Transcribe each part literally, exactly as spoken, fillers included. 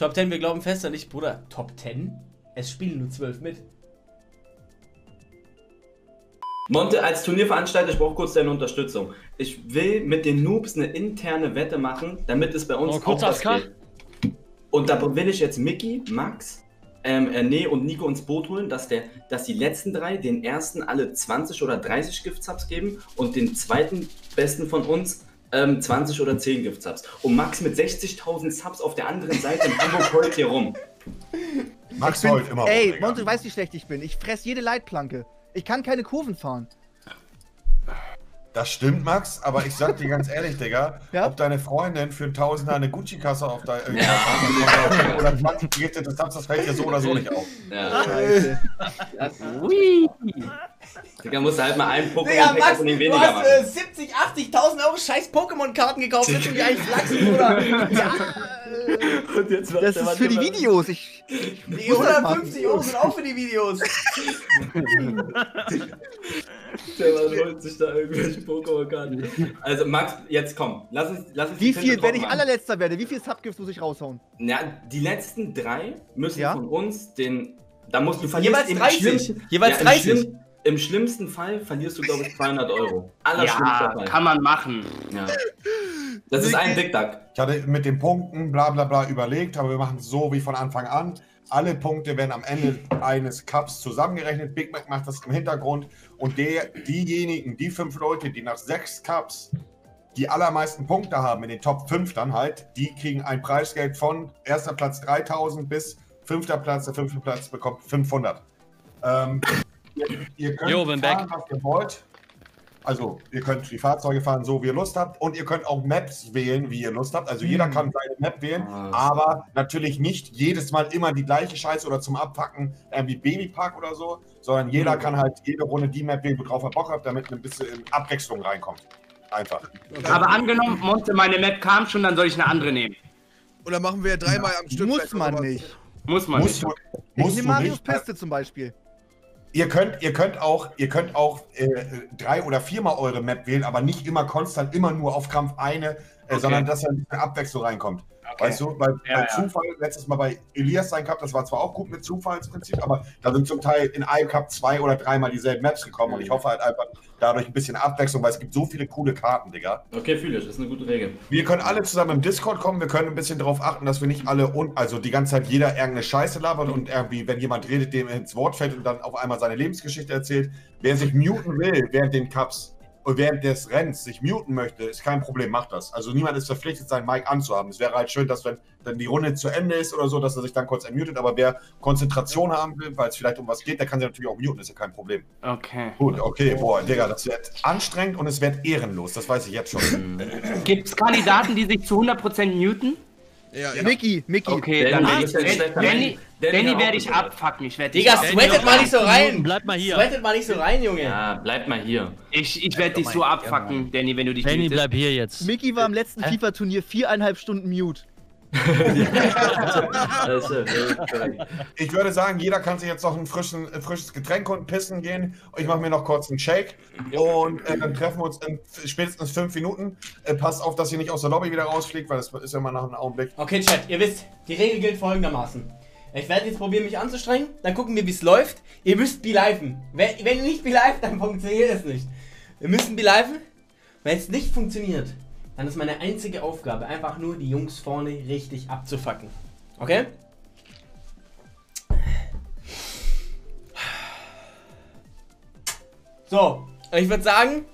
Top zehn, wir glauben fest an dich, Bruder. Top zehn? Es spielen nur zwölf mit. Monte, als Turnierveranstalter, ich brauche kurz deine Unterstützung. Ich will mit den Noobs eine interne Wette machen, damit es bei uns oh, auch was geht. Und da will ich jetzt Mickey, Max, ähm, Erne und Nico ins Boot holen, dass, der, dass die letzten drei den ersten alle zwanzig oder dreißig Gift-Subs geben und den zweiten besten von uns ähm, zwanzig oder zehn Gift-Subs. Und Max mit sechzigtausend Subs auf der anderen Seite in Hamburg heult hier rum. Max heult immer rum. Ey, Monte, du weißt, wie schlecht ich bin. Ich fress jede Leitplanke. Ich kann keine Kurven fahren. Das stimmt, Max, aber ich sag dir ganz ehrlich, Digga, ja? ob deine Freundin für einen Tausender eine Gucci-Kasse auf dein ja. oder zwanzig Gifte, das, das fällt dir so oder so nicht auf. Ja. Scheiße. Ui. Digga, musst du halt mal einen Pokémon-Pack von den weniger machen. Du hast äh, machen. siebzig, achtzigtausend Euro scheiß Pokémon-Karten gekauft, willst du die eigentlich flachsen, oder? Ja. Und jetzt das ist für die Videos. Ich, ich die hundertfünfzig Euro sind auch für die Videos. Der Mann holt sich da irgendwelche Pokémon-Karten. Also Max, jetzt komm, lass uns, lass uns Wie viel, wenn ich allerletzter werde, wie viel Subgifts muss ich raushauen? Ja, die letzten drei müssen ja? von uns den, da musst du verlierst jeweils dreißig. Jeweils ja, dreißig. Im, schlimm, Im schlimmsten Fall verlierst du, glaube ich, zweihundert Euro. Allerschlimmster ja, Fall. Kann man machen. Ja. Das ist ein Big Duck. Ich hatte mit den Punkten bla bla bla überlegt, aber wir machen es so wie von Anfang an. Alle Punkte werden am Ende eines Cups zusammengerechnet. Big Mac macht das im Hintergrund. Und der, diejenigen, die fünf Leute, die nach sechs Cups die allermeisten Punkte haben, in den Top fünf dann halt, die kriegen ein Preisgeld von erster Platz dreitausend bis fünfter Platz. Der fünfte Platz bekommt fünfhundert. Ähm, ihr, ihr könnt Yo, fahren, was ihr wollt. Also, ihr könnt die Fahrzeuge fahren, so wie ihr Lust habt. Und ihr könnt auch Maps wählen, wie ihr Lust habt. Also, jeder kann seine Map wählen. Aber natürlich nicht jedes Mal immer die gleiche Scheiße oder zum Abpacken, irgendwie Babypark oder so. Sondern jeder kann halt jede Runde die Map wählen, worauf er Bock hat, damit ein bisschen Abwechslung reinkommt. Einfach. Aber angenommen, Monte, meine Map kam schon, dann soll ich eine andere nehmen. Oder machen wir dreimal am Stück? Muss man nicht. Muss man musst nicht. Du, ich musst nehme du Marius nicht. Piste zum Beispiel. Ihr könnt, ihr könnt auch, ihr könnt auch äh, drei oder viermal eure Map wählen, aber nicht immer konstant, immer nur auf Krampf eine, äh, okay. sondern dass da ein bisschen Abwechslung reinkommt. Okay. Weißt du, bei, ja, bei ja. Zufall, letztes Mal bei Elias sein Cup, das war zwar auch gut mit Zufallsprinzip, aber da sind zum Teil in einem Cup zwei oder dreimal dieselben Maps gekommen und ich hoffe halt einfach dadurch ein bisschen Abwechslung, weil es gibt so viele coole Karten, Digga. Okay, fühle ich, das ist eine gute Regel. Wir können alle zusammen im Discord kommen, wir können ein bisschen darauf achten, dass wir nicht alle, und also die ganze Zeit jeder irgendeine Scheiße labert und irgendwie, wenn jemand redet, dem ins Wort fällt und dann auf einmal seine Lebensgeschichte erzählt. Wer sich muten will während den Cups und während des Rennens sich muten möchte, ist kein Problem, macht das. Also niemand ist verpflichtet, seinen Mic anzuhaben. Es wäre halt schön, dass wenn dann die Runde zu Ende ist oder so, dass er sich dann kurz ermutet, aber wer Konzentration haben will, weil es vielleicht um was geht, der kann sich natürlich auch muten, ist ja kein Problem. Okay. Gut, okay, boah, Digga, das wird anstrengend und es wird ehrenlos, das weiß ich jetzt schon. Gibt es Kandidaten, die sich zu hundert Prozent muten? Ja, ja. Mickey, Mickey. Okay, Danny, dann du bist ja schlechter. Danny, Danny Danny auch werde ich bitte. abfucken. Ich werde Digga, dich sweatet mal nicht so rein. Bleib mal hier. Sweatet mal nicht so rein, Junge. Ja, bleib mal hier. Ich, ich werde dich so abfucken, Danny, wenn du dich Danny, mutest. bleib hier jetzt. Mickey war im letzten FIFA-Turnier viereinhalb Stunden mute. Ich würde sagen, jeder kann sich jetzt noch ein frischen, frisches Getränk und pissen gehen. Ich mache mir noch kurz einen Shake und äh, dann treffen wir uns in spätestens fünf Minuten. Äh, passt auf, dass ihr nicht aus der Lobby wieder rausfliegt, weil das ist ja immer nach einem Augenblick. Okay, Chat, ihr wisst, die Regel gilt folgendermaßen. Ich werde jetzt probieren, mich anzustrengen, dann gucken wir, wie es läuft. Ihr müsst beliven. Wenn, wenn ihr nicht believt, dann funktioniert es nicht. Wir müssen beliven. Wenn es nicht funktioniert, dann ist meine einzige Aufgabe, einfach nur die Jungs vorne richtig abzufacken. Okay? So, ich würde sagen...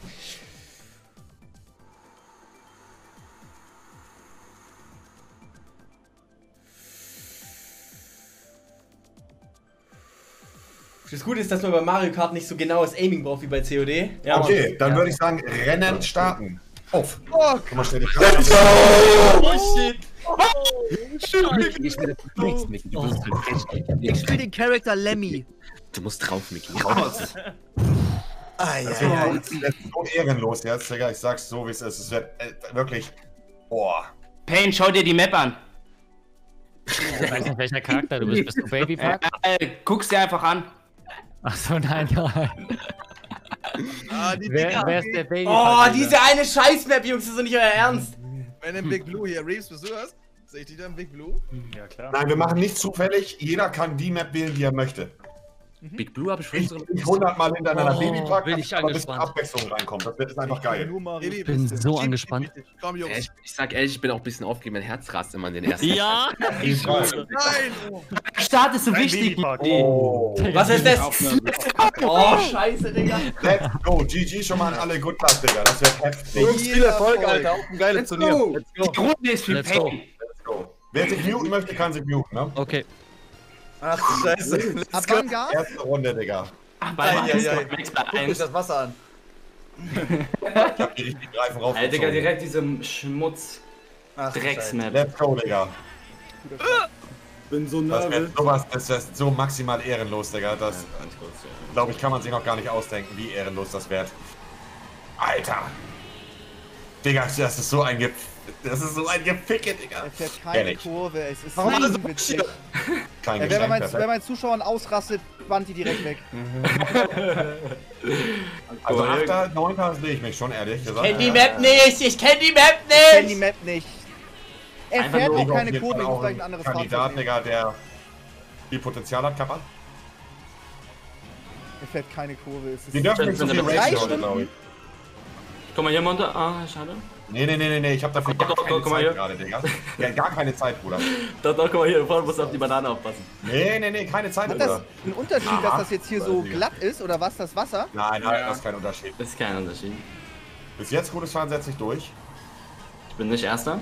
Das Gute ist, dass man bei Mario Kart nicht so genaues Aiming braucht wie bei C O D. Ja, okay, Mann. dann ja. würde ich sagen, Rennen starten. Auf. Oh, Guck mal, stell dich Oh shit! Ich will das Mickey. Du musst ich spiele den Charakter Lemmy. Du musst drauf, Mickey. Raus. Das wird so ehrenlos jetzt, Digga. Ich sag's so, wie es ist. Es wird äh, wirklich. Boah. Payne, schau dir die Map an. Ich weiß nicht, welcher Charakter du bist. Bist du Babypack? Äh, äh, guck's dir einfach an. Achso, nein, nein. Ah, die Wer, Dinger. wer ist der Babypack? Oh, diese eine Scheiß-Map, Jungs, das ist doch nicht euer Ernst. Wenn im Big Blue hier, Reeves, bist du das? Sehe ich dich da im Big Blue? Ja, klar. Nein, wir machen nicht zufällig. Jeder kann die Map wählen, die er möchte. Big Blue habe ich für Ich unsere. ich hundertmal hintereinander Oh, Babypark, bin ich damit ein bisschen angespannt. Abwechslung reinkommt. Das wird ist einfach geil. Nur mal Baby, Ich bin bist du. so Schieb, angespannt. schieb, schieb. Komm, Jungs. Ich, ich sag ehrlich, ich bin auch ein bisschen aufgeregt. Mein Herz rast immer in den ersten. Ja, ich schwöre. Nein! Start ist so Ein wichtig. Babypark. Oh. Was ist das? Oh, scheiße, Digga. Let's go. G G schon mal an alle Good Luck, Digga. Das wird heftig. Jungs, viel Erfolg, Alter. Auch ein geiles Turnier. Let's go. Die Runde ist für Let's go. Pay. Let's go. Wer sich muten möchte, kann sich muten, ne? Okay. Ach, scheiße. Ab wann Gas? Erste Runde, Digga. Bei Ei, ei, ei. Max bei Guck euch eins. das Wasser an. Ich hab die richtigen Reifen rausgezogen. Ey, Digga, direkt diese Schmutz. Ach, Drecksmap. Let's go, Digga. Bin so Das wird sowas, das ist so maximal ehrenlos, Digga. Das, glaube ich, kann man sich noch gar nicht ausdenken, wie ehrenlos das wird. Alter! Digga, das ist so ein Ge das ist so ein Geficke, Digga. Es fährt keine Ehrlich. Kurve, es ist Warum so alles so witzig. Kein Ja, wenn, Geschenk, mein, perfekt. wenn mein Zuschauern ausrastet, wand die direkt weg. Also achter, neunter sehe ich mich schon, ehrlich gesagt. Kenn die Ja. Map nicht, ich kenn die Map Ich kenn die nicht. Map nicht. Er Einfach fährt nur auch Digga, keine auf jeden Kurve, Fall ich muss auch gleich ein anderes Kandidat, Fahrzeug nehmen. Digga, der viel Potenzial hat, Kappa. Er fährt keine Kurve. Es ist Wir dürfen nicht so viel Drei racen heute, Stunden? glaube ich. Guck mal hier, Monte. Ah, schade. Nee, nee, nee, nee, nee, ich hab dafür Doch, gar doch, keine guck mal Zeit hier. gerade, Digga. Ja, gar keine Zeit, Bruder. Doch, doch, guck mal hier, vorne musst du auf die Banane aufpassen. Nee, nee, nee, keine Zeit, Hat das Bruder. einen Unterschied, Aha. dass das jetzt hier so Digga. glatt ist oder was, das Wasser? Nein, nein, das ist kein Unterschied. Das ist kein Unterschied. Bis jetzt gutes Fahren setzt sich durch. Ich bin nicht Erster.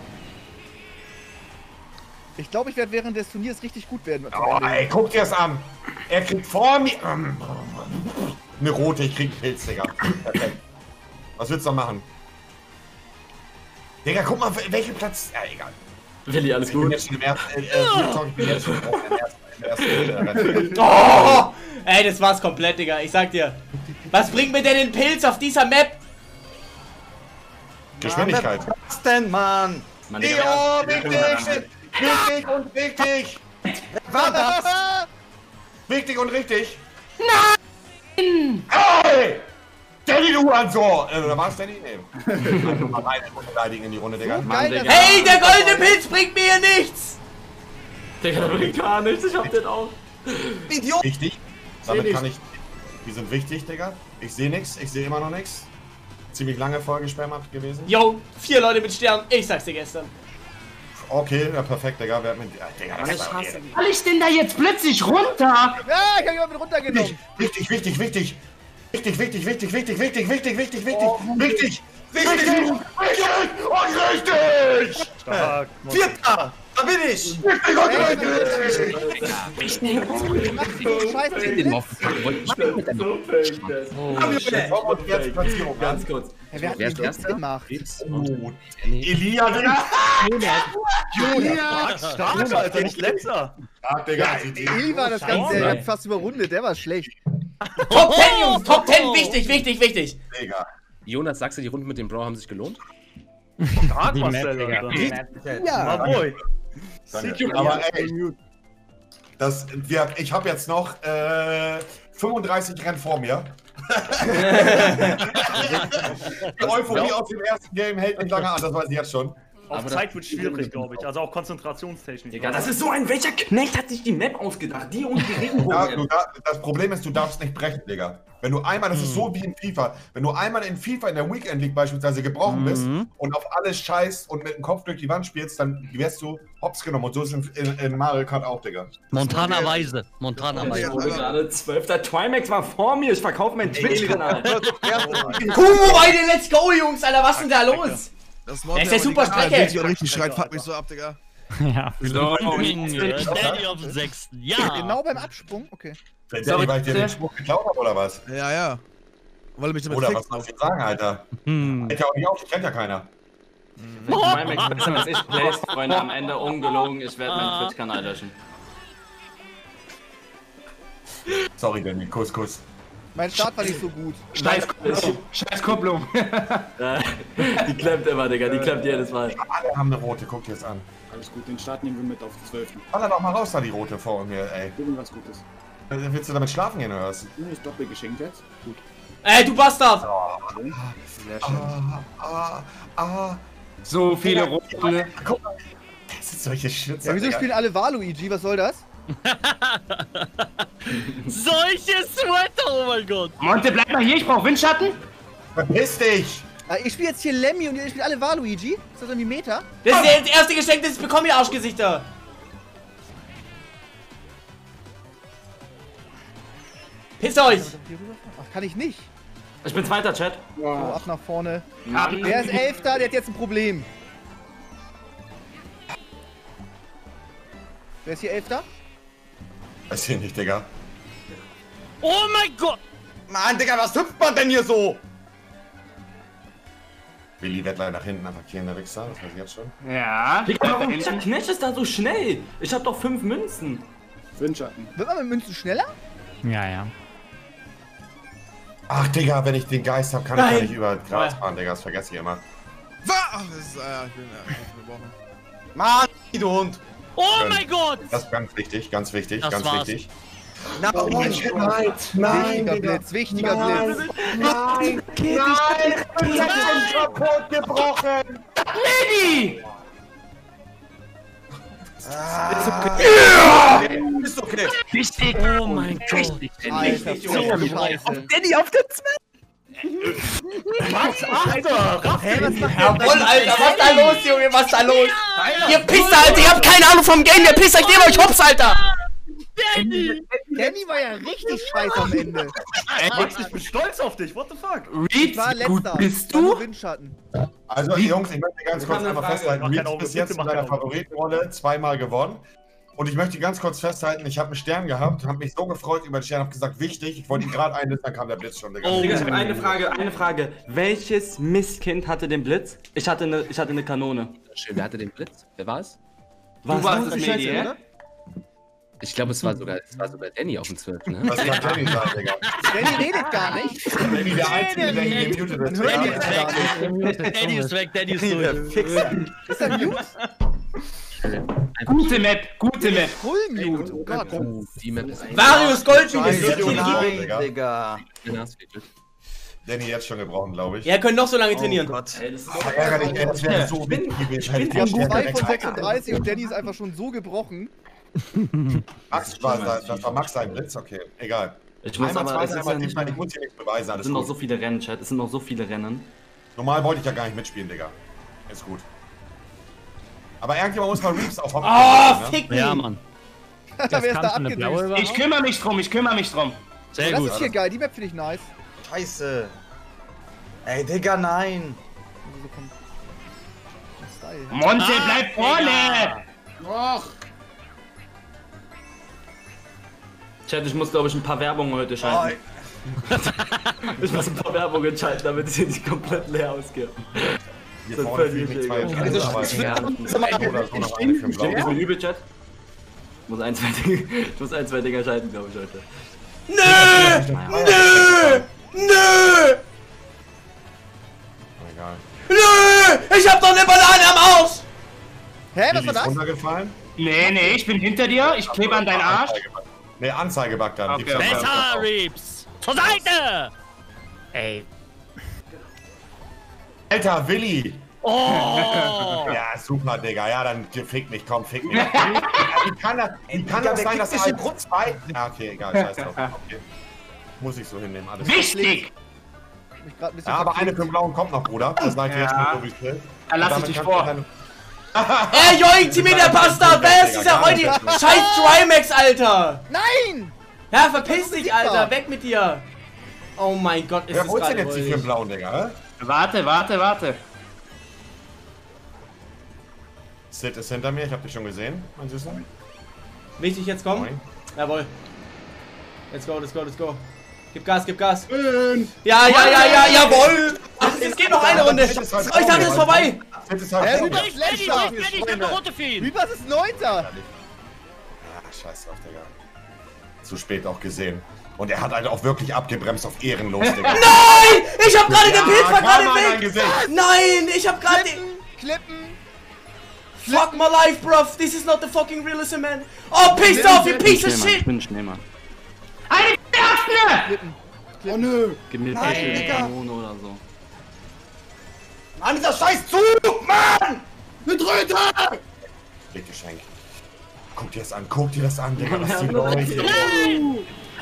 Ich glaube, ich werde während des Turniers richtig gut werden. zum Oh, Ende. ey, guck dir das an. Er kriegt vor mir. ähm, Eine rote, ich krieg einen Pilz, Digga. Perfekt. Was willst du noch machen? Digga, guck mal, welchen Platz. Ja, egal. Willi, alles Ich bin gut. jetzt schon im ersten. Äh, äh, Talk, ich bin jetzt schon im ersten. Im ersten äh, Rennen. Oh, ey, das war's komplett, Digga. Ich sag dir. Was bringt mir denn den Pilz auf dieser Map? Geschwindigkeit. Was denn, Mann? Mann, Ja, Digga, wichtig! Wichtig und richtig! War das? Wichtig und richtig! Nein! Hey! Danny, du Hurensohn! Äh, oder war es Danny? Nee. Einfach mal rein und beleidigen in die Runde, Digga. Geil, Digga. dass- Hey, der goldene Pilz bringt mir hier nichts. Digga, der bringt gar nichts. Ich hab den auch. Idiot! Wichtig. Damit kann ich. Die sind wichtig, Digga. Ich sehe nichts, ich sehe immer noch nichts. Ziemlich lange vollgespammt gewesen. Yo, vier Leute mit Stern. Ich sag's dir gestern. Okay, ja, perfekt, Digga. Wer hat mit. Ja, Digga, das Ich ist hasse Fall ich denn da jetzt plötzlich runter? Ja, ich hab jemand mit runtergenommen. Wichtig, wichtig, wichtig. Wichtig, wichtig, wichtig, wichtig, wichtig, wichtig, wichtig, wichtig, wichtig, wichtig, wichtig und richtig! Stark. Vierter! Da bin ich! Wichtig und richtig! Scheiße, Ich bin auf dem Wollte ich machen mit deinem- Komm und jetzt Platzierung. Ganz kurz. Ja, wer hat Wer den ist Witz Erster? gemacht? Oh, Elia, Digga! Stark, stark, Alter, nicht letzter. Stark, Digga. Eli war das Ganze, Scheiße. der hat fast überrundet, der war schlecht. Top zehn, Jungs. Top zehn. Wichtig, wichtig, wichtig. Digga. Jonas, sagst du, die Runden mit dem Bro haben sich gelohnt? Stark, Die Marcel, Map, Alter. Ja. My boy. Danke. Aber ey, das, wir, ich habe jetzt noch äh, fünfunddreißig Rennen vor mir. Die Euphorie aus dem ersten Game hält nicht lange an, das weiß ich jetzt schon. Auf Aber Zeit wird schwierig, glaube ich. Also auch konzentrationstechnisch. Digga, das ist so ein. Welcher Knecht hat sich die Map ausgedacht? Die und die Ja, Regenbogen. du, da, das Problem ist, du darfst nicht brechen, Digga. Wenn du einmal, das ist so wie in FIFA, wenn du einmal in FIFA in der Weekend League beispielsweise gebrochen bist und auf alles scheißt und mit dem Kopf durch die Wand spielst, dann wirst du hops genommen. Und so ist es in, in, in Mario Kart auch, Digga. Montana-Weise. Ich Montana-Weise. wurde gerade zwölfter. Trimax war vor mir. Ich verkaufe meinen Twitch-Kanal. Kumo, Weide, let's go, Jungs. Alter, was ist denn da los? Das Der ist der super Strecke. Richtig, richtig schreit, fuck mich so ab, Digga. Ja, So, Daddy auf dem sechsten. Ja. Genau beim Absprung, okay. Wenn Sorry, Danny, weil ich dir den bitte. Spruch geklaut habe, oder was? Ja, ja. Weil er mich damit Oder fickt. was soll ich jetzt sagen, Alter? Hm. Hält ja auch nicht auf, kennt ja keiner. Wenn Trimax besser als ich placed, Freunde, am Ende ungelogen. Ich werde meinen Twitch-Kanal löschen. Sorry, Danny, Kuss, Kuss. Mein Start war nicht so gut. Scheiß, Scheiß Kupplung. Die klemmt immer, Digga. Die klemmt jedes Mal. Alle haben eine rote, guck dir das an. Alles gut, den Start nehmen wir mit auf den zwölften Baller doch mal raus da, die rote vor mir, ey. Irgendwas Gutes. Willst du damit schlafen gehen, oder was? Nur ist doppelt geschenkt jetzt. Gut. Ey, du Bastard. Sehr schön. Ah, ah, ah. So viele Runden. Guck mal, das ist solche Schwitzer. Ja, wieso spielen alle Waluigi? Was soll das? Solche Sweater, oh mein Gott. Monte, bleib mal hier, ich brauch Windschatten. Verpiss dich! Ah, ich spiele jetzt hier Lemmy und ihr spielt alle Waluigi? Ist das irgendwie Meta? Das ist das erste Geschenk, das ich bekomme, ihr Arschgesichter. Pisst euch! Ach, kann ich nicht. Ich bin zweiter, Chat. So, ab nach vorne. Mann. Wer ist Elfter? Der hat jetzt ein Problem. Wer ist hier Elfter? Weiß ich nicht, Digga. Oh mein Gott. Mann, Digga, was hüpft man denn hier so? Willi wird leider nach hinten attackieren, der Wichser, das weiß ich jetzt schon. Ja. Digga, warum Knecht ist da so schnell? Ich hab doch fünf Münzen. Windschatten. Wird man mit Münzen schneller? Ja, ja. Ach, Digga, wenn ich den Geist hab, kann ich Nein. gar nicht über Gras fahren, Digga, das vergesse ich immer. Was? Ach, das ist, äh, ich bin, äh, ich bin gebrochen. Mann, du Hund. Oh Ähm, mein Gott. Das ist ganz wichtig, ganz wichtig, Das ganz war's. wichtig. Nein, Oh, nein, Wichtiger Blitz, wichtiger Blitz. Nein, nein, ich hab schon kaputt gebrochen. Lady! ist okay. Wichtig. Oh mein Gott. Alter, so scheiße. Danny auf der zwei. Alter, Hä, was macht Jawohl, Alter, was da los, Junge, was da los? Ihr Pisser, Alter, ihr habt keine Ahnung vom Game, ihr pisst euch, nehmt euch hops, Alter! Danny. Danny war ja richtig scheiße am Ende. Ey, Max, ich bin stolz auf dich. What the fuck? Ich war letzter. bist War nur du? Windschatten. Also, Jungs, ich möchte ganz Ich kurz hab eine einmal Frage. festhalten, Mach Reed keine ist bis Augen, jetzt bitte in mach seiner keine Augen. Favoritenrolle zweimal gewonnen. Und ich möchte ganz kurz festhalten, ich habe einen Stern gehabt, habe mich so gefreut über den Stern, habe gesagt, wichtig, ich wollte ihn gerade einlösen, dann kam der Blitz schon, Digga. Oh. Digga, ich hab eine Frage, eine Frage. Welches Mistkind hatte den Blitz? Ich hatte eine, ich hatte eine Kanone. Schön, wer hatte den Blitz? Wer war es? Was? warst das es, Medi, Medi, hä? oder? Ich glaube, es war sogar, es war sogar Danny auf dem zwölf, ne? Was kann Danny sein, Digga? Danny redet gar nicht. Danny, der Einzige, der hier gemutet ist. hört ihn Digga. jetzt gar nicht. Danny ist weg, Danny ist durch. Ist er Mute? Gute Map, gute Map. Full Mute. Oh Gott. Oh, die Map ist Varius Goldschmied ist Scheiße, hier. Nein, Digga. Digga. nasfickelt. Danny jetzt schon gebrochen, glaube ich. Ja, ihr könnt noch so lange trainieren. Ey, das ist Ach, ärgerlich, ey, das wäre so bin- wichtig gewesen. ich Hätte bin- ich Wir haben den Stern zwei direkt von sechsunddreißig und Danny ist einfach schon so gebrochen. Max war, das, das war Max sein Blitz, okay, egal. Ich muss Einmal, aber, zwei, es ist einmal ja nicht, diesmal, ich muss hier nichts beweisen, es alles sind noch gut. so viele Rennen, Chat. Es sind noch so viele Rennen. Normal wollte ich ja gar nicht mitspielen, Digga. Ist gut. Aber irgendjemand muss mal Reeves auf Hop Oh, ne? fick Ja, mich! Mann. Alter, wer ist da kannst du eine blaue abgedüst? Ich überhaupt? kümmere mich drum, ich kümmere mich drum. Sehr Das gut. ist hier geil, die Map finde ich nice. Scheiße. Ey, Digga, nein. Also so kommt- Style. Monte, Ah, bleib vorne! Och, Chat, ich muss glaube ich ein paar Werbungen heute Oh, schalten. Ich muss ein paar Werbungen schalten, damit es hier nicht komplett leer ausgeht. Hier Das vorne ist fühle ich mich zwar jetzt völlig scheiße, aber ich Ja. oder so noch eine für den Stimmt, Blau. so übel, Chat. Ich muss ein, zwei Dinge, ich muss ein, zwei Dinger schalten, glaube ich, heute. Nö! Nö! Nö! Egal. Nö! Ich hab doch eine Banane am Arsch! Hä, was Die war ist das? runtergefallen? Nee, nee, ich bin hinter dir, ich klebe an deinen Arsch. Ne, Anzeigebug dann. Okay, Gibt's ja okay. mal. Besser, Reeps. Zur Seite. Ey. Alter, Willi! Oh. Ja, super, Digga. Ja, dann fick mich, komm, fick mich. Wie kann das, wie kann das sein, dass er Grund zwei... Ja, okay, egal, scheiß drauf. Okay. Muss ich so hinnehmen, alles. Wichtig! Mich grad ein bisschen Ja, aber eine verklickt. für den Blauen kommt noch, Bruder. Das sag ich dir jetzt Ja. mal so, wie es will. Dann lass Und ich damit dich kannst du vor. dann- Er joinkt mir der Bastard! Wer ist dieser heute? Scheiß Trimax, Alter! Nein! Ja, verpiss dich, Unbesiegbar. Alter! Weg mit dir! Oh mein Gott, ist Wer das holt denn gerade jetzt die für den ruhig. Blauen, Digga? hä? Warte, warte, warte. Sid ist hinter mir, ich hab dich schon gesehen, mein Süßer. Wichtig, jetzt kommen? Moin. Jawohl. Let's go, let's go, let's go. Gib Gas, gib Gas. Ja, ja, ja, ja, jawohl! Ach, es geht noch eine Runde. Ich dachte, es ist vorbei. Sid ist Hä, halt du Digga. bist Danny, schlechter! Danny, ich hab eine rote Fee. Wie was ist Neunter? Ah, scheiß drauf, Digga. Zu spät auch gesehen. Und er hat halt auch wirklich abgebremst auf ehrenlos, Digga. Nein! Ich hab gerade den Pilz war gerade Karma in dein weg! Gesicht. Nein! Ich hab gerade den... Klippen! Fuck my life, bruv! This is not the fucking realism, man! Oh, piss off, you piece of Schneemann, ich shit! bin Schneemann. Eine Erste! Klippen! oh nö. Gib mir Nein, bitte eine Digga. Kanone oder so. Mann, dieser scheiß Zug, Mann! Eine Tröte! Big Geschenk. Guck dir das an, guck dir das an, Digga, was die Leute. Nein!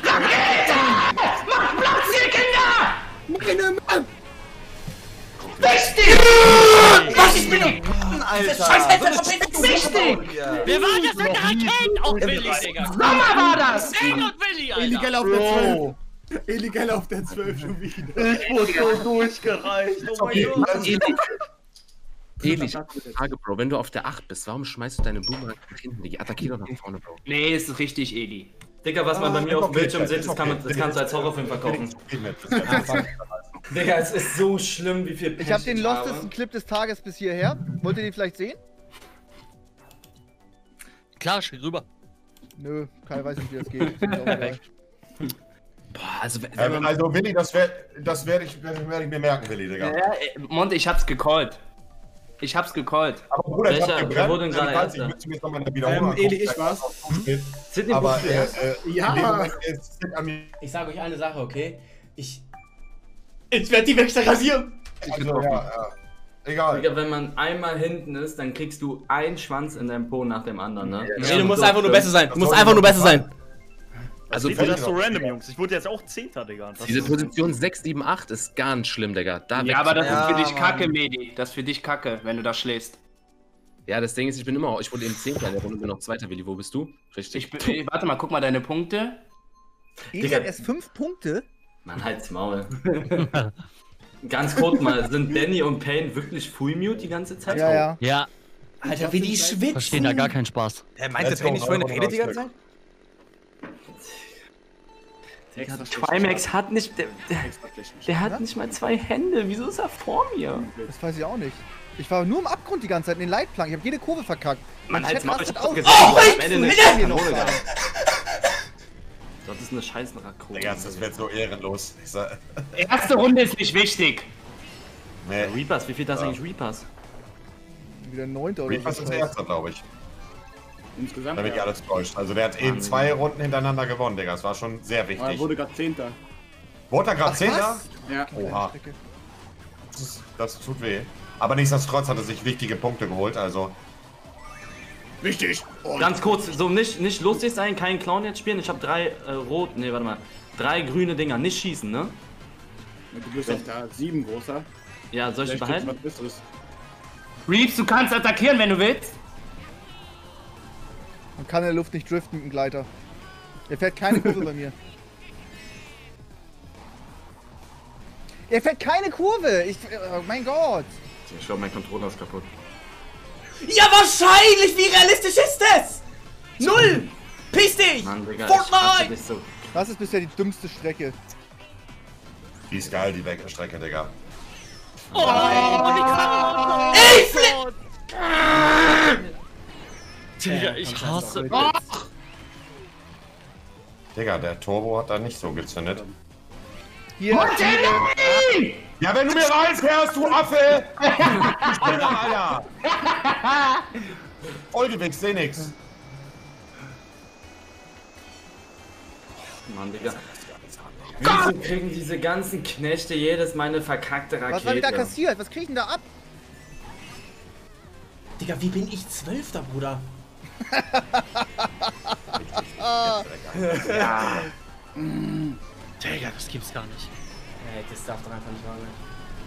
Mach Platz hier, Kinder! Meine Mann! Wichtig! Was ich bin doch... Alter! Scheiß Headset verpisst Wichtig! Wer war das mit der Rakete? Auch Willi, Digga. Sommer war das! Zen und Willi, Alter. Illegal auf der zwölf. Illegal auf der zwölf schon wieder. Ich wurde so durchgereicht. Oh mein Gott. Eli, ich hab eine Frage, Bro. Wenn du auf der acht bist, warum schmeißt du deine Boomerang nach hinten? Die attackiert doch nach vorne, Bro. Nee, ist richtig, Eli. Digga, was man bei mir auf dem okay, Bildschirm das sieht, ist das, kann man, okay. das kannst du als Horrorfilm verkaufen. Ja, Digga, es ist so schlimm, wie viel Pech Ich habe den habe. lostesten Clip des Tages bis hierher. Wollt ihr den vielleicht sehen? Klar, schick rüber. Nö, keiner weiß nicht, wie das geht. Ist mir auch egal. Boah, also, wenn Ähm, man, also, Willi, das werde das werd ich, werd, werd ich mir merken, Willi, Digga. Ja, äh, Monte, ich hab's gecallt. Ich hab's gecallt. Aber Bruder, ich Welcher- hab wer wurde denn gebrannt. gerade Ich weiß, ich Erster? müsste mir jetzt nochmal wiederholen. Ähm, Eli, ich war's. Sidney Aber Buchbier. äh, äh, Ja. in dem Moment ist es an mir. Ich sage euch eine Sache, okay? Ich... Ich werde die Wächter rasieren! Also, ja, ja. Egal. Digga, wenn man einmal hinten ist, dann kriegst du einen Schwanz in deinem Po nach dem anderen, ne? Nee, du musst einfach nur besser sein. Du musst einfach nur besser sein. also Wieso das so random, Jungs? Ich wurde jetzt auch Zehnter, Digga. Was diese ist- Position sechs, sieben, acht ist ganz schlimm, Digga. Da Ja, weg- aber das Ja, ist für dich Mann. kacke, Medi. Das ist für dich kacke, wenn du da schläfst. ja, das Ding ist, ich bin immer, ich wurde eben Zehnter in der Runde, bin noch Zweiter, Willi. Wo bist du? Richtig. Ich bin, ey, warte mal, guck mal deine Punkte. Eli Digga. hat erst fünf Punkte. Mann, halt's Maul. Ganz kurz mal, sind Benny und Payne wirklich Full Mute die ganze Zeit? Ja, ja. Ja, Alter, wie die schwitzen. verstehen da gar keinen Spaß. Hä, meinte Let's Penny go, nicht vorhin, Euro redet die raus, ganze Zeit? Trimax hat nicht, der, der, der hat nicht mal zwei Hände. Wieso ist er vor mir? Das weiß ich auch nicht. Ich war nur im Abgrund die ganze Zeit in den Leitplanken. Ich habe jede Kurve verkackt. Mann, Mein halt's Chat Maul, ich rastet hab aus. gesagt, Oh, am Ende eine Hilfe, Kanone Hilfe! gehabt. Das ist eine scheiß Rakone. Digga, das wird so ehrenlos. Ich sag, Erste Runde ist nicht wichtig. nee. Reapers, wie viel das Ja. eigentlich Reapers? Wieder neunter oder Reapers so. ist der Erste, glaube ich. Insgesamt. Damit ich Ja. alles täuscht. Also, der hat eben zwei Runden hintereinander gewonnen, Digga. Das war schon sehr Er wichtig. wurde gerade Zehnter. Wurde er gerade Ach, Zehnter? was? Ja. Oha. Das, ist, das tut weh. Aber nichtsdestotrotz hat er sich wichtige Punkte geholt, also. Wichtig. Und Ganz kurz, so nicht, nicht lustig sein, keinen Clown jetzt spielen. Ich habe drei äh, rot, nee, warte mal. Drei grüne Dinger, nicht schießen, ne? du bist auf der sieben großer. Ja, soll ich die Vielleicht gibt's behalten? was Besseres. Reeves, du kannst attackieren, wenn du willst. Man kann in der Luft nicht driften mit dem Gleiter. Er fährt keine Kurve bei mir. Er fährt keine Kurve! Ich. Oh mein Gott! Ich glaube, mein Controller ist kaputt. Ja, wahrscheinlich! Wie realistisch ist das? Null! Piss dich! Mann, Digga, ich hasse Fortnite! dich so. Das ist bisher die dümmste Strecke. Die ist geil, die Wegstrecke, Digga. Oh, die kann Ey, Flip! Digga, ich hasse. Oh. Digga, der Turbo hat da nicht so gezündet. Hier. Ja, wenn du mir reinfährst, du Affe! Alter, Alter! Vollgewichst, seh nix. Mann, Digga. Wieso kriegen diese ganzen Knechte jedes Mal eine verkackte Rakete? Was war denn da kassiert? Was krieg ich denn da ab? Digga, wie bin ich Zwölfter, Bruder? Ja. Digga, das gibt's gar nicht. Ey, das darf doch einfach nicht wahr sein.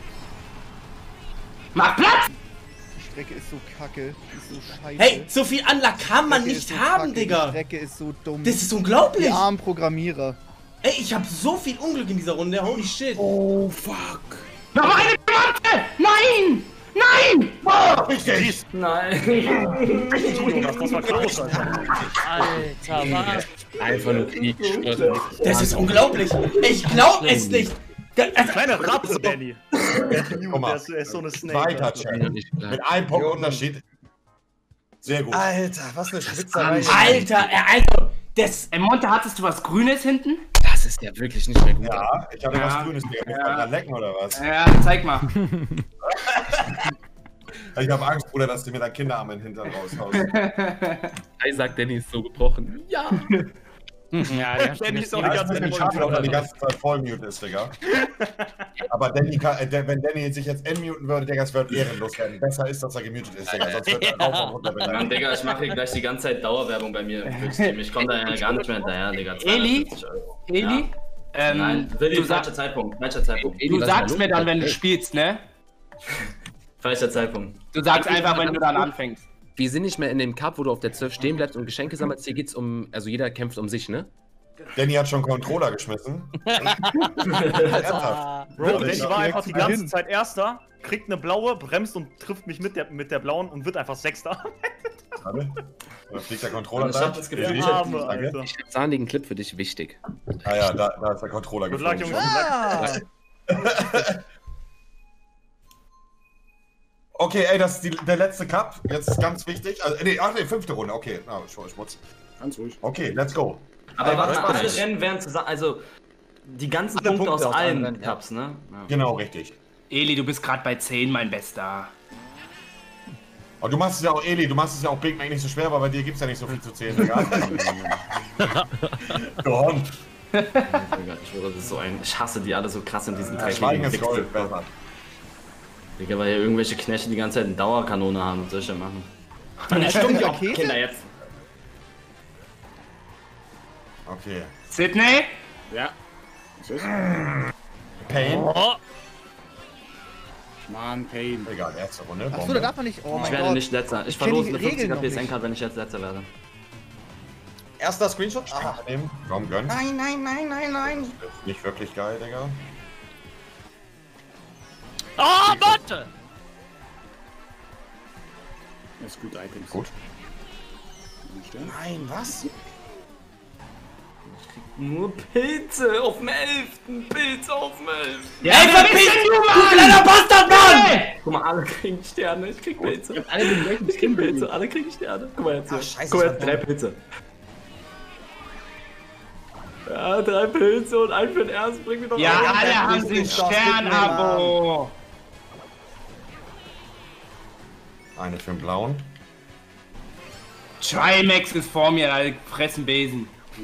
Mach Platz! Die Strecke ist so kacke. Die ist so scheiße. Hey, so viel Anlag kann man Die Strecke nicht ist so haben, kacke, Digga. Die Strecke ist so dumm. Das ist unglaublich. Die armen Programmierer. Ey, ich hab so viel Unglück in dieser Runde. Holy shit. Oh, fuck. Noch eine Karte! Nein! Nein! Richtig! Nein. Jonas, das war close, Alter. Alter, was? Einfach nur Krieg. Das ist unglaublich. Ich glaub es nicht. Da- also- Kleiner Rappe, Benny. Guck mal. Der ist, der ist so eine Snake. Weiter, Alter. Chat. Mit einem Punkt Unterschied. Sehr gut. Alter, was eine Schwitzerei. Alter, er, also, das... Ey, Monte, hattest du was Grünes hinten? Das ist ja wirklich nicht mehr gut. Ja, ich habe Ja. was Grünes, Digga. Muss man dran lecken oder was? Ja, zeig mal. Ich habe Angst, Bruder, dass du mir dein Kinderarm in den Hintern raushaust. Kai sagt, Danny ist so gebrochen. Ja. Ja, der hat Danny ist auch Ja, die ist ganze ein bisschen Zeit schade, dass er die voll. ganze Zeit voll mute ist, Digga. Aber Danny kann, äh, der- wenn Danny sich jetzt enmuten würde, Digga, es wird ehrenlos werden. Besser ist, dass er gemutet ist, Digga. Sonst wird er rauf und runter Mann, beleidigt. Digga, ich mache hier gleich die ganze Zeit Dauerwerbung bei mir im Twitch-Team. Ich komme da ja gar nicht mehr hinterher, Digga. Eli? zweihundertfünfzig Euro. Eli? Ja. Ähm, Nein, Willi, du, falscher sag, Zeitpunkt. Falscher Zeitpunkt. du sagst mir dann, wenn du spielst, ne? Falscher Zeitpunkt. Du sagst einfach, wenn du dann anfängst. Wir sind nicht mehr in dem Cup, wo du auf der zwölf stehen bleibst und Geschenke sammelst. Hier geht's um, also jeder kämpft um sich, ne? Danny hat schon Controller geschmissen. Ernsthaft. Bro, Ja, Danny war einfach die ganze hin. Zeit Erster, kriegt eine blaue, bremst und trifft mich mit der, mit der blauen und wird einfach Sechster. Warte. Da fliegt der Controller Ich hab da. das Gefühl, Danny. ich Arme, Danke. Alter. Ich hab sahnigen Clip für dich wichtig. Ah ja, da, da ist der Controller Good luck, geflogen. Jungs. Ah, Okay, ey, das ist die, der letzte Cup. Jetzt ist ganz wichtig. Also, nee, ach nee, fünfte Runde. Okay, na, Sch- Schmutz. Ganz ruhig. Okay, let's go. Aber Ey, warte, warte, alle warte. Rennen werden zusammen, also die ganzen Alle Punkte, Punkte aus aus allen allen Rennen, ja. Cups, ne? Ja. Genau, richtig. Eli, du bist gerade bei zehn, mein Bester. Und du machst es ja auch, Eli, du machst es ja auch Big Mac nicht so schwer, aber bei dir gibt's ja nicht so viel zu zählen, Digga. Du Hund. Digga, ich schwöre, das ist so ein. Ich hasse die alle so krass in diesen Ja, Schweigen ist Wichse. Gold, besser. Digga, weil hier irgendwelche Knechte die ganze Zeit eine Dauerkanone haben und solche machen. Eine Ich stumm die Rakete? Kinder jetzt. Okay. Sydney? Ja. Was ist? Pain. Oh, Mann, Pain. Egal, erste Runde. Achso, da darf man nicht. Oh Ich mein werde Gott. nicht letzter. Ich Ich kenn verlose die eine Regeln fünfziger noch P S nicht. N-Card, wenn ich jetzt letzter werde. Erster Screenshot. Aha. Nehmen. Komm, gönn. Nein, nein, nein, nein, nein. Ist nicht wirklich geil, Digga. oh Monte! Das ist gut, Items. Gut. Nein, was? Nur Pilze auf dem elften Pilze auf dem elften Ja, ey, verpiss dich, du kleiner Bastard, Mann! Guck mal, alle kriegen Sterne. Ich krieg Pilze. Alle den gleichen Ich krieg Pilze. Alle kriegen Sterne. Guck mal jetzt hier. Ach, scheiße, Guck mal das jetzt, war drei Pilze. Ja, drei Pilze und ein für den ersten. Bring mir doch Ja, einen. alle haben nicht den nicht auf Stern-Abo. Eine für den blauen. Trimax ist vor mir, alle fressen Besen.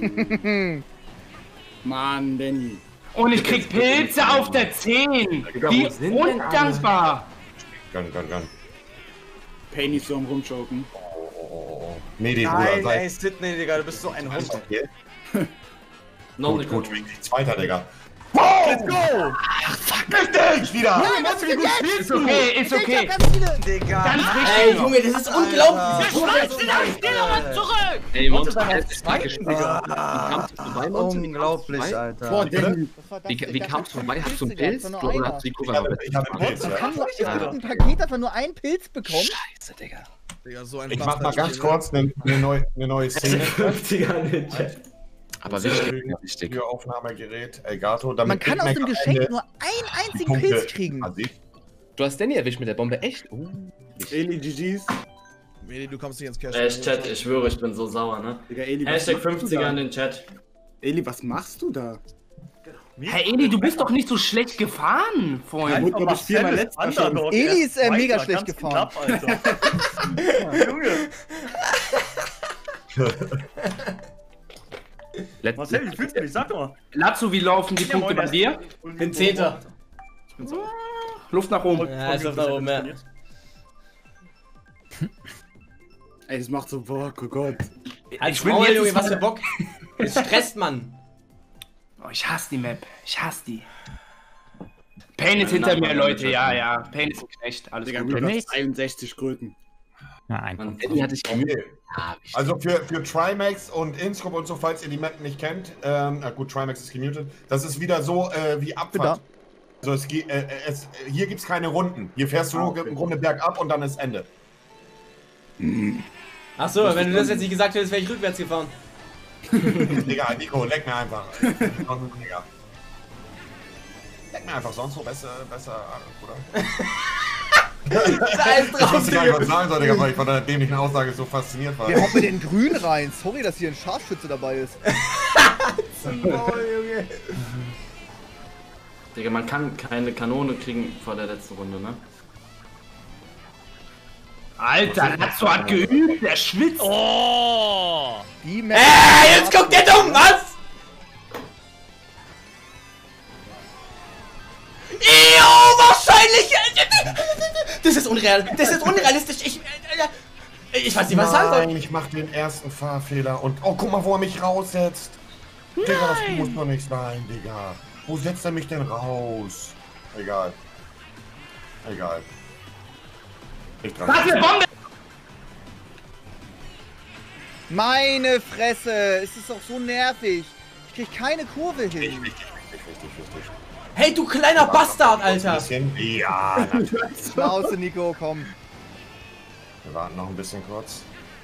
Mann, Danny. Und ich krieg Pilze auf der zehn. Digga, Wie wo sind denn alle? undankbar. Gönn, gönn, gönn. Pain ist so am Rumchoken. Oh, oh, oh. Nee, die Nein, Bruder, ey, Sydney, Digga, du bist so ein Hund. Okay. Noch eine Gut, Kanone. gut, zweiter, Digga. Let's go! Richtig, wieder! Nein, was ist denn jetzt? Ist okay, ist Ich okay. hab ganz viele. Digga. Ganz Ey, richtig. Junge, das ist unglaublich. Schmeiß den Stiller zurück! Ey, Monte, beim halt, ist mal gespielt. Wie kamst du vorbei, Monte? Wie kamst du Unglaublich, vorbei? Alter. Boah, Danny. Das war das- Wie, ich wie hab kamst du keinen vorbei? Hast du einen Pilz Pilz? gehabt, Du sondern hast die Ich Kurve habe, aber ich habe einen Pilz, Man ja. kann nur, es gibt ein Paket, das man nur einen Pilz bekommt. Scheiße, Digga. Digga, so ein Ich mach mal Bastard. ganz kurz eine, eine, neue, eine neue Szene. fünfziger in den Chat. Aber wichtig, wichtig. Für Aufnahmegerät Elgato. Damit Man kann aus Big dem Mac am Geschenk Ende nur einen einzigen Punkte Pilz kriegen. ansieht. Du hast Danny erwischt mit der Bombe, echt? Oh. Eli, G Gs. Medi, du kommst nicht ins Cash. Echt, Chat, ich schwöre, ich bin so sauer, ne? Digga, Eli, was Hashtag machst du fünfziger da? in den Chat. Eli, was machst du da? Herr Eli, du bist doch nicht so schlecht gefahren vorhin. Gut, glaub ich, viermal letzter schon. Eli ist, äh, mega schlecht gefahren. Alter. Junge, Let's Marcel, wie fühlst du dich? Sag doch mal. Lazzo, wie laufen die Ja, Punkte moin, bei das- dir? Ich bin Zehnter. Luft nach oben. Ja, ist auf da oben, ja. Ey, das macht so Bock, oh Gott. Als Ich will Maul, jetzt Junge, ist was meine- für Bock. Es stresst man. Oh, ich hasse die Map. Ich hasse die. Pain ist hinter mir, Leute. Ja, ja. Pain ist ein Knecht. Alles Digga, gut. du nicht. hast zweiundsechzig Kröten. Nein. Mann, Danny hatte ich gemüht. Okay. Ja, wichtig. Also für, für Trimax und Inscope und so, falls ihr die Map nicht kennt, ähm, na gut, Trimax ist gemutet, das ist wieder so äh, wie Abfahrt. Also es, ge- äh, es, hier gibt es keine Runden. Hier fährst du Ah, nur okay. eine Runde bergab und dann ist Ende. Achso, wenn du das jetzt nicht gesagt hättest, wäre ich rückwärts gefahren. Digga, Nico, leck mir einfach. Digga. Leck mir einfach, sonst so besser, besser, oder? Scheiß Ich drauf, wusste gar nicht, was Digga. ich sagen soll, Digga, weil ich von der dämlichen Aussage so fasziniert war. Wir hoppen den Grün rein. Sorry, dass hier ein Scharfschütze dabei ist. Maul, Junge. Digga, man kann keine Kanone kriegen vor der letzten Runde, ne? Alter, Lazzo hat geübt. Der schwitzt. Oh! Die Map Ey, jetzt guck dir dumm, was? Ew, wahrscheinlich. Das ist unreal. Das ist unrealistisch. Ich, ich weiß nicht, was sagen soll. Nein, ich mach den ersten Fahrfehler und... Oh, guck mal, wo er mich raussetzt. Nein. Digga, das muss doch nicht sein, Digga. Wo setzt er mich denn raus? Egal. Egal. Ich dran. Was für Bombe! Meine Fresse, es ist doch so nervig. Ich krieg keine Kurve hin. Richtig, richtig, richtig, richtig. Hey, du kleiner Bastard, Alter. Ja, Schnauze, Nico, komm. Wir warten noch ein bisschen kurz.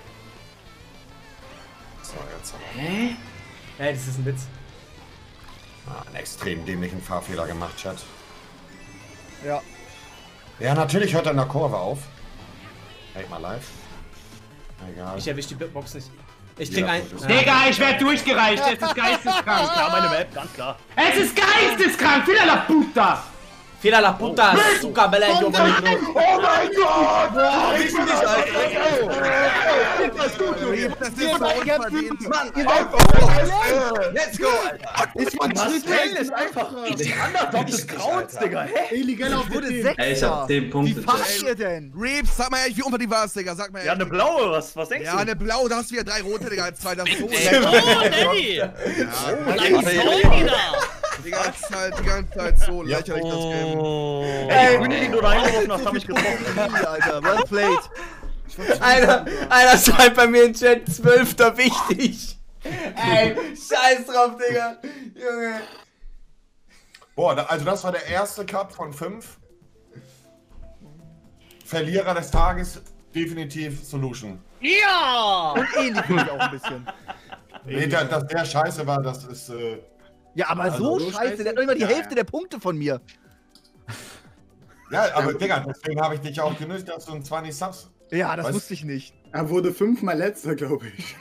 So, jetzt. Hä? Hey, das ist ein Witz. Ah, einen extrem dämlichen Fahrfehler gemacht, Chat. Ja. Ja, natürlich hört er in der Kurve auf. Halt mal live. Egal. Ich erwisch die Box nicht. Ich krieg Ja, ein... das ist- Digga, ich werd durchgereicht. Es ist geisteskrank. Klar, meine Map, ganz klar. Es ist geisteskrank. Wieder la puta. Fila la puta, suka bella, yo Oh mein Gott! Ich bin nicht, Alter. Das ist gut, Junge. Das ist so unverdient. Mann, let's go, Alter. Ich war Marcel ist einfach Underdog des Grauens, Digga. Hä? Illegal auf Ich wurde der Ey, ich hab Sechster. zehn Wie Punkte. fahrt ihr denn? Reeves, sag mal ehrlich, wie unverdient war es, Digga? Sag mal Ja, ehrlich. eine blaue, was, was denkst Ja, du? eine blaue, da hast du wieder drei rote, Digga, als zweiter. So, Oh, Danny! ja, Dein Soll wieder! die ganze Zeit, die ganze Zeit so lächerlich das Game. Ey, ich bin nicht nur reingeworfen, hast, hab ich getroffen. Alter, well played. Einer, einer schreibt bei mir im Chat, zwölfter wichtig. Ey, scheiß drauf, Digga. Junge. Boah, da, also das war der erste Cup von fünf. Verlierer des Tages, definitiv Solution. Ja! Und ähnlich finde ich auch ein bisschen. Nee, da- dass der scheiße war, das ist... Äh, Ja, aber Also, so so scheiße, scheiße? der hat doch immer die Ja, Hälfte ja. der Punkte von mir. ja, aber Digga, deswegen habe ich dich auch genügt, dass du ein zwanzig Subs... Ja, das Was? wusste ich nicht. Er wurde fünfmal letzter, glaube ich.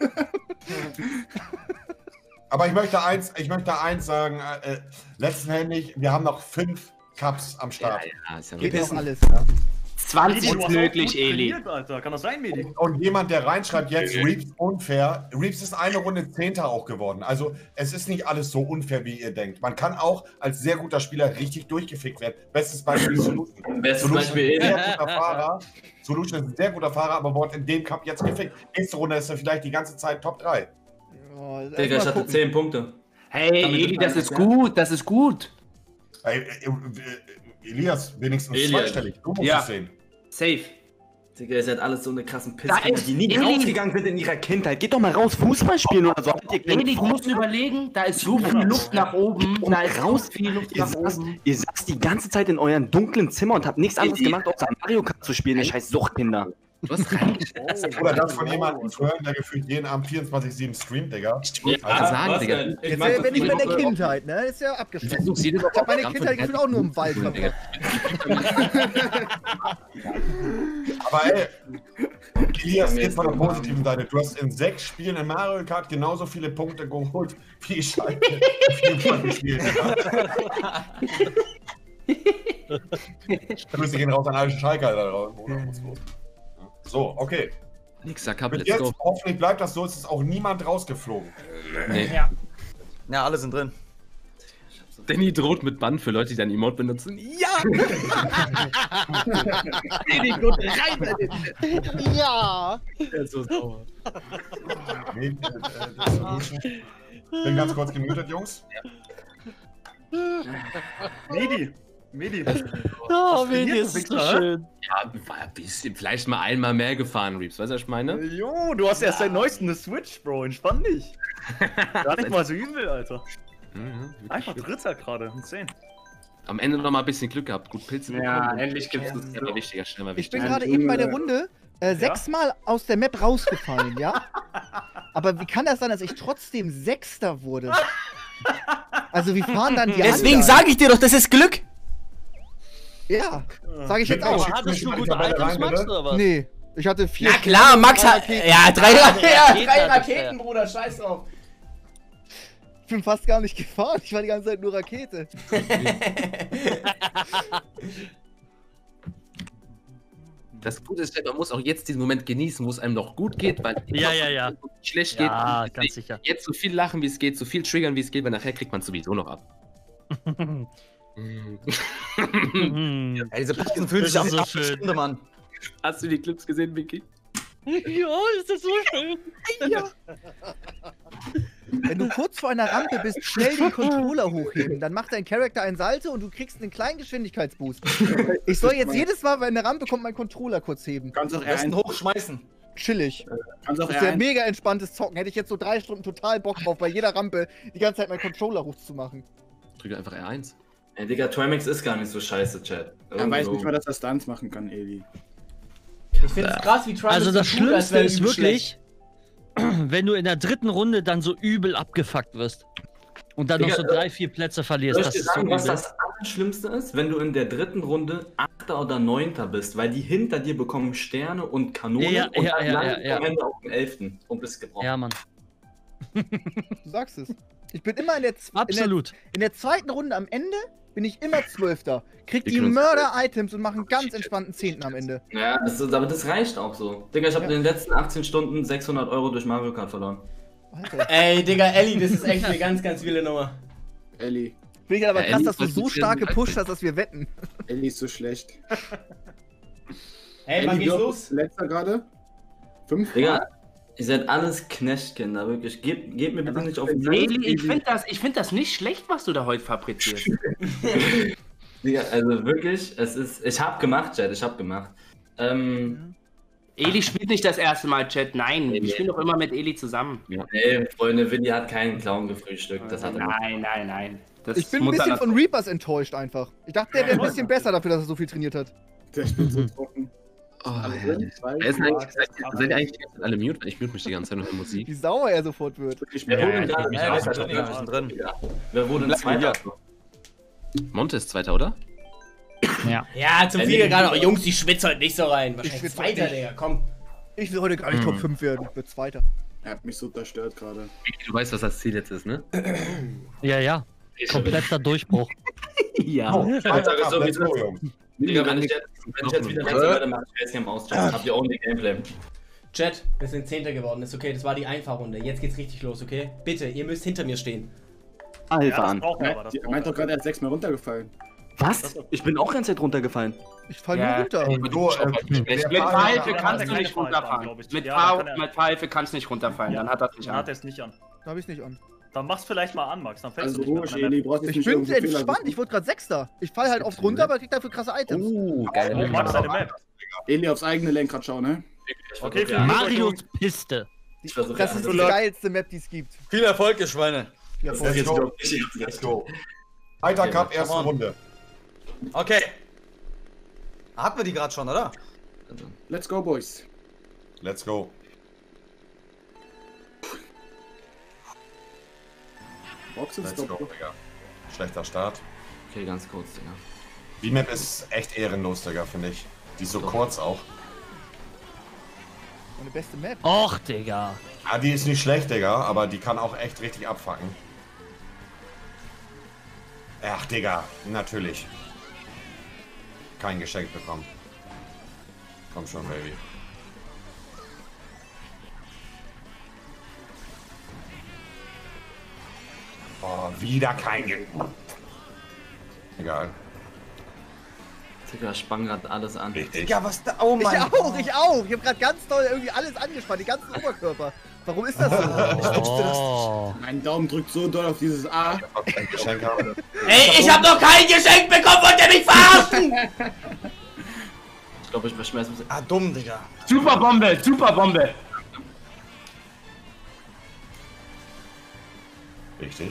Aber ich möchte eins, ich möchte eins sagen, äh, letztendlich, wir haben noch fünf Cups am Ja, Start. ja, ist ja Geht wirklich. doch alles. zwanzig Medi, du ist hast auch möglich, gut Eli. trainiert, Alter. Kann das sein, Medi? Und jemand, der reinschreibt jetzt, Reeves unfair. Reeves ist eine Runde Zehnter auch geworden. Also es ist nicht alles so unfair, wie ihr denkt. Man kann auch als sehr guter Spieler richtig durchgefickt werden. Bestes Beispiel Solution. Bestes Solution Beispiel ist ein Eli. sehr guter Fahrer. Solution ist ein sehr guter Fahrer, aber wurde in dem Cup jetzt gefickt. Nächste Runde ist er vielleicht die ganze Zeit Top drei. Oh, erst Digga, ich mal hatte gucken. zehn Punkte. Hey, Damit Eli, du das keinen- ist gut, das ist gut. Ey, äh, äh, Elias, wenigstens Eli, zweistellig. Du musst Ja. es sehen. Safe. Digga, ihr seid alles so eine krassen Da Pisskinder, ist die nie Eli. rausgegangen sind in ihrer Kindheit. Geht doch mal raus, Fußball spielen oder so. Habt ihr Eli, gedacht, du musst überlegen, da ist so viel Luft nach oben. Da ist raus viel Luft Ihr nach saßt, oben. ihr saßt die ganze Zeit in euren dunklen Zimmer und habt nichts anderes Eli. gemacht, außer Mario Kart zu spielen, ihr scheiß Suchtkinder. Du hast reingeschätzt. Oder das von jemandem zu hören, der gefühlt jeden Abend vierundzwanzig sieben streamt, Digga. Ich wollte gerade sagen, Digga. Ich Jetzt mag äh, das bin ich nicht. mehr in der Kindheit, ne? Das ist ja Du abgeschlossen. versuchst jede Woche Ich hab meine Gramm Kindheit von gefühlt auch nur im Wald Gramm, Digga. Aber ey, Elias, geht von der positiven Seite. Du hast in sechs Spielen in Mario Kart genauso viele Punkte geholt wie Schalke. in vierundzwanzig Spielen, Digga. Grüße gehen raus an alle Schalker da raus. So, okay. Nächster Cup, Bis let's jetzt, go. hoffentlich bleibt das so, es ist auch niemand rausgeflogen. Nee. Ja, alle sind drin. Danny droht mit Bann für Leute, die dein Emote benutzen. Ja! Danny droht rein in den Ja! Der ist so sauer. Nee, äh, äh, das Solution. Bin ganz kurz gemutet, Jungs. Medi. Medi. Oh, Medi, das ist so schön. Ja, war ein bisschen, vielleicht mal einmal mehr gefahren, Reeps. Weißt du, was ich meine? Jo, du hast erst seit neuestem eine Switch, Bro. Entspann dich. Gar nicht mal so übel, Alter. Mhm, wirklich Einfach schlimm. Dritter gerade. Insane. Am Ende noch mal ein bisschen Glück gehabt. Gut Pilze Ja, bekommen. endlich gibt's Das ist ja wichtiger, schnell mal Ich wichtig. bin gerade eben bei der Runde äh, sechsmal aus der Map rausgefallen, ja? Aber wie kann das sein, dass ich trotzdem Sechster wurde? Also wie fahren dann die Deswegen anderen? sage ich dir doch, das ist Glück. Ja, sage ich jetzt auch. Schickst Hattest du mich gute mal rein, Items, Max, bitte? oder was? Nee, ich hatte vier. Na klar, Max drei hat. Raketen. Ja, drei, Ja, Raketen, ja, Raketen drei hat er. Raketen, Bruder, scheiß drauf. Ich bin fast gar nicht gefahren, ich war die ganze Zeit nur Rakete. Das Gute ist, man muss auch jetzt diesen Moment genießen, wo es einem noch gut geht, weil Ja, ja, ja. es schlecht Ja, geht. ganz sicher. Jetzt so viel lachen, wie es geht, so viel triggern, wie es geht, weil nachher kriegt man sowieso noch ab. Mhm. Ey, diese Pausen fühlen Das sich ist an so wie schön. Stunde, Mann. Hast du die Clips gesehen, Vicky? Ja, ist das so schön. Wenn du kurz vor einer Rampe bist, schnell den Controller hochheben. Dann macht dein Charakter ein Salto und du kriegst einen kleinen Geschwindigkeitsboost. Ich soll jetzt jedes Mal, wenn eine Rampe kommt, meinen Controller kurz heben. Kannst auch Am besten R eins. hochschmeißen. Chillig. Kannst auch Das ist ja R eins. mega entspanntes Zocken. Hätte ich jetzt so drei Stunden total Bock drauf, bei jeder Rampe die ganze Zeit meinen Controller hochzumachen. Drücke einfach R eins. Ey, Digga, Trimax ist gar nicht so scheiße, Chat. Er weiß Irgendwo. nicht mal, dass er Stunts machen kann, Eli. Ich finde es krass, wie Trimax Also das so tut, als Schlimmste wäre ist übel schlecht. wirklich, wenn du in der dritten Runde dann so übel abgefuckt wirst. Und dann noch Digga, so drei, vier Plätze verlierst. Soll ich Das dir ist so sagen, was übel. das Allerschlimmste ist? Wenn du in der dritten Runde Achter oder Neunter bist, weil die hinter dir bekommen Sterne und Kanonen Ja, und ja, dann ja, landest ja, du ja. am Ende auf dem Elften und bist gebrochen. Ja, Mann. Du sagst es. Ich bin immer in der, Z- in der, Absolut. in der zweiten Runde am Ende bin ich immer Zwölfter. Krieg Wir die können uns- Mörder-Items und mache einen ganz entspannten Zehnten am Ende. Ja, das ist, aber das reicht auch so. Digga, ich habe Ja. in den letzten achtzehn Stunden sechshundert Euro durch Mario Kart verloren. Alter. Ey, Digga, Ellie, das ist echt eine ganz, ganz wilde Nummer. Ellie. Finde ich aber Ja, krass, Ellie dass du ist so ein stark bisschen gepusht hast, dass wir wetten. Ellie ist so schlecht. Hey, wann Ellie, geht's du los? Letzter gerade? Fünf? Digga, ihr seid alles Knechtkinder, wirklich. Gebt, gebt mir bitte nicht auf den Sack. Eli, Ich finde das, ich find das nicht schlecht, was du da heute fabrizierst. Digga, also wirklich, es ist. Ich hab gemacht, Chat, ich hab gemacht. Ähm, Eli spielt nicht das erste Mal Chat, nein. Nee, nee. Ich spiele doch immer mit Eli zusammen. ey, Freunde, Willi hat keinen Clown gefrühstückt. Das hat er nicht. Nein, nein, nein. Das Ich bin ein muss bisschen er- von Reapers enttäuscht einfach. Ich dachte, der wäre ein bisschen besser dafür, dass er so viel trainiert hat. Der spielt so trocken. Oh, Alle herrlich. drin, zwei, Wer ist denn drei, eigentlich, seid, ihr- seid ihr eigentlich die ganze Zeit alle mute? Weil ich mute mich die ganze Zeit noch in Musik. Wie sauer er sofort wird. Ich Wer bin wurde Ja, denn gerade Ja, wir sind Zweiter? drin, wir sind drin. Wer wurde denn Bleib Zweiter? Monte ist Zweiter, oder? Ja, zum Ey, Viel nee, gerade. Oh, nee. Jungs, die schwitzt heute nicht so rein. Wahrscheinlich schwitze Zweiter, nicht. Digga, komm. Ich will heute gar nicht Hm. Top fünf werden. Ich wird Zweiter. Er hat mich so zerstört gerade. Du weißt, was das Ziel jetzt ist, ne? Ja, ja. Kompletter Durchbruch. Ja. Alter, ist so, wie let's go, es Jungs. Digga, wenn ich jetzt, wenn ich jetzt wieder letzter werde, mach ich Facecam aus, Chat. Habt ihr only Gameplay. Chat, wir sind Zehnter geworden. Ist okay, das war die Einfahrrunde. Jetzt geht's richtig los, okay? Bitte, ihr müsst hinter mir stehen. Ja, Alter. das brauchen wir aber. Das Er brauchen meint doch wir. gerade, er ist sechsmal runtergefallen. Was? Ich bin auch ganz Zeit runtergefallen. Ich fall Ja. nur runter. So, äh, Mit der Pfeife Fahrer- kannst du gleich nicht fallen, runterfahren. glaub ich. Mit, Ja, Pau- dann kann er- mit Pfeife kannst du nicht runterfallen, dann hat er nicht Dann hat an. er es nicht an. Da hab ich's nicht an. Dann mach's vielleicht mal an, Max. Dann fällst Also du nicht mehr ruhig, von der Eli, Map. brauchst jetzt Ich nicht bin irgendwo Fehler entspannt. suchen. Ich wurde gerade Sechster. Ich fall halt oft runter, aber krieg dafür krasse Items. Uh, Oh, geil. Max, deine Map. Eli aufs eigene Lenkrad schauen, ne? Okay, viel Marios Piste. Ich versuche Das ist die Glück. geilste Map, die es gibt. Viel Erfolg, ihr Schweine. Ja, Das voll. ist jetzt go. glaub ich, Let's go. Alter Cup, erste come on. Runde. Okay. Hatten wir die gerade schon, oder? Let's go, Boys. Let's go. Boxen, Let's stop. go, Digga. Schlechter Start. Okay, ganz kurz, Digga. Die Map ist echt ehrenlos, Digga, finde ich. Die ist so kurz auch. Meine beste Map. Och, Digga. Ah, die ist nicht schlecht, Digga, aber die kann auch echt richtig abfacken. Ach, Digga, natürlich. Kein Geschenk bekommen. Komm schon, Baby. Oh, wieder kein Ge... Egal. Digga, spann grad alles an. Richtig. Ja, was da? Oh Ich mein auch, ich auch. Ich hab grad ganz toll irgendwie alles angespannt, den ganzen Oberkörper. Warum ist das so? Oh. Mein Daumen drückt so doll auf dieses A. Ob ich ein Geschenk habe. Ey, ich hab noch kein Geschenk bekommen, wollt ihr mich verarschen? Ich glaube, ich verschmeiß mich. Ah, dumm, Digga. Super Bombe, super Bombe. Richtig.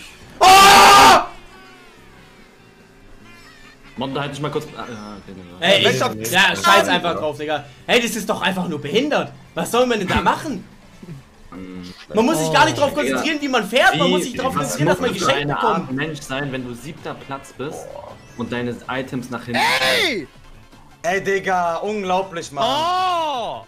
Monte, halt dich mal kurz. Ah, ja, okay, Digga. Ey, ich, Welcher- ja, scheiß einfach drauf, Digga. Hey, das ist doch einfach nur behindert. Was soll man denn da machen? Man muss sich gar nicht drauf konzentrieren, wie man fährt. Man muss sich darauf was konzentrieren, dass man muss Geschenk eine Art bekommt. Mensch sein, wenn du siebter Platz bist und deine Items nach hinten. Ey! Ey, Digga, unglaublich, Mann. Oh!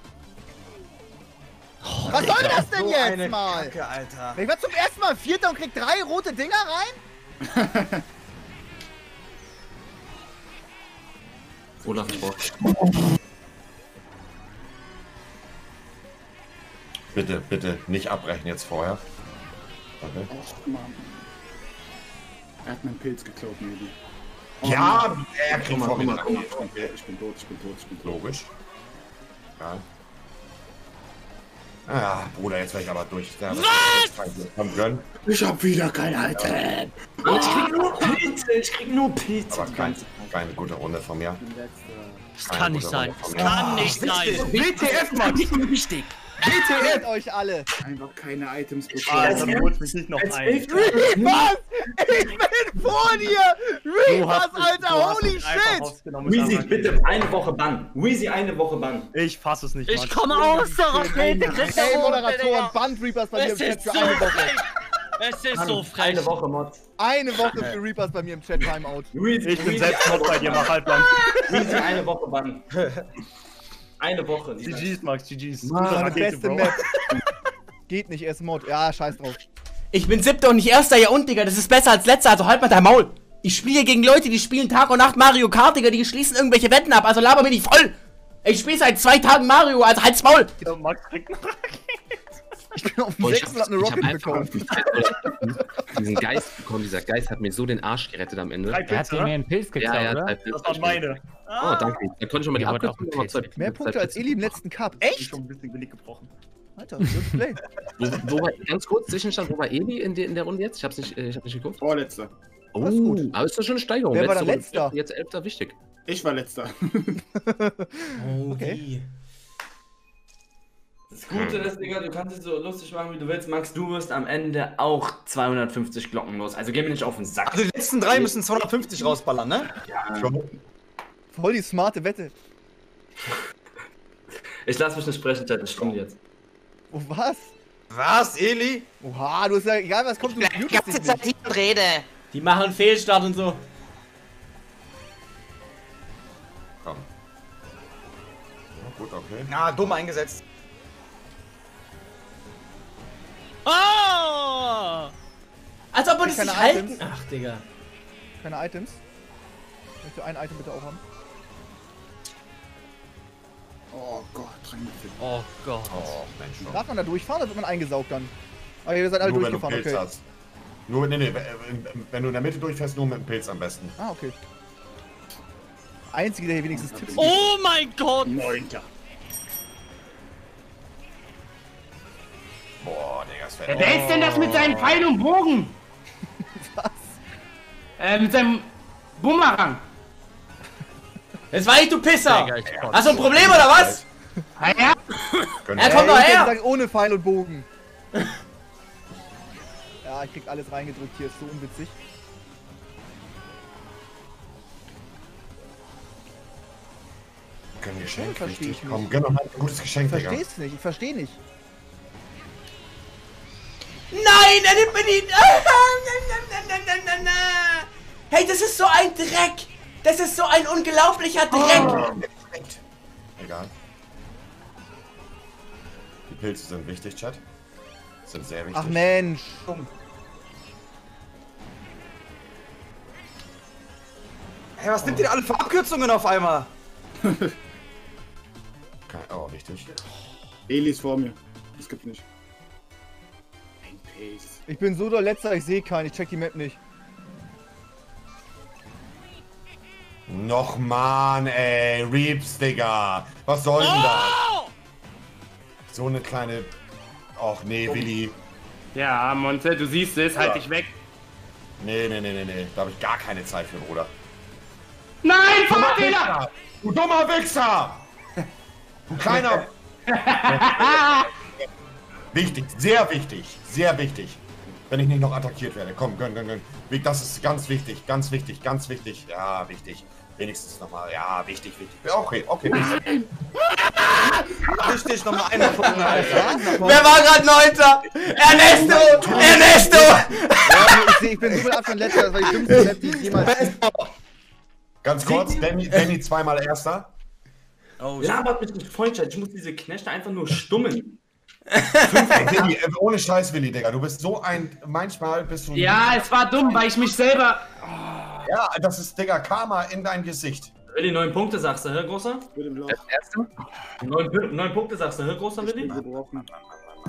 Was soll das denn So jetzt eine mal? Kacke, Alter. Ich war zum ersten Mal Vierter und krieg drei rote Dinger rein? Olaf Sport. Bitte, bitte, nicht abbrechen jetzt vorher. Okay. Ach, Mann. Er hat meinen Pilz geklaut, Medi. Ja, er kriegt vor mir. Ich bin tot, ich bin tot, ich bin tot, ich bin tot. Logisch. Ja. Ah, Bruder, jetzt werde ich aber durch. Ja, was? Gönnen. Ich hab wieder kein Item. Mann, ich krieg nur Pilze, ich krieg nur Pilze. Aber kein, keine gute Runde von mir. Das kann nicht sein. Das kann nicht sein. W T F, Mann! Wichtig. W T F! euch alle. Einfach keine Items Alter, bekommen. dann holst mich nicht noch ein. Was? Ich bin vor dir! Reapers, Alter, holy shit! Weezy, bitte eine Woche Bann. Weezy, eine Woche Bann. Ich fass es nicht, Mann. Ich komme aus der Rakete. Hey, Moderatoren, Band Reapers bei mir im Chat für eine Woche. Es ist so frech. Eine Woche Mod. Eine Woche für Reapers bei mir im Chat, Timeout. Weezy, Ich bin Weezy, selbst noch bei dir, mach halt lang. Weezy, eine Woche Bann. Eine Woche. G Gs, Max, G Gs. Meine beste Map. Geht nicht, erst Mod. Ja, scheiß drauf. Ich bin siebter und nicht erster, ja und, Digga. Das ist besser als letzter, also halt mal dein Maul. Ich spiele gegen Leute, die spielen Tag und Nacht Mario Kart, Digga. Die schließen irgendwelche Wetten ab, also laber mir nicht voll. Ich spiele seit zwei Tagen Mario, also halt's Maul. Ja, Max kriegt noch. Ich bin auf dem Boah, ich sechsten hab, eine ich hab Rocket einfach bekommen. diesen Geist bekommen. Dieser Geist hat mir so den Arsch gerettet am Ende. Drei Er hat Pilze, dir mir ne? einen Pilz geklaut, Ja, ja, oder? drei Pilze. Das waren meine. Oh, danke. Da konnte ich schon mal die Ja, aber Abkürzung auch noch zwei- Mehr zwei Punkte als Pilze. Eli im letzten Cup. Ich Echt? schon ein bisschen Genick gebrochen. Alter, good play. Wo, wo war, ganz kurz, Zwischenstand, wo war Eli in, der- in der Runde jetzt? Ich hab's nicht, äh, ich hab nicht geguckt. Vorletzter. Oh, Das ist gut. aber ist doch schon eine Steigerung. Wer war Letzte der Runde Letzter? vierter, Jetzt elfter, wichtig. Ich war letzter. Oh, Okay. wie? Das Gute ist, Digga, du kannst es so lustig machen, wie du willst. Max, du wirst am Ende auch zweihundertfünfzig Glocken los. Also geh mir nicht auf den Sack. Also die letzten drei müssen zweihundertfünfzig rausballern, ne? Voll die smarte Wette. Ich lass mich nicht sprechen, Chat. Ich stumm jetzt. Oh, was? Was, Eli? Oha, du hast ja, egal was kommt, du mutest dich nicht. hier rede. Die machen Fehlstart und so. Komm. Ja, gut, okay. Na, dumm eingesetzt. Oh! Als ob wir das Keine nicht halten. Items. Ach, Digga. Keine Items. Möchtest du ein Item bitte auch haben? Oh Gott, reingefilmt. Oh Gott. Oh, Mensch. doch. Darf man da durchfahren oder wird man eingesaugt dann? Aber ihr seid alle Nur wenn du durchgefahren, Pilz okay. hast. Nur, nee, nee, wenn du in der Mitte durchfährst, nur mit dem Pilz am besten. Ah, okay. Einzige, der hier wenigstens Tipps gibt. Oh mein Gott! Neunter. Boah, Digga, das Ja, wäre... wer ist denn das mit seinem Pfeil und Bogen? Was? Äh, mit seinem Bumerang. Das war ich, du Pisser. Digga, ich kotze. Hast du ein Problem oder was? Ah ja? Können Er kommt doch ich hätte her. gesagt, ohne Pfeil und Bogen. Ja, ich krieg alles reingedrückt hier, ist so unwitzig. Gönn ein Geschenk, Ja, versteh richtig. ich Komm, nicht. gönn doch mal ein gutes Geschenk, Ich Digga. versteh's nicht, ich versteh nicht. Nein, er nimmt mir die... Hey, das ist so ein Dreck. Das ist so ein unglaublicher Dreck. Egal. Die Pilze sind wichtig, Chat. Sind sehr wichtig. Ach Mensch. Hey, was nimmt ihr alle für Abkürzungen auf einmal? Kein, oh, wichtig. Eli ist vor mir. Das gibt's nicht. Ein Pace. Ich bin so der Letzter, ich sehe keinen, ich check die Map nicht. Noch Mann, ey. Reeps, Digga. Was soll denn das? So eine kleine... Och, nee, Willi. Ja, Monte, du siehst es, halt dich weg. Nee, nee, nee, nee, nee. Da habe ich gar keine Zeit für, Bruder. Nein, Fahrradfehler! Du dummer Wichser! Du kleiner... Wichtig, sehr wichtig, sehr wichtig. Wenn ich nicht noch attackiert werde. Komm, gönn, gönn, gönn. Das ist ganz wichtig, ganz wichtig, ganz wichtig. Ja, wichtig. Wenigstens nochmal. Ja, wichtig, wichtig. Ja, okay, okay. Richtig, nochmal einer von Wer war gerade Neunter? Ernesto! Ernesto! Ja, ich, seh, ich bin so viel Abstand Letzter, das war die dümmste Map, die ich jemals... Ganz kurz, Danny, Danny zweimal Erster. Oh, labert mich nicht voll, Chat. Ich muss diese Knechte einfach nur stummen. Ey, Willi, äh, ohne Scheiß, Willi, Digga. Du bist so ein... Manchmal bist du... Ja, es war dumm, weil ich mich selber... Ja, das ist, Digga, Karma in dein Gesicht. Willi, neun Punkte sagst du, hä, Großer? Bitte im Loch. Erster? Neun, neun Punkte sagst du, hä, Großer Willi? gebrochen.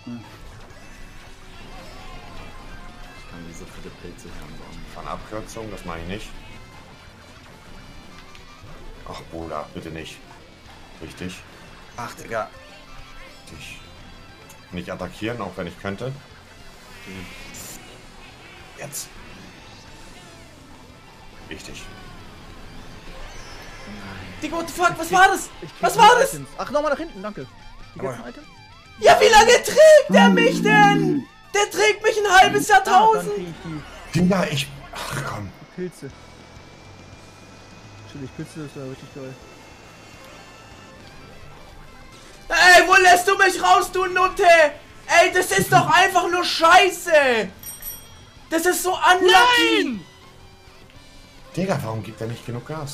Ich kann diese viele Pilze haben. Von Abkürzung, das mache ich nicht. Ach, Bruder, bitte nicht. Richtig. Ach, Digga. Richtig. Nicht attackieren, auch wenn ich könnte. Jetzt. Richtig. Digga, what the fuck, was war das? Was war das? Ach, nochmal nach hinten, danke. Die ganzen Items? Ja, wie lange trägt der mich denn? Der trägt mich ein halbes Jahrtausend. Digga, ich... Ach, komm. Pilze. Chillig, Pilze, das war richtig geil. Ey, wo lässt du mich raus, du Nutte? Ey, das ist doch einfach nur Scheiße. Das ist so unlucky. Nein! Digga, warum gibt er nicht genug Gas?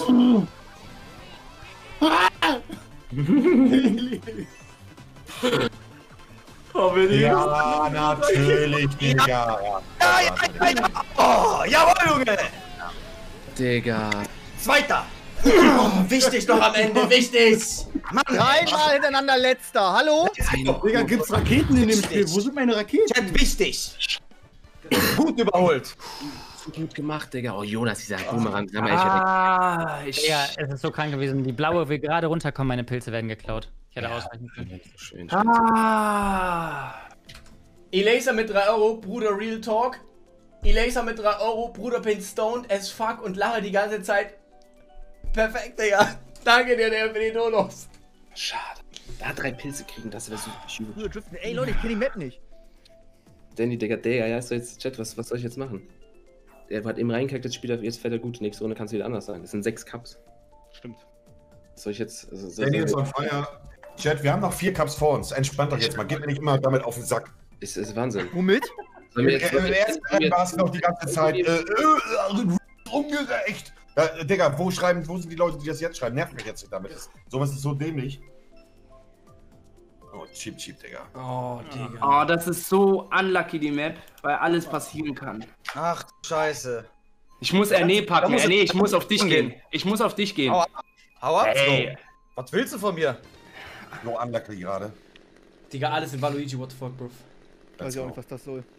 Oh, ja, natürlich, Digga. Ja, ja, ja, ja. Oh, jawohl, Junge. Digga. Zweiter. Oh, wichtig noch am Ende, wichtig. Mann, dreimal hintereinander letzter. Hallo? Digga, gibt's Raketen in dem Spiel? Wo sind meine Raketen? Chat, wichtig. Gut überholt. Gut gemacht, Digga. Oh, Jonas, dieser Boomerang. Ah, ich ja, es ist so krank gewesen. Die blaue will gerade runterkommen, meine Pilze werden geklaut. Ich hätte ja, ausweichen können. So schön. Ah. Elaser mit drei Euro, Bruder Real Talk. Elaser mit drei Euro, Bruder bin stoned as fuck und lache die ganze Zeit. Perfekt, Digga. Danke dir, der für die Donos. Schade. Da drei Pilze kriegen, das wäre super schön. Bruder driften. Ey, Leute, ich kenne die Map nicht. Danny, Digga, der, ja, ist doch jetzt Chat, was, was soll ich jetzt machen? Er hat eben reingekackt, das Spiel jetzt fährt er gut. Nächste Runde kannst du wieder anders sein. Das sind sechs Cups. Stimmt. Was soll ich jetzt. Also, so Danny ist on fire. Chat, wir haben noch vier Cups vor uns. Entspannt doch jetzt mal. Geht mir nicht immer damit auf den Sack. Ist, ist Wahnsinn. Womit? Im ersten Rennen war es noch die ganze Zeit. Äh, äh, ungerecht. Ja, Digga, wo schreiben, wo sind die Leute, die das jetzt schreiben? Nervt mich jetzt nicht damit. Sowas ist so dämlich. Oh, cheap, cheap, Digga. Oh, Digga. Oh, das ist so unlucky, die Map, weil alles passieren kann. Ach, Scheiße. Ich muss Erne packen. Erne, ich muss auf dich gehen. Ich muss auf dich gehen. Hau ab. Hau ab. Ey. So. Was willst du von mir? No unlucky gerade. Digga, alles in Waluigi, what the fuck, bro. Weiß ich auch nicht, was das soll.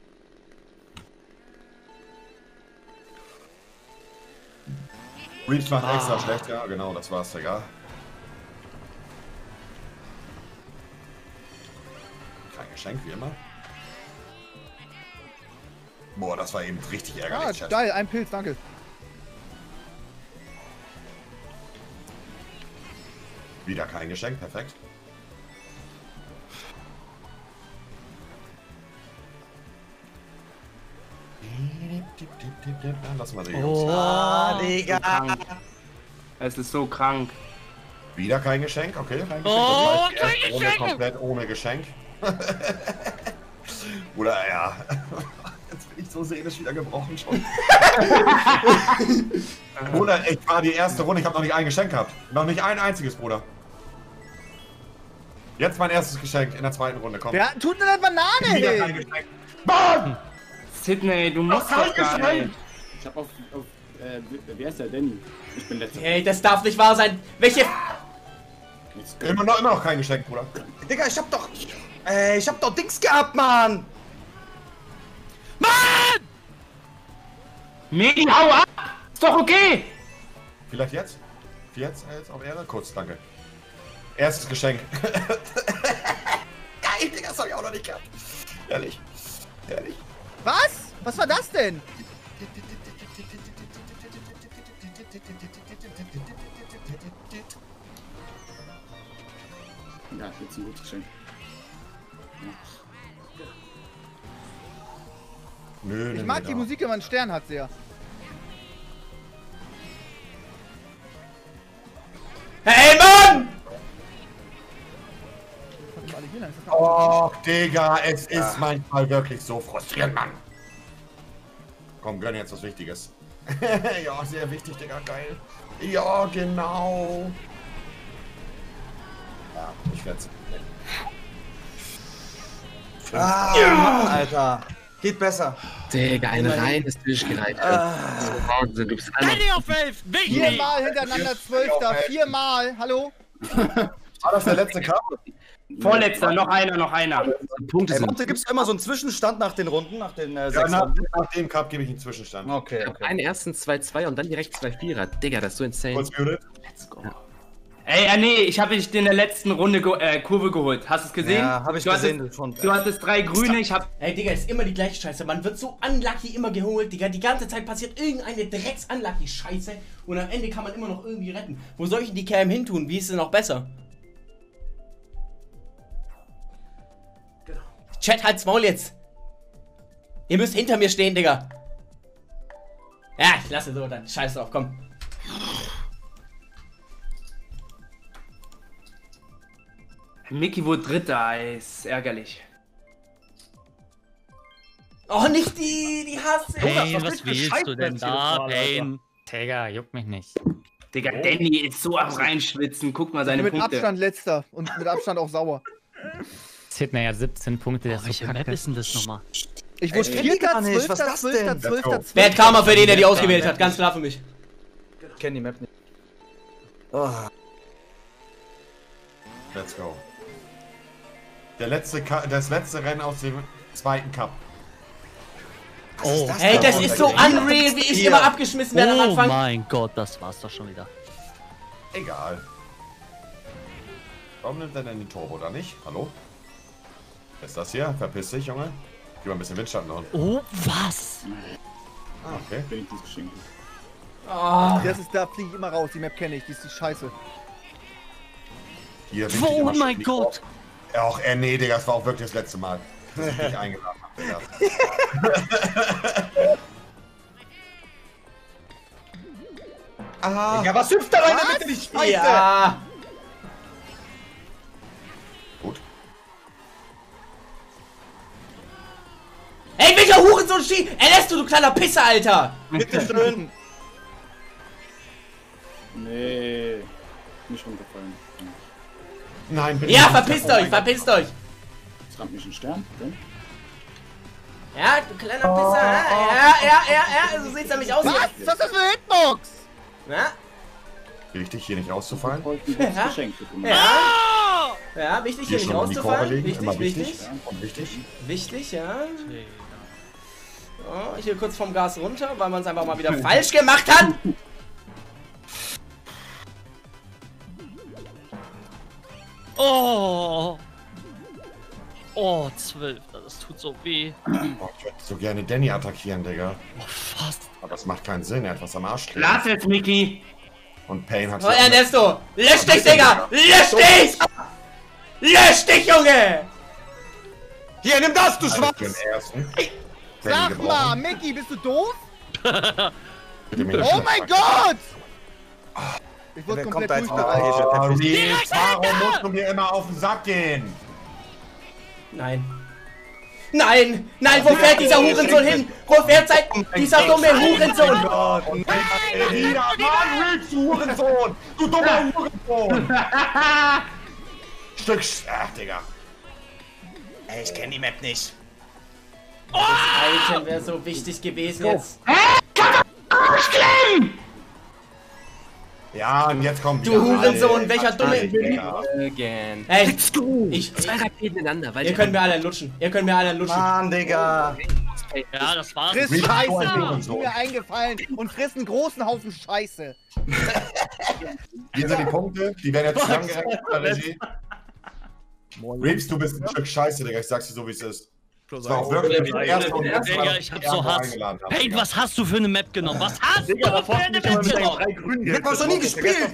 Reach macht Ah. extra schlecht, ja, genau, das war's, Digga. Kein Geschenk, wie immer. Boah, das war eben richtig ärgerlich, Ah, Chat. geil, ein Pilz, danke. Wieder kein Geschenk, perfekt. Lass mal die Jungs. Oh, ah, Digga. Es ist so krank. Wieder kein Geschenk, okay. Kein Geschenk. Oh, das heißt, die erste Runde komplett ohne Geschenk. Oder ja. Jetzt bin ich so seelisch wieder gebrochen schon. Bruder, ich war die erste Runde, ich habe noch nicht ein Geschenk gehabt. Noch nicht ein einziges, Bruder. Jetzt mein erstes Geschenk in der zweiten Runde, komm. Wer tut denn eine Banane, Wieder ey? kein Geschenk. Mann! Sydney, du musst doch gar nicht. Ich hab auf, auf äh, wer ist der Danny? Ich bin letzter. Ey, das darf nicht wahr sein. Welche... Immer noch, immer noch kein Geschenk, Bruder. Digga, ich hab doch... Ey, ich hab doch Dings gehabt, Mann! Mann! Medi, hau ab! Ist doch okay! Vielleicht jetzt? Jetzt, jetzt auf Ehre? Kurz, danke. Erstes Geschenk. Geil, Digga, das hab ich auch noch nicht gehabt. Ehrlich. Ehrlich. Was? Was war das denn? Ja, jetzt ein gutes Geschenk. Nö, Ich nö, mag nö, die da. Musik, wenn man einen Stern hat, sehr. Hey, Mann! Oh, Digga, es ist manchmal wirklich so frustrierend, Mann. Komm, gönn jetzt was Wichtiges. Ja, sehr wichtig, Digga, geil. Ja, genau. Ja, ich werd's. Ah, ja. Alter. Geht besser. Digga, ein reines durchgereicht. Ah. Wahnsinn, du bist einmal... auf elf! Viermal hintereinander Zwölfter. Viermal. Hallo? War das der letzte Kampf? Vorletzter, noch einer, noch einer. Punkte Ey, sind. warte, gibt's immer so einen Zwischenstand nach den Runden, nach den äh, Ja, sechs nach, Runden? nach dem Cup gebe ich einen Zwischenstand. Okay, okay. Einen ersten zwei zwei und dann direkt zwei Vierer. Digga, das ist so insane. Kurz muted. Let's go. Ey, äh, nee, ich habe dich in der letzten Runde ge äh, Kurve geholt. Hast du es gesehen? Ja, hab ich du gesehen. Hattest, Schon. du hattest drei grüne, ich hab... Ey, Digga, ist immer die gleiche Scheiße. Man wird so unlucky immer geholt, Digga. Die ganze Zeit passiert irgendeine Drecks-Unlucky-Scheiße und am Ende kann man immer noch irgendwie retten. Wo soll ich denn die Cam hin tun? Wie ist es noch besser? Chat, halt's Maul jetzt. Ihr müsst hinter mir stehen, Digga. Ja, ich lasse so, dann scheiß drauf, komm. Mickey wurde Dritter, ist ärgerlich. Oh, nicht die, die hasse ich. Hey, was willst du denn da, Pain? Digga, juckt mich nicht. Digga, Danny ist so am reinschwitzen. Guck mal seine mit Punkte. Abstand letzter und mit Abstand auch sauer. Sidney hat siebzehn Punkte, der ist so Welche Map kacke. ist denn das nochmal? Ich wurde Ey, Vierter, gar nicht. Was Zwölfter, ist das Zwölfter, denn? Zwölfter, Let's go. Wer hat Karma für den, der die Map ausgewählt da, hat? Ganz klar für mich. Ich kenn die Map nicht. Oh. Let's go. Der letzte Cu- das letzte Rennen aus dem zweiten Cup. Oh, Ey, das ist so unreal, wie ich immer abgeschmissen werde am oh Anfang. mein Gott, das war's doch schon wieder. Egal. Warum nimmt er denn die Turbo da nicht? Hallo? Was ist das hier? Verpiss dich, Junge. Gib mal ein bisschen Windstand noch. Oh, was? Ah, okay. Wenigstens geschenkt. Oh. Das ist, da fliege ich immer raus. Die Map kenne ich. Die ist die Scheiße. Hier, Oh, immer schön mein die Gott. Korb. Ach, äh, nee, Digga, das war auch wirklich das letzte Mal, dass ich dich eingeladen habe, Digga. Ah, Ja, was hüpft da rein, damit du nicht scheiße? Ja. gut. Ey, welcher Hurensohn schießt? Er lässt du, du kleiner Pisser, Alter. Bitte schön. Nee. Nicht runterfallen. Nein, bitte Ja, nicht. verpisst euch, verpisst euch. Jetzt rammt mich ein Stern. Okay. Ja, du kleiner Pisser. Ja, ja, ja, ja, so sieht's nämlich aus. Was? Was ist das für eine Hitbox? Ja, Wichtig, hier nicht rauszufallen. Ja. Geschenkt bekommen. ja. Ja, wichtig, hier Hier nicht schon mal die Korbe rauszufallen. legen, Wichtig, immer wichtig. wichtig. Und wichtig. Wichtig, ja. Oh, hier kurz vom Gas runter, weil man es einfach mal wieder falsch gemacht hat. Oh. Oh, zwölf, das tut so weh. Oh, ich würde so gerne Danny attackieren, Digga. Oh, fast. Aber das macht keinen Sinn, er hat was am Arsch kleben. Lass es, Mickey. Und Pain hat... Oh, Ernesto, lösch dich, Digga! Lösch dich! Lösch dich, Junge! Hier, nimm das, du Also Schwarz! für den ersten. Sag mal, Mickey, bist du doof? Bitte mir Oh mein Gott! Ich wurde Wer komplett kommt da jetzt durchgereicht. mal? Oh, Reeves, warum musst du mir immer auf den Sack gehen? Nein. Nein! Nein, wo fährt dieser Hurensohn hin? Wo fährt sein... dieser dumme Hurensohn? Und dann wieder, Mann, Reeves, du Hurensohn! Du dummer Hurensohn! Stück... Sch- Ach, Digga. Ey, ich kenne die Map nicht. Das Item wäre so wichtig gewesen jetzt. Ja, und jetzt kommt Du wieder Hurensohn, alle. welcher dumme... Digga. Again. Ey, Let's go! ich... Zwei Raketen ineinander, weil Ihr könnt mir alle lutschen. Ihr könnt mir alle lutschen. Mann, Digga. Ja, das war's. Friss Reeves, du ein Scheiße! Ist Hurensohn. mir eingefallen und friss einen großen Haufen Scheiße. Hier sind die Punkte, die werden jetzt zusammengerechnet von der Regie. Reeves, du bist ein Stück Scheiße, Digga, ich sag's dir so, wie es ist. Das war auch wirklich der erste und letzte Mal, Digga, dass ich hab dich so irgendwo Hass. eingeladen habe, Hey, Digga. was hast du für eine Map genommen? Was hast Digga, du da für eine mich Map aber mit deinen genommen? drei Grünen Mit was noch nie gespielt?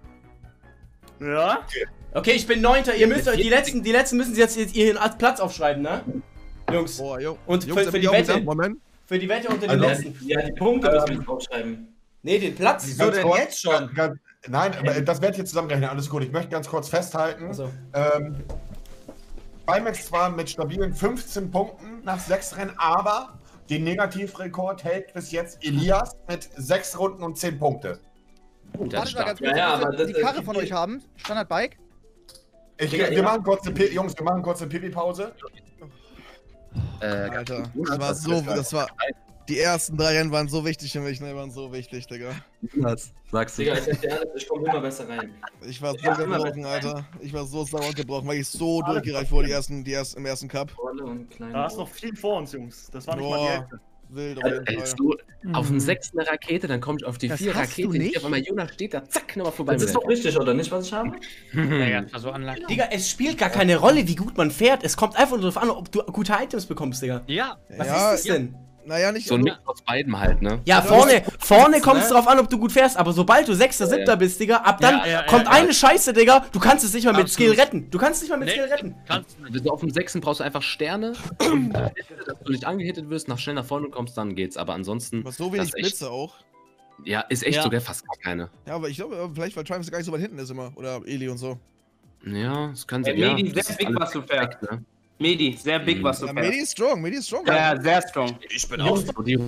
Ja? Okay, ich bin Neunter. Ihr müsst euch... Die letzten, die letzten müssen jetzt, jetzt ihren Platz aufschreiben, ne? Jungs. Boah, jo. Und Jungs, für, für sind die auch Wette... wieder? Moment. Für die Wette unter den Also, letzten. ja, die Punkte müssen wir draufschreiben. Nee, den Platz. Wieso denn kurz, jetzt schon? Ganz, nein, aber das werde ich jetzt zusammenrechnen, alles gut. Ich möchte ganz kurz festhalten. Achso. Ähm, Bimax zwar mit stabilen fünfzehn Punkten nach sechs Rennen, aber den Negativrekord hält bis jetzt Elias mit sechs Runden und zehn Punkte. Guter Wartet mal ganz Start. kurz, Ja, ja, dass aber wir das- die Karre von euch haben. Standardbike. Ich, Digga, wir ja. machen kurz eine Pi- Jungs, wir machen kurz eine Pipi-Pause. Äh, Alter, das war so, das war... Die ersten drei Rennen waren so wichtig für mich, ne? Waren so wichtig, Digga. Was sagst du? Digga, ich sag dir ehrlich, ich komm immer besser rein. Ich war so Ja, immer gebrochen, besser Alter. Ich war so sauer gebrochen, weil ich so durchgereicht wurde die ersten, die ersten, im ersten Cup. Und Da ist noch viel vor uns, Jungs. Das war nicht mal die Boah, Hälfte. wild auf Also, jeden hältst Fall. du auf den sechsten eine Rakete, dann komme ich auf die Das vier hast du Rakete. nicht? Auf einmal Jonas steht da, zack, nochmal vorbei. Das ist mit doch richtig, oder nicht, was ich habe? Naja, das war so anlagt. Digga, es spielt gar keine Rolle, wie gut man fährt. Es kommt einfach nur darauf an, ob du gute Items bekommst, Digga. Ja. Was Ja, ist das denn? Naja, nicht So ein Mix aus beiden halt, ne? Ja, vorne, vorne kommt es drauf an, ob du gut fährst, aber sobald du Sechster, Ja, Siebter ja. bist, Digga, ab dann Ja, ja, ja, kommt ja. eine Scheiße, Digga, du kannst es nicht mal mit Absolut. Skill retten. Du kannst es nicht mal mit Nee. Skill retten. Kannst du nicht. Wenn du auf dem sechsten brauchst du einfach Sterne, und, äh, dass du nicht angehittet wirst, nach schnell nach vorne kommst, dann geht's. Aber ansonsten. Aber so das wenig ist echt- Blitze auch. Ja, ist echt Ja. sogar fast gar keine. Ja, aber ich glaube, vielleicht, weil Triumph gar nicht so weit hinten ist immer. Oder Eli und so. Ja, das kann Ey, sein. Ja, Medi, das sehr ist big, alles was du fährst. perfekt, ne? Medi, sehr big, Mhm. was du Ja, Medi fährst. ist strong, Medi ist strong. Ja, ja, sehr strong. Ich bin auch so. Die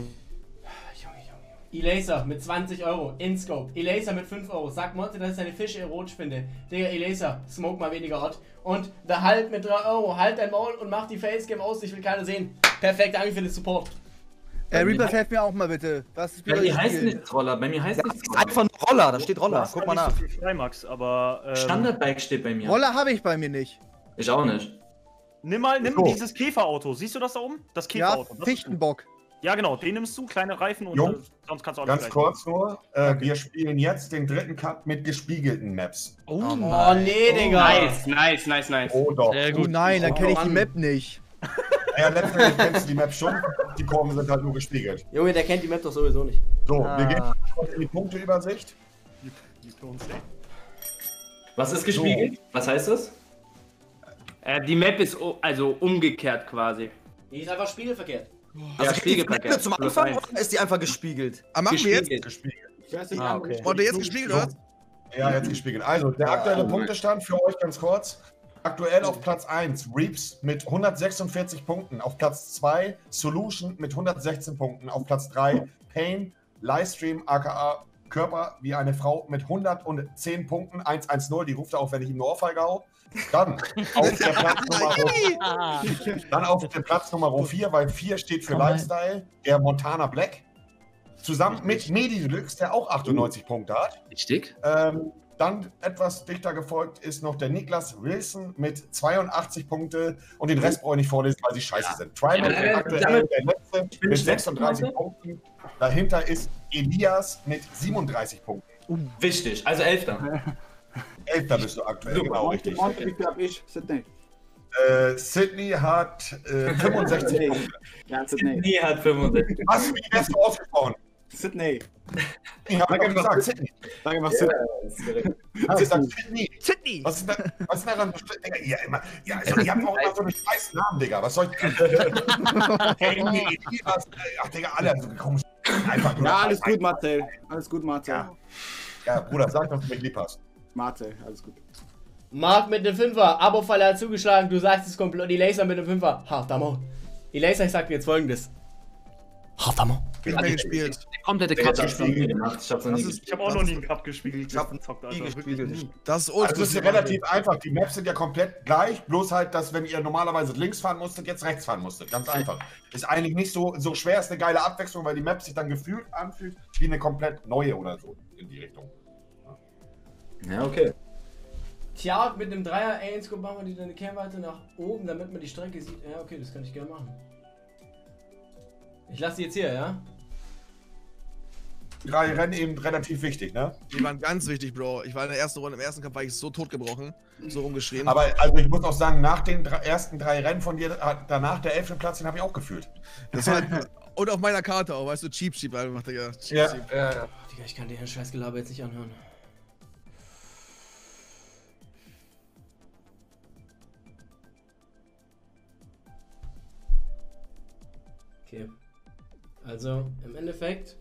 Elaser mit zwanzig Euro, InScope. Elaser mit fünf Euro. Sag Monte, dass ich seine Fische erotisch finde. Digga, Elaser, smoke mal weniger Ort. Und The Halt mit drei Euro. Halt dein Maul und mach die Facecam aus, ich will keine sehen. Perfekt, danke für den Support. Äh, Reaper, helf mir auch mal bitte. Was ist Bei mir heißt nichts Roller, bei mir heißt Ja, nichts das ist einfach nur Roller, da steht Du Roller. hast Guck halt mal nicht nach. so viel Freimax, aber. Ähm, Standardbike steht bei mir. Roller habe ich bei mir nicht. Ich auch nicht. Nimm mal nimm So. dieses Käferauto. Siehst du das da oben? Das Ja, Käferauto. Das ist gut. Fichtenbock. Ja, genau, den nimmst du, kleine Reifen und Jo. äh, sonst kannst du alles Ganz kurz nur, äh, wir spielen jetzt den dritten Cup mit gespiegelten Maps. Oh, oh nee, Digga. Nice, nice, nice, nice. Oh doch. Sehr Oh gut. nein, dann kenne ich die Mann. Map nicht. Ja, letztendlich kennst du die Map schon, die Kurven sind halt nur gespiegelt. Junge, der kennt die Map doch sowieso nicht. So, Ah. wir gehen kurz in die Punkteübersicht. Was ist gespiegelt? Was heißt das? Äh, die Map ist o- also umgekehrt quasi. Die ist einfach spiegelverkehrt. Ja, Also spiegelverkehrt. zum Plus Anfang eins. oder ist die einfach gespiegelt? Ah, machen wir jetzt? Gespiegelt. Gespiegelt. Ich weiß nicht, Ah, okay. Wurde jetzt gespiegelt, oder? Ja, jetzt gespiegelt. Also, der aktuelle Punktestand für euch ganz kurz. Aktuell auf Platz eins Reaps mit hundertsechsundvierzig Punkten. Auf Platz zwei Solution mit hundertsechzehn Punkten. Auf Platz drei Pain, Livestream, aka Körper wie eine Frau mit hundertzehn Punkten. eins eins null, die ruft er auf, wenn ich ihm eine Ohrfeige hau. Dann auf der Platz Nummer, dann auf der Platz Nummer vier, weil vier steht für Lifestyle, der Montana Black. Zusammen mit Medi Deluxe, der auch achtundneunzig Punkte hat. Richtig. Ähm, dann etwas dichter gefolgt ist noch der Niklas Wilson mit zweiundachtzig Punkte und den Rest brauche ich nicht vorlesen, weil sie scheiße sind. Triumph Ja, ja, aktuell damit- der letzte bin mit schlecht, sechsunddreißig Leute. Punkten. Dahinter ist Elias mit siebenunddreißig Punkten. Wichtig, also Elfter. Elfter bist du aktuell, Super. genau richtig. Monte, wie viel hab ich? Sydney. Äh, Sydney hat äh, fünfundsechzig Punkte. Ja, Sydney. Nie hat fünfundsechzig. Was, wie hast du ausgesprochen? Sydney. Ich habe doch gesagt, Sydney. Sag mal Ja, Sydney. das ist korrekt. Hast du gesagt, Sydney? Sydney! Was ist, da, was ist daran bestimmt? Digga, ihr, immer, ja, also, ihr habt auch immer so einen scheiß Namen, Digga. Was soll ich. Hey, nee, Elias, ach, Digga, alle haben so komisch. Einfach nur. Ja, alles gut, Marcel. Alles gut, Marcel. Ja. Ja, Bruder, sag, dass du mich lieb hast. Marcel, alles gut. Marc mit dem Fünfer, Abo-Falle hat zugeschlagen, du sagst es komplett. Die Laser mit dem Fünfer, harter Maul. Die Laser, ich sag dir jetzt folgendes. Harter Maul. Ich hab mir gespielt. Der komplette Ich Cut. hab's noch nie gemacht. Ich hab's noch nie Das ist- Ich habe auch noch nie einen Cup gespielt. Ich hab gezockt, nie Alter. gespielt. Wirklich nie. Das ist Also, oldschool. das ist ja relativ einfach. Die Maps sind ja komplett gleich, bloß halt, dass wenn ihr normalerweise links fahren musstet, jetzt rechts fahren musstet. Ganz einfach. Ist eigentlich nicht so, so schwer, ist eine geile Abwechslung, weil die Map sich dann gefühlt anfühlt wie eine komplett neue oder so in die Richtung. Ja, okay. Tja, mit einem Dreier, ey, jetzt guck, machen wir die deine Kehrweite nach oben, damit man die Strecke sieht. Ja, okay, das kann ich gerne machen. Ich lasse die jetzt hier, ja? Drei Rennen eben relativ wichtig, ne? Die waren ganz wichtig, Bro. Ich war in der ersten Runde, im ersten Kampf war ich so totgebrochen, so rumgeschrien. Aber also ich muss auch sagen, nach den drei, ersten drei Rennen von dir, hat danach der elfte Platz, den habe ich auch gefühlt. Das war halt, und auf meiner Karte auch, weißt du, Cheap Cheap einfach, Digga. Cheap Ja, Cheap. ja, ja. Digga, ich kann dir den scheiß Gelaber jetzt nicht anhören. Okay. Also, im Endeffekt.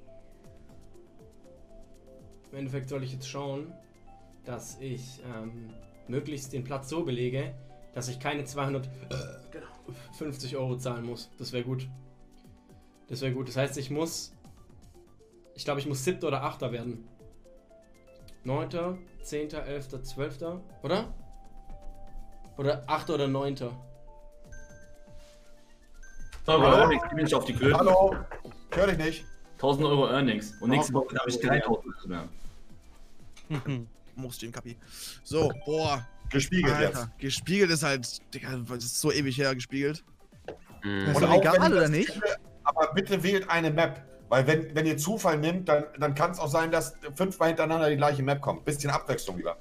Im Endeffekt soll ich jetzt schauen, dass ich ähm, möglichst den Platz so belege, dass ich keine zweihundertfünfzig Euro zahlen muss. Das wäre gut. Das wäre gut. Das heißt, ich muss. Ich glaube, ich muss siebter oder achter werden. neunter, zehnter, elfter, zwölfter, oder? Oder achter oder neunter. So, Bro, ich geh mich auf die Klöten. Hallo, Ich höre dich nicht. tausend Euro Earnings. Und nächste Woche habe ich dreitausend mehr. Muss stehen, Kapi. So, boah. Gespiegelt Alter, jetzt. Gespiegelt ist halt, Digga, das ist so ewig her gespiegelt. Das ist Und doch auch egal, wenn ihr oder das nicht? finde, aber bitte wählt eine Map. Weil wenn, wenn ihr Zufall nimmt, dann, dann kann es auch sein, dass fünfmal hintereinander die gleiche Map kommt. Bisschen Abwechslung lieber.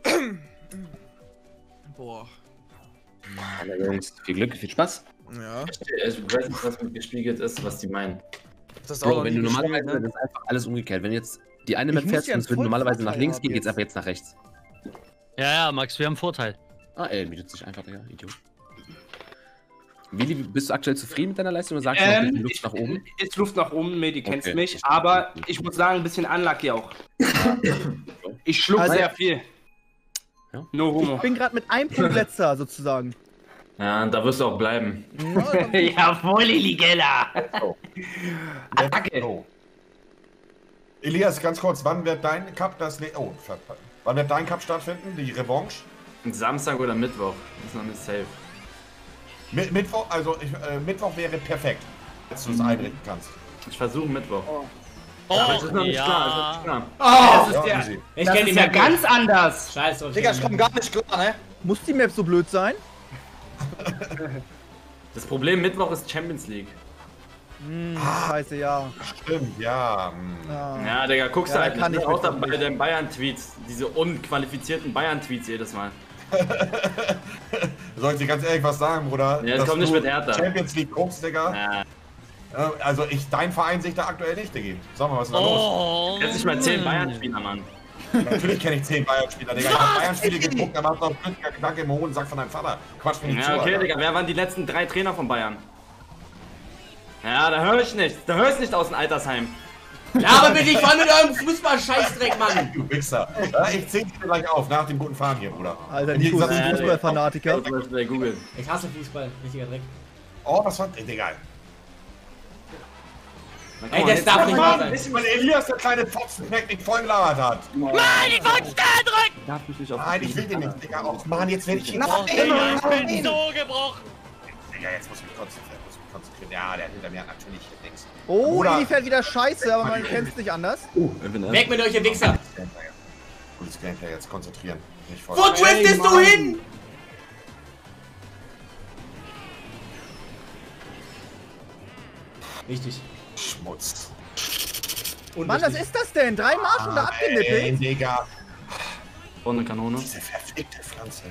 Boah. Hallo Jungs, viel Glück, viel Spaß. Ja. Ich weiß nicht, was mit gespiegelt ist, was die meinen. Das ist Bro, auch wenn du noch nie normalerweise, gespielt, ne? das ist einfach alles umgekehrt. Wenn jetzt die eine Ich Map muss fährst, ja einen das würde vollen normalerweise nach Vorteil links haben gehen, geht's jetzt. aber jetzt nach rechts. Ja, ja, Max, wir haben einen Vorteil. Ah, ey, bietet sich einfach, Digga, Idiot. Willi, bist du aktuell zufrieden mit deiner Leistung oder sagst du noch, Ähm, bisschen Luft ich, nach oben? Ist Luft nach oben, Medi, kennst Okay. mich. Aber ich muss sagen, ein bisschen unlucky auch. Ich schluck Also- sehr viel. Ja. No homo. Ich bin gerade mit einem Punkt letzter, sozusagen. Ja, da wirst du auch bleiben. Jawohl, Ligella. Attacke. Oh. Elias, ganz kurz, wann wird dein Cup das... Ne oh, verdammt. Wann wird dein Cup stattfinden? Die Revanche? Samstag oder Mittwoch. Das ist noch nicht safe. Mi Mittwoch, also ich, äh, Mittwoch wäre perfekt, als du es einrichten kannst. Ich versuche Mittwoch. Oh, Aber das ist noch nicht klar, das ist noch nicht klar. Oh, das ist Ja, ja, easy. Ich das kenne die ist ja Map ganz nicht. anders. Scheiß drauf. Digga, kenn ich die komm Map gar nicht klar, ne? Muss die Map so blöd sein? Das Problem Mittwoch ist Champions League. Hm, scheiße, ja. Stimmt, ja. hm. ja. Ja, Digga, guckst Ja, du halt kann nicht. ich Auch da mit- bei den Bayern-Tweets. Diese unqualifizierten Bayern-Tweets jedes Mal. Soll ich dir ganz ehrlich was sagen, Bruder? Ja, das Dass kommt nicht du mit Hertha. Champions League guckst, Digga. Ja. Äh, Also ich, dein Verein sehe ich da aktuell nicht, Digga. Sag mal, was ist da los? Oh, Jetzt nicht mal zehn Bayern-Spieler, Mann. Natürlich kenne ich zehn Bayern-Spieler, Digga. Ich hab Bayern-Spiele geguckt, aber hab noch einen Gedanke im hohen Sack von deinem Vater. Quatsch mir nicht zu, Ja, okay, Alter. Digga, wer waren die letzten drei Trainer von Bayern? Ja, da höre ich nichts. Da höre ich nicht aus dem Altersheim. Ja, aber bitte, ich war mit eurem Fußball-Scheißdreck, Mann. Du Wichser. Ja, ich zähl dir gleich auf, nach dem guten Fahren hier, Bruder. Alter, Im Nico ist Gegensatz ein zu- Fußballfanatiker. Ich muss gleich googeln. Ich hasse Fußball, richtiger Dreck. Oh, was war... Digga. Ey, das darf nicht wahr sein. Ist, weil Elias der kleine Fotzenpack nicht vollgelabert hat. Nein, ich wollte schnell drücken! Darf mich nicht auf Nein, ich will den nicht, Digga. Och, Mann, jetzt werde ich ihn... Oh, Digga, ich bin so gebrochen! Digga, jetzt muss ich mich konzentrieren. Muss mich konzentrieren. Ja, der hat hinter mir natürlich hier nichts. Oh, Bruder. die fährt wieder scheiße, aber man kennt es nicht anders. Weg mit euch, ihr Wichser. Gutes Gameplay, jetzt konzentrieren. Nicht voll. Wo driftest du hin? Richtig. Schmutz. Mann, was ist das denn? Drei Marsch und da Ey, abgenippelt? Digga. Und eine Kanone. Diese verfickte Pflanze.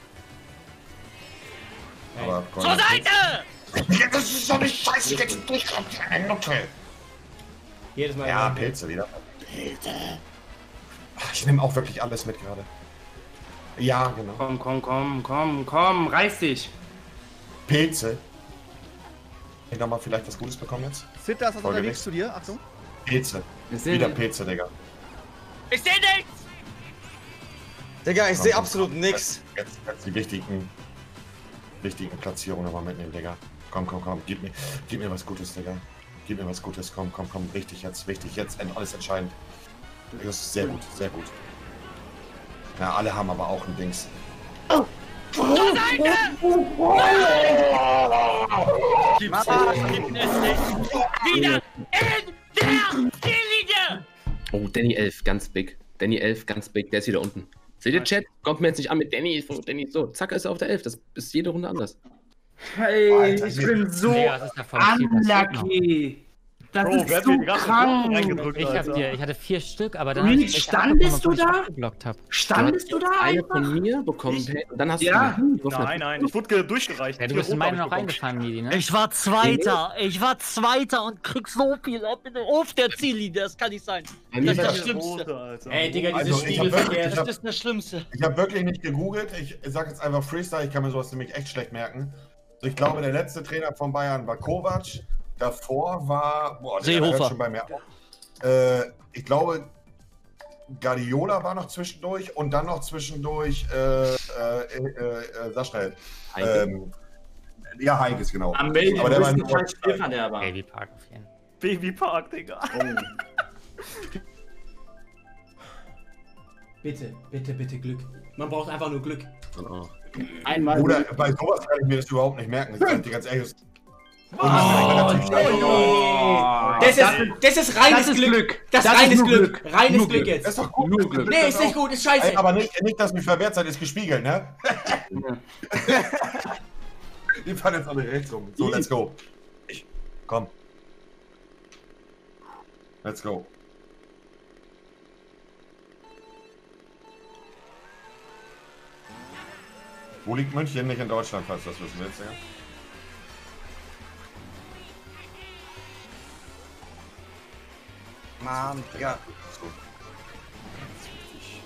Aber Zur Seite! Ja, das ist doch nicht scheiße, jetzt durchkommt. Okay. Jedes Mal. Ja, Pilze wieder. Pilze. Ach, ich nehme auch wirklich alles mit gerade. Ja, genau. Komm, komm, komm, komm, komm, reiß dich. Pilze. Ich nochmal vielleicht was Gutes bekommen jetzt? Sid, da ist was Folge unterwegs nichts. zu dir. Achtung. Pilze. Ich seh Wieder nicht. Pilze, Digga. Ich seh nichts! Digga, ich sehe absolut nix. Jetzt, jetzt die wichtigen, wichtigen Platzierungen nochmal mitnehmen, Digga. Komm, komm, komm. Gib mir, gib mir was Gutes, Digga. Gib mir was Gutes. Komm, komm, komm. Richtig jetzt, wichtig jetzt. Alles entscheidend. Das ist sehr gut, sehr gut. Ja, alle haben aber auch ein Dings. Zur Seite! Gibt's nicht, gibt es nicht! Wieder in der Ziellinie! Oh, Danny elf, ganz big. Danny elf, ganz big, der ist wieder unten. Seht ihr, Chat? Kommt mir jetzt nicht an mit Danny, so, Danny, so. Zack, ist er auf der elf. Das ist jede Runde anders. Hey, Alter, ich hier- bin so Digga, was ist da vom Team passiert noch? unlucky. Das Bro, ist wer hat so mir die ganze krank. reingedrückt, Ich, hab Alter? dir, ich hatte vier Stück, aber dann Reed, hab ich welche standest abbekommen, du obwohl ich da? abgeblockt hab. Standest du da Eine einfach? von mir bekommen, und dann hast Ja. du die Nein, nein, ich wurde ge- durchgereicht. Ja, du Vier bist in Rote meine hab noch ich reingefahren, Midi, ne? Ich war Zweiter! Ich war Zweiter und krieg so viel ab auf der Ziellinie, das kann nicht sein. Bei mir Das ist war das das Schlimmste. Rote, Alter. Ey, Digga, Also, dieses ich hab wirklich- Spiegelverkehr. ich hab- Das ist das Schlimmste. Ich habe wirklich nicht gegoogelt. Ich sag jetzt einfach Freestyle. Ich kann mir sowas nämlich echt schlecht merken. Also ich glaube, der letzte Trainer von Bayern war Kovac. Davor war. Boah, der Seehofer. hört schon bei mir auf. Äh, ich glaube, Guardiola war noch zwischendurch und dann noch zwischendurch. Äh, äh, äh, äh, sag schnell. Heike. Ähm, ja, Heikes, genau. Am Baby, Aber der war du nur. bist ein Spielverderber. Baby Park auf jeden Fall. Babypark, Digga. Bitte, bitte, bitte Glück. Man braucht einfach nur Glück. Oh. Einmal. Bruder, bei sowas kann ich mir das überhaupt nicht merken. Ich sag dir ganz ehrlich. Oh, oh, das, ist, das ist reines das ist Glück. Glück. Das, Das ist reines ist Glück. Glück. Reines Nur Glück Glück. jetzt. Das ist doch gut. Nur Glück. Nee, ist nicht gut, ist scheiße. Ey, aber nicht, nicht, dass mich verwehrt seid, ist gespiegelt, ne? Die fahren jetzt alle rechts rum. So, let's go. Ich, komm. Let's go. Wo liegt München? Nicht in Deutschland, falls du das wissen willst, ja? Mann, Digga. So. Ganz wichtig.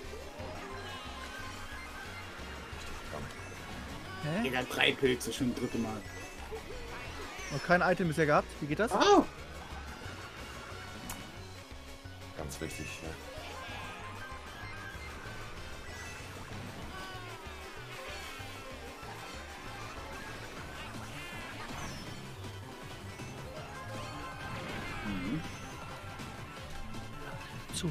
Hä? Digga, drei Pilze, schon das dritte Mal. Noch kein Item bisher gehabt. Wie geht das? Oh. Ganz wichtig, ja. Zu.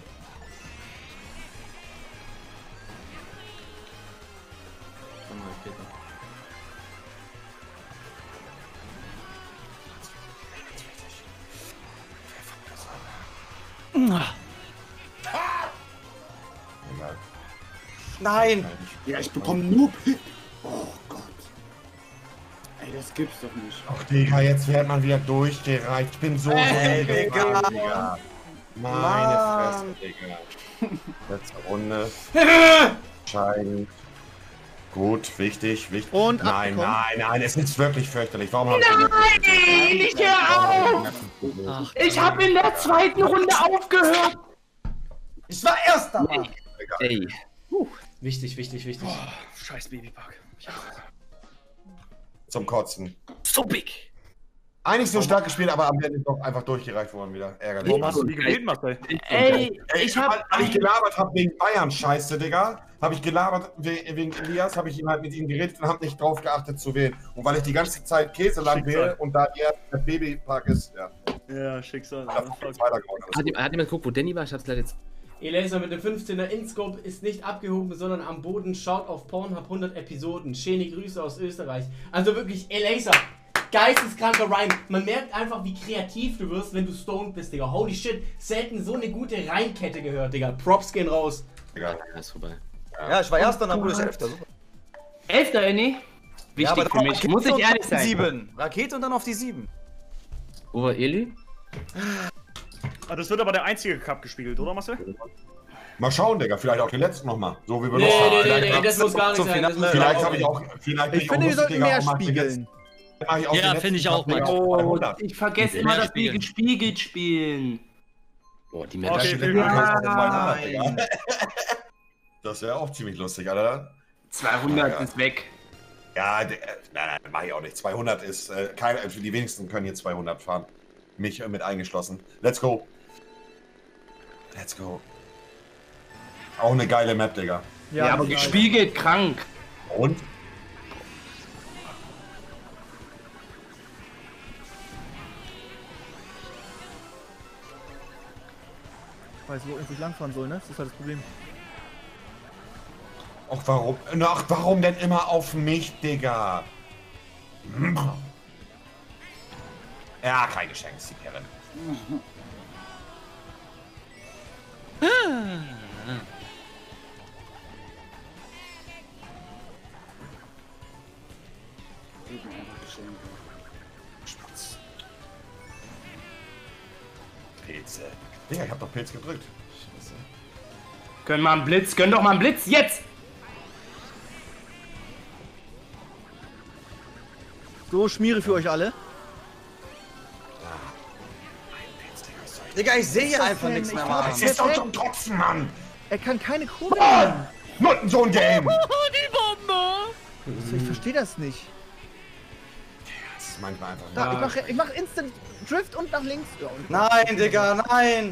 Egal. Nein! Ja, ich bekomme nur Pilze. Oh Gott. Ey, das gibt's doch nicht. Ach, Digga, jetzt wird man wieder durchgereicht. Ich bin so Ey, so Digga. Digga. Meine Mann. Fresse, Digga. Letzte Runde. Entscheidend. Gut, wichtig, wichtig. Und nein, abgekommen. nein, nein, es ist wirklich fürchterlich. Warum habe Nein, ich nicht hör auf! Ach, Ich habe in der zweiten Runde aufgehört. Ich war Erster, Mann. Ey. Wichtig, wichtig, wichtig. Oh, scheiß Babypark. zum Kotzen? So big. Eigentlich so stark gespielt, aber am Ende doch einfach durchgereicht worden wieder. Ärgerlich. Warum hast du die gewählt, Marcel? Ey, Ey, ich hab... Weil ich gelabert habe wegen Bayern, scheiße, Digga. Habe ich gelabert we wegen Elias, habe ich ihm halt mit ihm geredet und habe nicht drauf geachtet zu wählen. Und weil ich die ganze Zeit Käseland wähle und da der Babypark ist, ja. Ja, Schicksal. Ja, ist weiter geworden, alles Hat, gut. hat jemand geguckt, wo Danny war? Ich hab's leider jetzt. Elaser mit dem fünfzehner InScope ist nicht abgehoben, sondern am Boden. Schaut auf Pornhub hundert Episoden. Schöne Grüße aus Österreich. Also wirklich, Elaser, geisteskranker Rhyme. Man merkt einfach, wie kreativ du wirst, wenn du stoned bist, Digga. Holy shit, selten so eine gute Reimkette gehört, Digga. Props gehen raus. Digga. Ja, ist vorbei. Ja, ich war Erster, dann wurde ich Elfter. Elfter, Annie? Wichtig Ja, aber für mich, muss ich ehrlich sein. Sieben. Rakete und dann auf die sieben. Wo war Eli? Ah, das wird aber der einzige Cup gespiegelt, oder Marcel? Mal schauen, Digga, vielleicht auch den letzten nochmal. So wie wir Nee, Lust haben. nee, nee, Vielleicht nee, hab- das muss gar nicht sein. Das muss Vielleicht gar habe ich nicht auch. Vielleicht bin Ich auch finde, wir lustig, sollten Digga, mehr und mach den spiegeln. letzten- mach ich auch den Ja, letzten finde ich Cup, auch, Digga, Max. auf Oh, zweihundert. ich vergesse Ja, immer, dass wir spielen. gespiegelt spielen. Boah, die Ja, Match. shit, Okay, Digga, ja, kannst du auf zweihundert, nein. Digga. Das wäre auch ziemlich lustig, Alter. zweihundert Ja. ist weg. Ja, de- äh, nein, nein, mach ich auch nicht. zweihundert ist, äh, keine, also die wenigsten können hier zweihundert fahren. Mich äh, mit eingeschlossen. Let's go. Let's go. Auch eine geile Map, Digga. Ja, aber nice. gespiegelt krank. Und? Ich weiß, wo ich langfahren soll, ne? Das ist halt das Problem. Ach, warum? Ach, warum denn immer auf mich, Digga? Hm. Ja, keine Chance, die Herren. Pilze. Digga, ich hab doch Pilz gedrückt. Scheiße. Gönn mal einen Blitz, gönn doch mal einen Blitz, jetzt! So, Schmiere für euch alle. Digga, ich sehe hier Was einfach denn? nichts mehr, Ich Mann. hab- Das ist doch zum Kotzen, Mann! Er kann keine Kurve. Mann! Nur so ein Game! Die Bombe! Ich verstehe das nicht. Das ist manchmal einfach Da, nicht. ich mach, ich mach Instant Drift und nach links. Ja, und Nein, Digga, nein!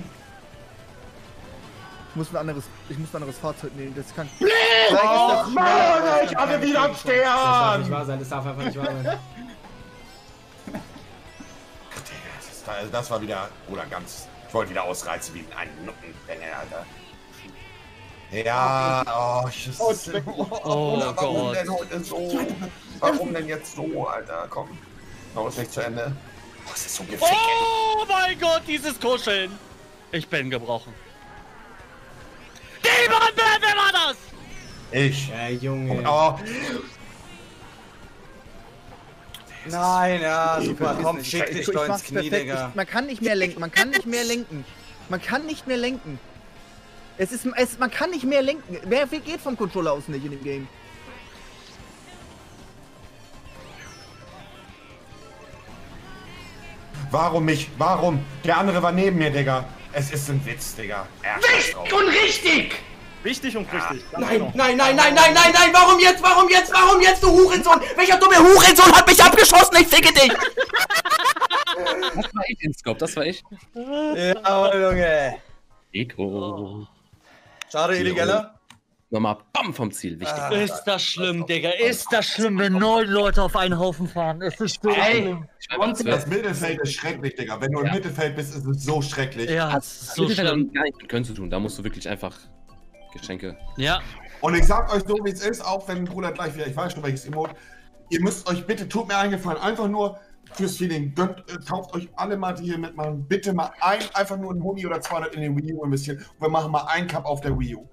ich muss ein anderes, ich muss ein anderes Fahrzeug nehmen. Das kann. Oh, Mann, ich hatte wieder Das darf nicht Stern! wahr sein, das darf einfach nicht wahr sein. Das, ist- das war wieder, oder ganz, ich wollte wieder ausreizen wie ein Nuttenbengel, Alter. Ja, oh, ich, Oh warum Gott. denn heute so? Warum denn jetzt so, Alter, komm. Oh, ist nicht zu Ende. Oh, das ist so gefickt. Oh mein Gott, dieses Kuscheln. Ich bin gebrochen. Demon, wer war das? Ich. Ja, Junge. Und, oh. Nein, ja, super. Komm, Ich, schick dich ich, doch ich ins mach's Knie, perfekt. Digga. Ich, man kann nicht mehr lenken, man kann nicht mehr lenken. Man kann nicht mehr lenken. Es ist, es, man kann nicht mehr lenken. Mehr geht vom Controller aus nicht in dem Game. Warum mich? Warum? Der andere war neben mir, Digga. Es ist ein Witz, Digga. Wichtig und richtig! Wichtig und richtig. Nein, nein, nein, nein, nein, nein, nein, warum jetzt, warum jetzt, warum jetzt, du Hurensohn? Welcher dumme Hurensohn hat mich abgeschossen? Ich ficke dich! Das war ich, Inscope, das war ich. Ja, Junge. Ego. Schade, Illegaler. Nochmal BAM vom Ziel, wichtig. Ah, ist das schlimm, Digga. Ist das schlimm, wenn neun Leute auf einen Haufen fahren? Es ist so schlimm. Das Mittelfeld ist schrecklich, Digga. Wenn du im Ja. Mittelfeld bist, ist es so schrecklich. Ja, Hat so so schlimm. gar nichts mit Können zu tun. Da musst du wirklich einfach Geschenke. Ja. Und ich sag euch so, wie es ist, auch wenn Bruder gleich wieder, ich weiß schon welches Emote, ihr müsst euch bitte, tut mir eingefallen, einfach nur fürs Feeling, gönnt, äh, kauft euch alle mal, die hier mitmachen, bitte mal ein, einfach nur ein Huni oder zweihundert in den Wii U investieren und wir machen mal einen Cup auf der Wii U.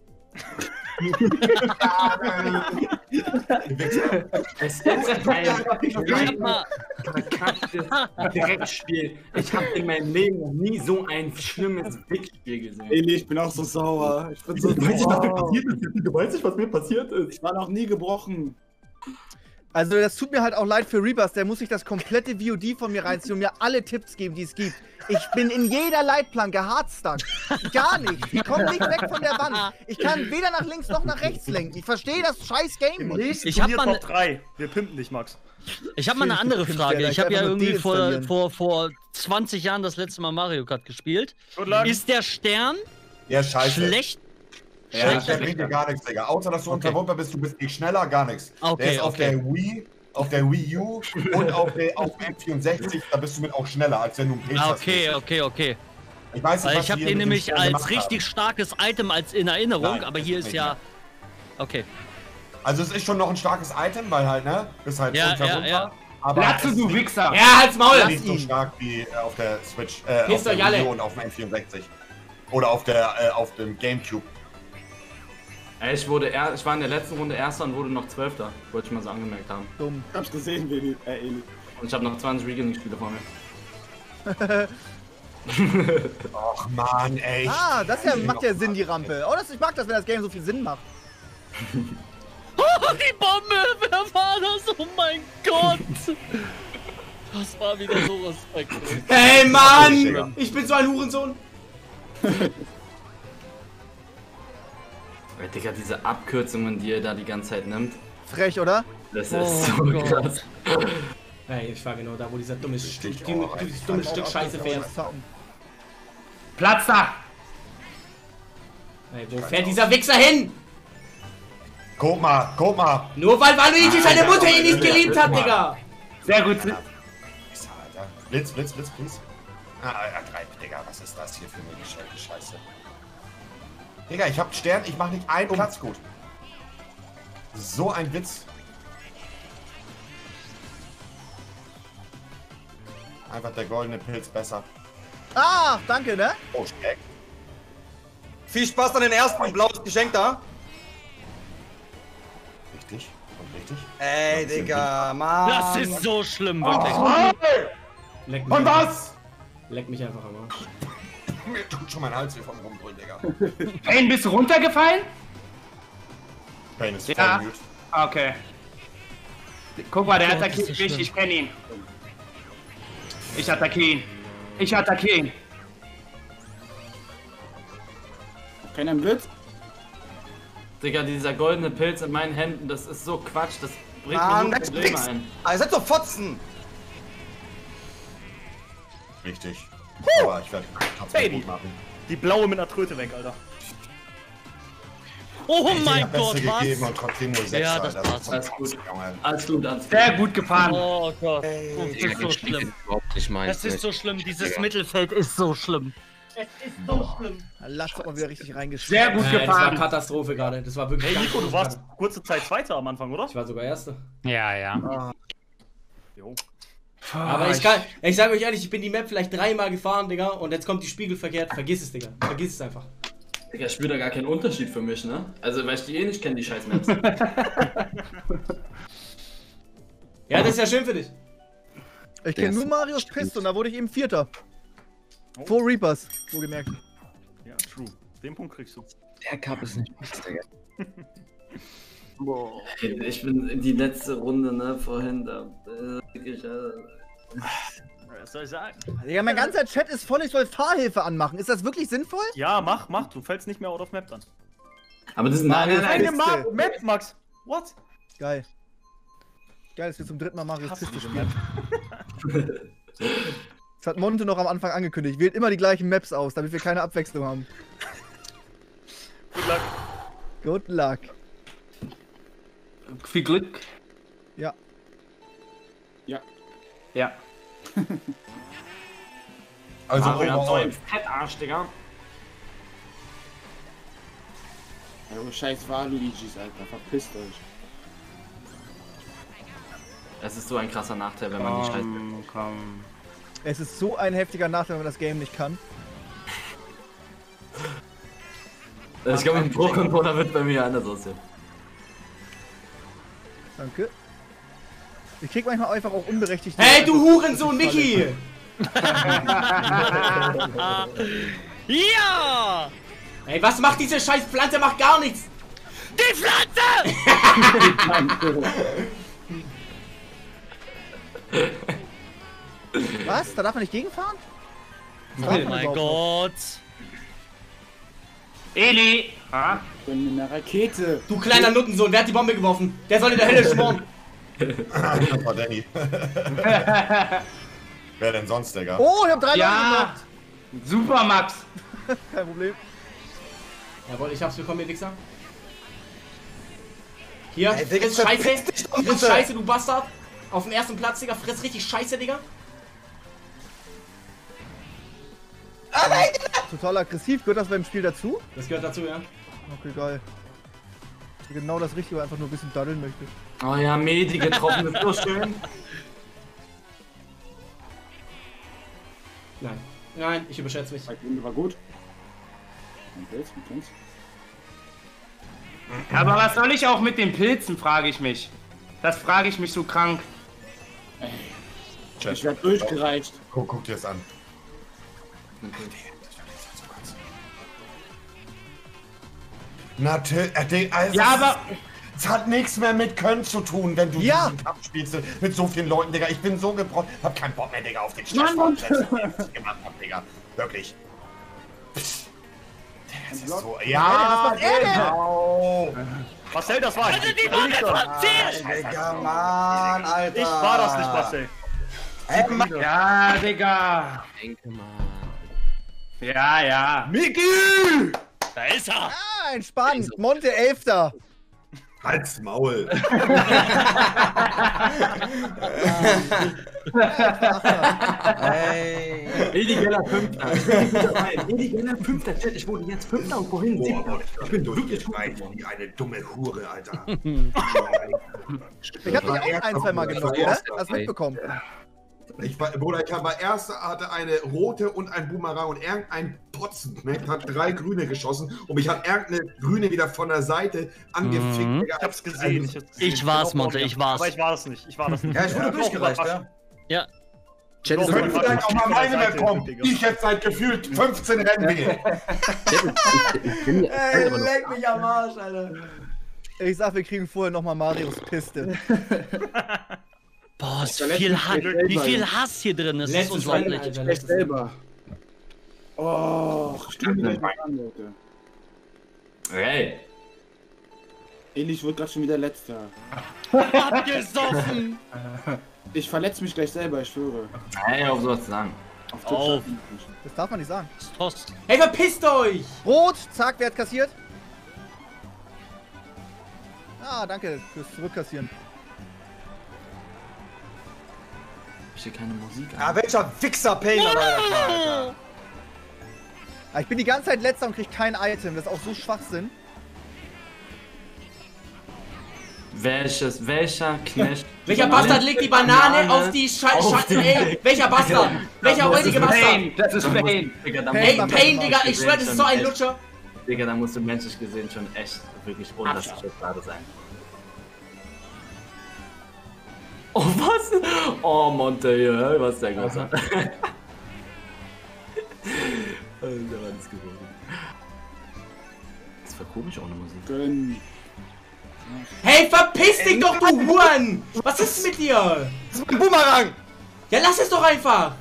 Es ist ein verkacktes Dreckspiel. Ich habe in meinem Leben noch nie so ein schlimmes Wickspiel gesehen. Eli, ich bin auch so sauer. Ich bin so Ich weiß nicht, was mir sauer. passiert ist. Du weißt nicht, was mir passiert ist. Ich war noch nie gebrochen. Also das tut mir halt auch leid für Rebus, der muss sich das komplette V O D von mir reinziehen und mir alle Tipps geben, die es gibt. Ich bin in jeder Leitplanke hardstuck. Gar nicht. Ich komme nicht weg von der Wand. Ich kann weder nach links noch nach rechts lenken. Ich verstehe das scheiß Game nicht. Ich hab mal Top drei. Wir pimpen dich, Max. Ich habe mal eine andere Pimp, Frage. Alter. Ich habe Ich ja einfach nur irgendwie vor, deinstallieren. vor, vor zwanzig Jahren das letzte Mal Mario Kart gespielt. Good luck. Ist der Stern Ja, scheiße. schlecht? Ja, der bringt dir gar nichts, Digga. Außer, dass du Okay. unverwundbar bist, du bist nicht schneller, gar nichts. Okay, der ist auf okay. der Wii, auf der Wii U und auf der auf M vierundsechzig, da bist du mit auch schneller, als wenn du einen P C Ah, hast. okay, okay, okay. Ich weiß nicht, Weil was ich habe die den hier mit dem nämlich Stern als gemacht richtig haben. starkes Item als in Erinnerung, Nein, aber ist hier es ist nicht ja. mehr. Okay. Also es ist schon noch ein starkes Item, weil halt, ne? Bist halt Ja, unverwundbar. ja, ja. Aber Platze, es du ist Wichser! Ja, halt's Maul! nicht so stark wie äh, auf der Switch, äh, Pisst auf der euch alle. Wii U und auf dem M vierundsechzig. Oder auf der, äh, auf dem Gamecube. Ey, Ich, wurde er ich war in der letzten Runde Erster und wurde noch Zwölfter. Wollte ich mal so angemerkt haben. Dumm. Ich hab's gesehen, Eli. Äh, Eli. Und ich habe noch zwanzig Regaling-Spiele vor mir. Och man, ey. Ah, das ja, macht ja Sinn, die Rampe. Oh, das, ich mag das, wenn das Game so viel Sinn macht. Oh, die Bombe! Wer war das? Oh mein Gott! Das war wieder so respektlos. Hey Mann! Ich bin so ein Hurensohn. Ey, Digga, diese Abkürzungen, die ihr da die ganze Zeit nimmt, Frech, oder? das ist Oh so Gott. krass. Hey, ich war genau da, wo dieser dumme Stück, Stich die- auch, ey. dieses dumme Stück Scheiße fährt. Platz da! Hey, wo fährt dieser Wichser hin? Guck mal, guck mal. Nur weil Waluigi seine Mutter ihn nicht geliebt hat, Digga. Sehr gut. Alter. Blitz, Blitz, Blitz, Blitz. Ah, ah, drei, Digga, was ist das hier für eine gescheite Scheiße? Digga, ich hab Stern, ich mach nicht einen Platz gut. So ein Witz. Einfach der goldene Pilz besser. Ah, danke, ne? Oh, Schreck. Viel Spaß an den ersten. Blaues Geschenk da. Richtig und richtig. Ey, Digga, Mann. Das ist so schlimm, wirklich. Leck mich Und einfach- was? Leck mich einfach am Arsch. Mir tut schon mein Hals hier vom Rumbrüllen, Digga. Payne, bist du runtergefallen? Pain ist voll Ja. mute. Okay. Guck mal, der Gott, attackiert ist das mich, ich kenne ihn. Ich attackiere ihn. Ich attackiere ihn. Keiner im Blitz? Digga, dieser goldene Pilz in meinen Händen, das ist so Quatsch, das bringt Mann, mir nur das Probleme Dings. ein. Ah, ihr seid so Fotzen. Richtig. Aber ich werde trotzdem Baby. gut machen. Die blaue mit einer Tröte weg, Alter. Oh Ich mein hab Beste Gott, gegeben was? und trotzdem nur sechs. Ja, das Alter. passt. Alles gut. Junge. Alles gut, alles gut. Sehr gut gefahren. Oh Gott, das Digga, ist so Geschenke schlimm. ist überhaupt nicht meins. Das ist nicht. so schlimm, dieses Digga. Mittelfeld ist so schlimm. Es ist so schlimm. Lass doch mal wieder richtig reingeschrieben. Sehr gut Äh, das war gefahren. Katastrophe gerade. Das war wirklich. Hey ganz Nico, du große warst kurze Zeit Zweiter am Anfang, oder? Ich war sogar Erster. Ja, ja. Jo. Aber ich kann, ich sage euch ehrlich, ich bin die Map vielleicht dreimal gefahren, Digga, und jetzt kommt die Spiegel verkehrt. Vergiss es, Digga. Vergiss es einfach. Digga, ich spüre da gar keinen Unterschied für mich, ne? Also, weil ich die eh nicht kenne, die scheiß Maps. Ja, das ist ja schön für dich. Ich kenne nur Marius Piste und da wurde ich eben Vierter. Vor Reapers, so gemerkt. Ja, true. Den Punkt kriegst du. Der Cup ist nicht gut, Digga. Boah. Ich bin in die letzte Runde, ne, vorhin, da. Äh, ich, äh, Was soll ich sagen? Digga, mein ganzer Chat ist voll, ich soll Fahrhilfe anmachen. Ist das wirklich sinnvoll? Ja, mach, mach. Du fällst nicht mehr out of Map dann. Aber das ist Nein, eine nein, Eine Ma Map, Max. What? Geil. Geil, dass wir zum dritten Mal Marius Hast Piste du spielen. Das hat Monte noch am Anfang angekündigt. Wählt immer die gleichen Maps aus, damit wir keine Abwechslung haben. Good luck. Good luck. Viel Glück. Ja. Ja. Ja. Also, Mario hat so overall. einen Fettarsch, Digga. Ja, scheiß Waluigis, Alter. Verpisst euch. Es ist so ein krasser Nachteil, wenn man die Scheiße. Komm, komm. Es ist so ein heftiger Nachteil, wenn man das Game nicht kann. Ich glaube, im Pro-Controller wird bei mir anders aussehen. Danke. Ich krieg manchmal einfach auch unberechtigt. Hey, du Hurensohn, Niki! Ja! Ey, was macht diese scheiß Pflanze? Macht gar nichts! Die Pflanze! Was? Da darf man nicht gegenfahren? Oh mein Gott! Eli! Ah? Ich bin eine Rakete. Du kleiner Nuttensohn, wer hat die Bombe geworfen? Der soll in der Hölle schmoren! Das war Danny. Wer denn sonst, Digga? Oh, ich hab drei Ja! Super, Max! Leute. Kein Problem. Jawohl, ich hab's bekommen, ihr Wichser. Hier, Ey, Digga, friss Scheiße! verpiss dich doch, Friss bitte. Scheiße, du Bastard! Auf dem ersten Platz, Digga, friss richtig Scheiße, Digga! Total aggressiv. Gehört das beim Spiel dazu? Das gehört dazu, ja. Okay, geil. Genau das Richtige, einfach nur ein bisschen daddeln möchte. Oh ja, Medi getroffen, ist so schön. Nein. Nein, ich überschätze mich. Die Runde war gut. Und jetzt, mit uns. Aber was soll ich auch mit den Pilzen, frage ich mich. Das frage ich mich so krank. Ich werd durchgereicht. Guck, guck dir das an. Natürlich, also Ja, aber- es hat nichts mehr mit Können zu tun, wenn du Ja. diesen Cup spielst mit so vielen Leuten, Digga. Ich bin so gebrochen, hab keinen Bock mehr, Digga, auf den Mann, Mann. Scheiß, was ich gemacht hab, Digga. Wirklich. Psst. Digga, das ist so. Ja, was macht er denn? genau. Marcel, das war ich. Also die nicht. Bombe Ich von Digga, Mann, Alter. Ich war das nicht, Marcel. Ja, Digga. Denke mal. Ja, ja. Miki! Da ist er! Ah, entspannt. Monte Elfter. Halt's Maul. Ey. Edi Geller Fünfter. Edi Geller Fünfter, Chat. Ich wurde jetzt Fünfter und vorhin Boah, Siebter. ich bin durchgeschreit wie eine dumme Hure, Alter. Ich hab dich auch ein, zwei Mal genommen, oder? Hast du mitbekommen? Ich war, Bruder, ich war erster, hatte eine rote und ein Boomerang und irgendein Potzenknecht hat drei grüne geschossen und mich hat irgendeine grüne wieder von der Seite angefickt. Mhm. Digga. Ich hab's gesehen. Ich, hab's gesehen. Ich war's, bin auch Monte, ich vorgegangen. war's. Aber ich war das nicht. Ich war das nicht. Ja, ich wurde bin auch durchgereicht, überrascht. ja. Ja. Chat ist Doch, Könnt aber- ihr vielleicht auch mal meine mehr Seite, kommen? Digga. Ich jetzt seit gefühlt fünfzehn Rennen wählen. Chat ist- ich- ich bin ja- Ey, aber noch- leck mich am Arsch, Alter. Ich sag, wir kriegen vorher nochmal Marius Piste. Boah, ist Der viel letzte Hass, Spiel wie viel Hass hier drin ist. Das ist Letztes Rennen, unglaublich. Alter. Schlecht Letztes Rennen. selber. Oh, stimmt nicht mal an, Leute. Hey. Ähnlich wird gerade schon wieder letzter. Abgesoffen! Ich verletze mich gleich selber, ich schwöre. Hey, auf sowas zu sagen. Auf Twitch Auf. nicht. Das darf man nicht sagen. Tost. Hey, verpisst euch! Rot, zack, wer hat kassiert? Ah, danke fürs Zurückkassieren. Ich hier keine Musik an. Ja, welcher Wichser-Pain war das, Alter. Ah, ich bin die ganze Zeit letzter und krieg kein Item. Das ist auch so Schwachsinn. Welches, welcher Knecht? Welcher Bastard legt die Banane auf die Scheiße? Ey, welcher Bastard? Welcher heutige Bastard? Das ist Pain. Ey, Pain, Digga, ich schwör, das ist so ein Lutscher. Digga, da musst du menschlich gesehen schon echt wirklich unterschiedlich gerade sein. Oh, was? Oh, Monte, was ist der Großer? Alter, war das geworden. Das war komisch ohne Musik. Gönn. Hey, verpiss dich doch, du Huren! Was ist mit dir? Das ist ein Boomerang! Ja, lass es doch einfach!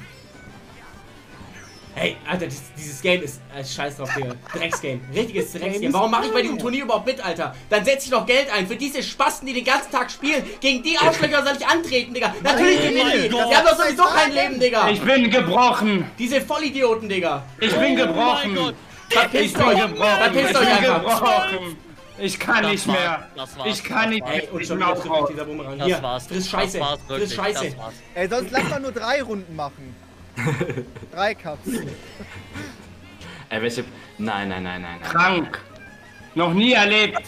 Hey, Alter, dieses, dieses Game ist äh, scheiß drauf, Digga. Drecksgame. Richtiges Drecksgame. Warum mache ich bei diesem Turnier überhaupt mit, Alter? Dann setze ich doch Geld ein für diese Spasten, die den ganzen Tag spielen. Gegen die Arschlöcher soll ich antreten, Digga. Natürlich gewinne ich. Die haben doch sowieso kein Leben, Digga. Ich bin gebrochen. Diese Vollidioten, Digga. Ich bin gebrochen. Verpisst euch. Verpisst euch einfach. Ich kann Das nicht war's. mehr. Das war's. Ich kann nicht mehr. Ey, und Ich schon bin wieder auch trifft raus. dieser Bumerang. Das Hier, war's. friss Scheiße. Das war's Friss wirklich. Scheiße. Das war's. Ey, sonst lass mal nur drei Runden machen. Drei Cups. Ey, welche. Nein, nein, nein, nein. nein. Krank. Noch nie erlebt.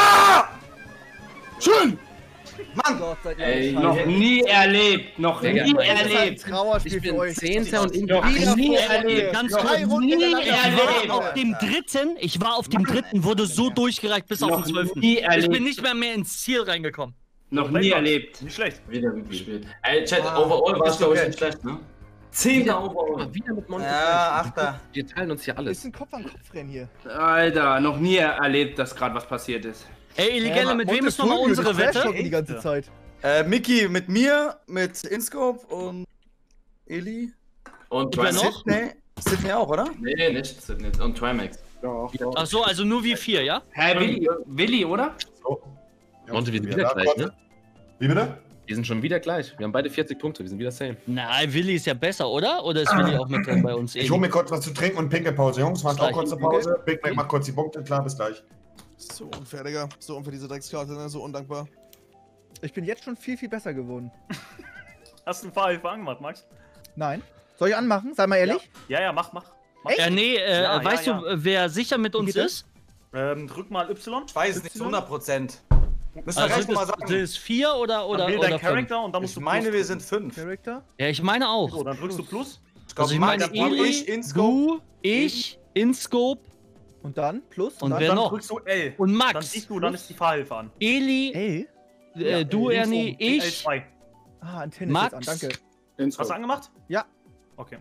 Schön! Mann! Gott sei Dank. Ey, Noch nie erlebt. Noch Digga, nie Das ist ein erlebt. Trauerspiel Ich für bin euch. Zehnter und in Noch nie erlebt. Ganz Drei kurz. Runden nie hintereinander. erlebt. Ich war auf dem dritten, ich war auf dem dritten, wurde so durchgereicht bis auf Noch den zwölften. nie Ich erlebt. bin nicht mehr mehr ins Ziel reingekommen. Noch nie erlebt. Nicht schlecht. Wieder gut gespielt. Ey, Chat, overall war es, glaube ich, nicht schlecht, ne? Zehnter overall. Wieder mit Monte. Ja, Achter. Wir teilen uns hier alles. Ist ein Kopf-an-Kopf-Rennen hier. Alter, noch nie erlebt, dass gerade was passiert ist. Ey, Illegale, mit wem ist nochmal Fulvio, unsere du crashst Wette? doch die ganze Zeit. Äh, Mickey mit mir, mit Inscope und Eli. Und wer Trimax. noch? Sydney. Sydney auch, oder? Nee, nicht Sydney. Und Trimax. Doch, doch. Ach so, also nur wir vier, ja? Hä, Willi, Willi, oder? So. Monte, wir sind Ja, wieder da gleich, konnte- ne? Wie bitte? Wir sind schon wieder gleich. Wir haben beide vierzig Punkte. Wir sind wieder same. Nein, Willi ist ja besser, oder? Oder ist Willi auch mit drin bei uns? Ich hole mir kurz was zu trinken und Pinkelpause. Jungs, macht auch Gleich. kurze Pause. Big Mac macht kurz die Punkte. Klar, bis gleich. So unfair, Digga. So unfair, diese Dreckskarte, ne? So undankbar. Ich bin jetzt schon viel, viel besser geworden. Hast du ein Fahrhilfe angemacht, Max? Nein. Soll ich anmachen? Sei mal ehrlich. Ja, ja, mach, mach. mach. Ja, nee, äh, Ja, ja, weißt ja. du, wer sicher mit uns Wie geht ist? Ähm, drück mal Y. Ich weiß nicht, zu hundert Prozent. Müssen wir Also gleich sind mal es, sagen. sind es vier oder, oder, Dann wähl oder deinen fünf? Charakter und dann musst Ich du meine, Plus wir drücken. sind fünf. Charakter? Ja, ich meine So, auch. dann drückst du Plus. Ich glaube, Also ich meine, dann brauche Eli, ich Inscope. du, ich, Inscope Und dann? Plus? und dann? wer Dann noch? drückst du L. Und Dann Max. siehst du, dann ist die Fahrhilfe an. Eli, Ey. äh, du, links Ernie, oben, die L ich. zwei. Ah, Antenne Max. ist jetzt an, danke. Hast du angemacht? Ja. Okay.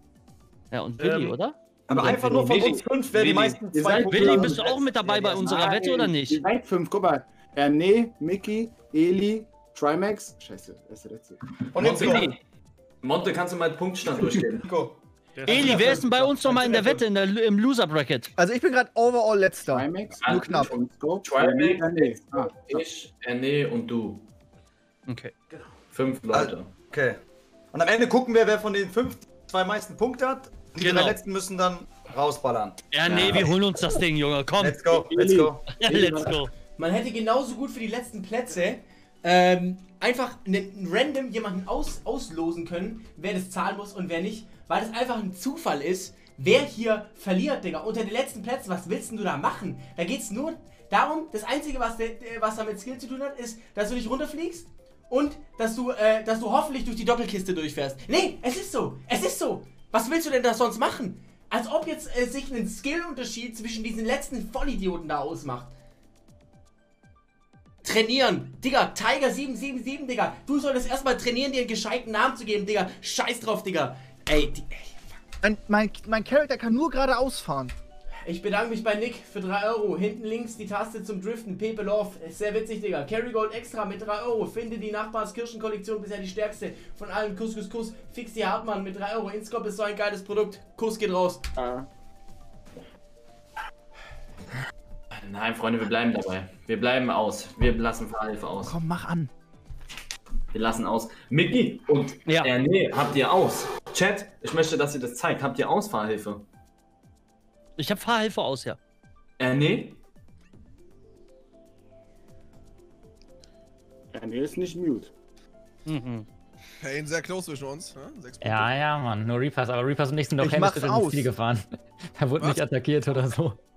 Ja, und Willi, Ähm, oder? Aber einfach nur von Willi. uns fünf, wer die Willi. meisten Ihr zwei seid- Punkte Willi, haben. bist du auch mit dabei bei unserer Wette oder nicht? Ihr seid fünf, guck mal. Erne, Mickey, Eli, Trimax. Scheiße, er ist der letzte. Und Monte, Inscope. Monte, kannst du mal den Punktstand durchgehen? Nico. Der Eli, wer ist denn bei uns nochmal in der Wette, in der, im Loser-Bracket? Also ich bin gerade overall letzter. Trimax, Nur knapp. und Scope. Trimax, Erne. Ah, ich, Erne und du. Okay. Fünf Leute. Okay. Und am Ende gucken wir, wer von den fünf zwei meisten Punkte hat. Die Genau. drei letzten müssen dann rausballern. Ja, nee, wir holen uns das Ding, Junge, komm. Let's go, let's go. Ja, let's go. Man hätte genauso gut für die letzten Plätze ähm, einfach einen random jemanden aus, auslosen können, wer das zahlen muss und wer nicht, weil das einfach ein Zufall ist, wer hier verliert, Digga. Unter den letzten Plätzen, was willst denn du da machen? Da geht's nur darum, das Einzige, was, der, was da mit Skill zu tun hat, ist, dass du nicht runterfliegst und dass du, äh, dass du hoffentlich durch die Doppelkiste durchfährst. Nee, es ist so, es ist so. Was willst du denn da sonst machen? Als ob jetzt äh, sich ein Skill-Unterschied zwischen diesen letzten Vollidioten da ausmacht. Trainieren. Digga, Tiger sieben sieben sieben, Digga. Du solltest erstmal trainieren, dir einen gescheiten Namen zu geben, Digga. Scheiß drauf, Digga. Ey, die, ey. Mein, mein, mein Charakter kann nur geradeaus fahren. Ich bedanke mich bei Nick für drei Euro. Hinten links die Taste zum Driften. Pepe Love. Ist sehr witzig, Digga. Kerrygold extra mit drei Euro. Finde die Nachbarskirchen-Kollektion bisher die stärkste von allen. Kuss, Kuss, Kuss. Fix die Hartmann mit drei Euro. Inscope ist so ein geiles Produkt. Kuss geht raus. ah. Nein, Freunde, wir bleiben dabei. Wir bleiben aus. Wir lassen Fahrhilfe aus. Komm, mach an. Wir lassen aus. Mickey und Ja. Erne, habt ihr aus? Chat, ich möchte, dass ihr das zeigt. Habt ihr aus Fahrhilfe? Ich hab Fahrhilfe aus, ja. Erne? Erne ist nicht mute. Mhm. Pain sehr close zwischen uns. Ne? Sechs Punkte. Ja, ja, Mann. Nur Reapers. Aber Reapers und ich sind doch Ich hemmungslos mach's ins aus. Ziel gefahren. Da wurde Was? nicht attackiert oder so.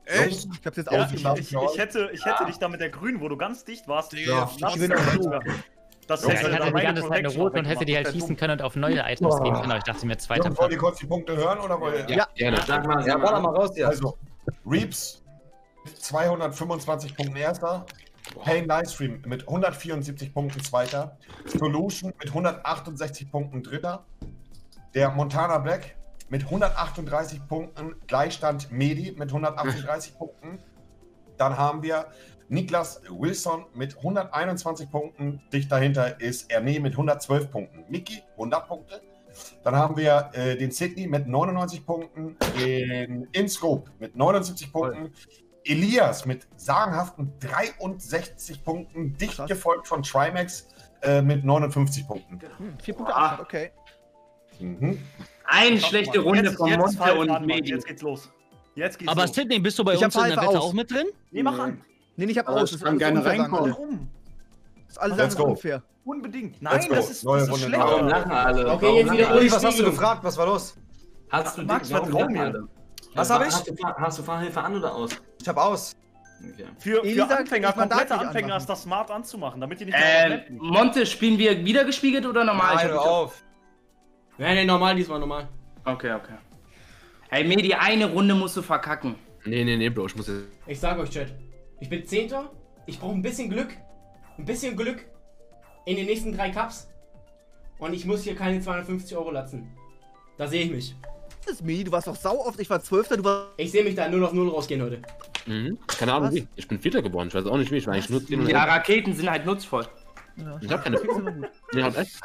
Echt? Ich hab's jetzt Ja, ausgemacht. ich, ich, ich, hätte, ich hätte dich da mit der grünen, wo du ganz dicht warst. Ja, nass- ich bin auch so. Das Ja, hätte ich dann hatte die meine ganze Zeit eine Protection rote und hätte die halt weggemacht. schießen können und auf neue Items gehen können, aber ich dachte mir, zweiter Jungs, wollt ihr Platz. kurz die Punkte hören oder wollt ihr? Ja, gerne. Sag mal, Ja, sag baller mal mal. raus, ja. Also, Reeps mit zweihundertfünfundzwanzig Punkten erster. Pain Livestream mit hundertvierundsiebzig Punkten zweiter. Solution mit hundertachtundsechzig Punkten dritter. Der Montana Black mit hundertachtunddreißig Punkten. Gleichstand Medi mit hundertachtunddreißig Punkten. Dann haben wir Niklas Wilson mit hunderteinundzwanzig Punkten. Dicht dahinter ist Erne mit hundertzwölf Punkten. Niki, hundert Punkte. Dann haben wir äh, den Sydney mit neunundneunzig Punkten. Den InScope mit neunundsiebzig Punkten. Elias mit sagenhaften dreiundsechzig Punkten. Dicht Krass. gefolgt von Trimax äh, mit neunundfünfzig Punkten. Hm, vier Punkte Abstand, okay. Mhm. Eine schlechte Runde Jetzt- von jetzt Monte Fall, und warte mal, Medi. Jetzt geht's los. Jetzt geht's Aber los. Sydney, bist du bei Ich uns hab in der Pfeife Wette aus. auch mit drin? Nee, mach an. Nee, nee, ich hab Aber aus. ich kann gerne unfair, reinkommen. Leute. Warum? Das ist alles Let's andere go. unfair. Unbedingt. Let's Nein, go. das ist, Neue das ist Runde, schlecht. neue Warum Runde. lachen alle? Okay, Warum jetzt lachen wieder alle? Uli, Was hast du Spiegelung. gefragt? Was war los? Hast du Max, die- warum vertrau lachen mir. alle? Was Ja, hab ich? Hast du, Fahr- hast du Fahrhilfe an oder aus? Ich hab aus. Okay. Für, Eli für sagt, Anfänger, man darf komplette nicht Anfänger anmachen. ist das smart anzumachen, damit die nicht Ähm, mehr Monte, spielen wir wieder gespiegelt oder normal? Ich Nein, hab hör auf. Nein, nein, normal, diesmal normal. Okay, okay. Hey, Medi, eine Runde musst du verkacken. Nee, nee, nee, Bro, ich muss jetzt. Ich sag euch, Chat. Ich bin Zehnter. Ich brauche ein bisschen Glück. Ein bisschen Glück in den nächsten drei Cups. Und ich muss hier keine zweihundertfünfzig Euro latzen. Da sehe ich mich. Das ist Medi, du warst doch sau oft, ich war Zwölfter, du warst... Ich sehe mich da null auf null rausgehen heute. Mhm. Keine Ahnung Was? wie. Ich bin Vierter geworden. Ich weiß auch nicht wie. Ich war eigentlich nur zehn und Ja, elf. Raketen sind halt nutzvoll. Ja, Ich hab keine Raketen sind immer gut. Nee, halt echt.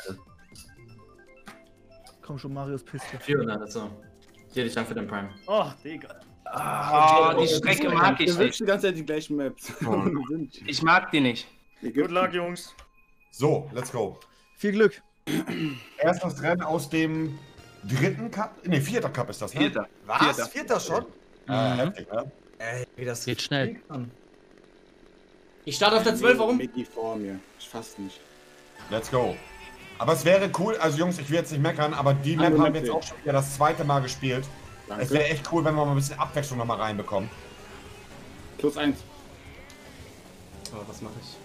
Komm schon, Marius Piste. vierhundert, so. Hier, ich danke für den Prime. Oh, Digga. Ah, die Strecke mag ich Du willst nicht. die ganze Zeit die gleichen Maps. Ich mag die nicht. Good luck, Jungs. So, let's go. Viel Glück. Erstes Rennen aus dem dritten Cup. Ne, vierter Cup ist das, ne? Vierter. Was? Vierter. Vierter schon? Äh, heftig, ne? Ey, wie das Geht schnell. Ich starte auf der zwölf, warum? Mickey vor mir. Ich fass nicht. Let's go. Aber es wäre cool, also Jungs, ich will jetzt nicht meckern, aber die Map Andere haben wir jetzt Map. auch schon wieder das zweite Mal gespielt. Danke. Es wäre echt cool, wenn wir mal ein bisschen Abwechslung nochmal reinbekommen. Plus eins. Aber was mache ich?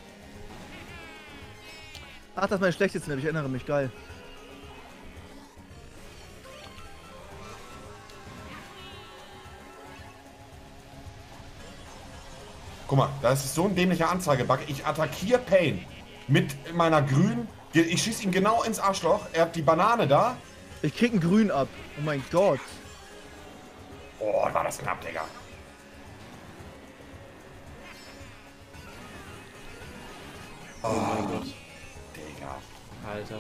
Ach, das ist mein schlechteste Map, ich erinnere mich, geil. Guck mal, das ist so ein dämlicher Anzeigebug. Ich attackiere Pain mit meiner grünen. Ich schieße ihn genau ins Arschloch. Er hat die Banane da. Ich krieg ein Grün ab. Oh mein Gott. Oh, war das knapp, Digga. Oh mein Gott. Digga. Alter.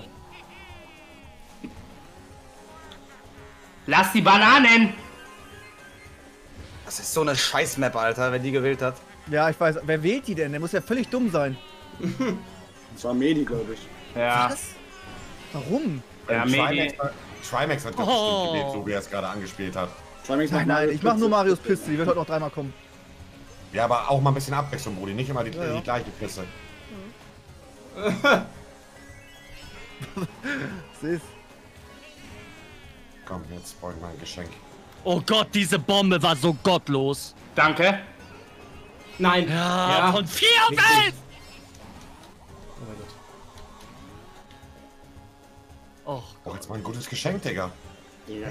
Lass die Bananen! Das ist so eine Scheiß-Map, Alter, wer die gewählt hat. Ja, ich weiß. Wer wählt die denn? Der muss ja völlig dumm sein. Das war Medi, glaube ich. Ja. Was? Warum? Ja, Ähm, Medi. Trimax, Trimax hat das Oh. bestimmt gewählt, so wie er es gerade angespielt hat. Trimax Nein, nein, ich mach nur Marius Piste. Die wird heute noch dreimal kommen. Ja, aber auch mal ein bisschen Abwechslung, Brudi. Nicht immer die, Ja, ja. die gleiche Pisse. Siehst. Komm, jetzt brauche ich mal ein Geschenk. Oh Gott, diese Bombe war so gottlos. Danke. Nein. Ja, von vier auf Richtig. elf! Oh mein Gott. Oh, Oh, jetzt mal ein gutes Geschenk, Digga. Ja.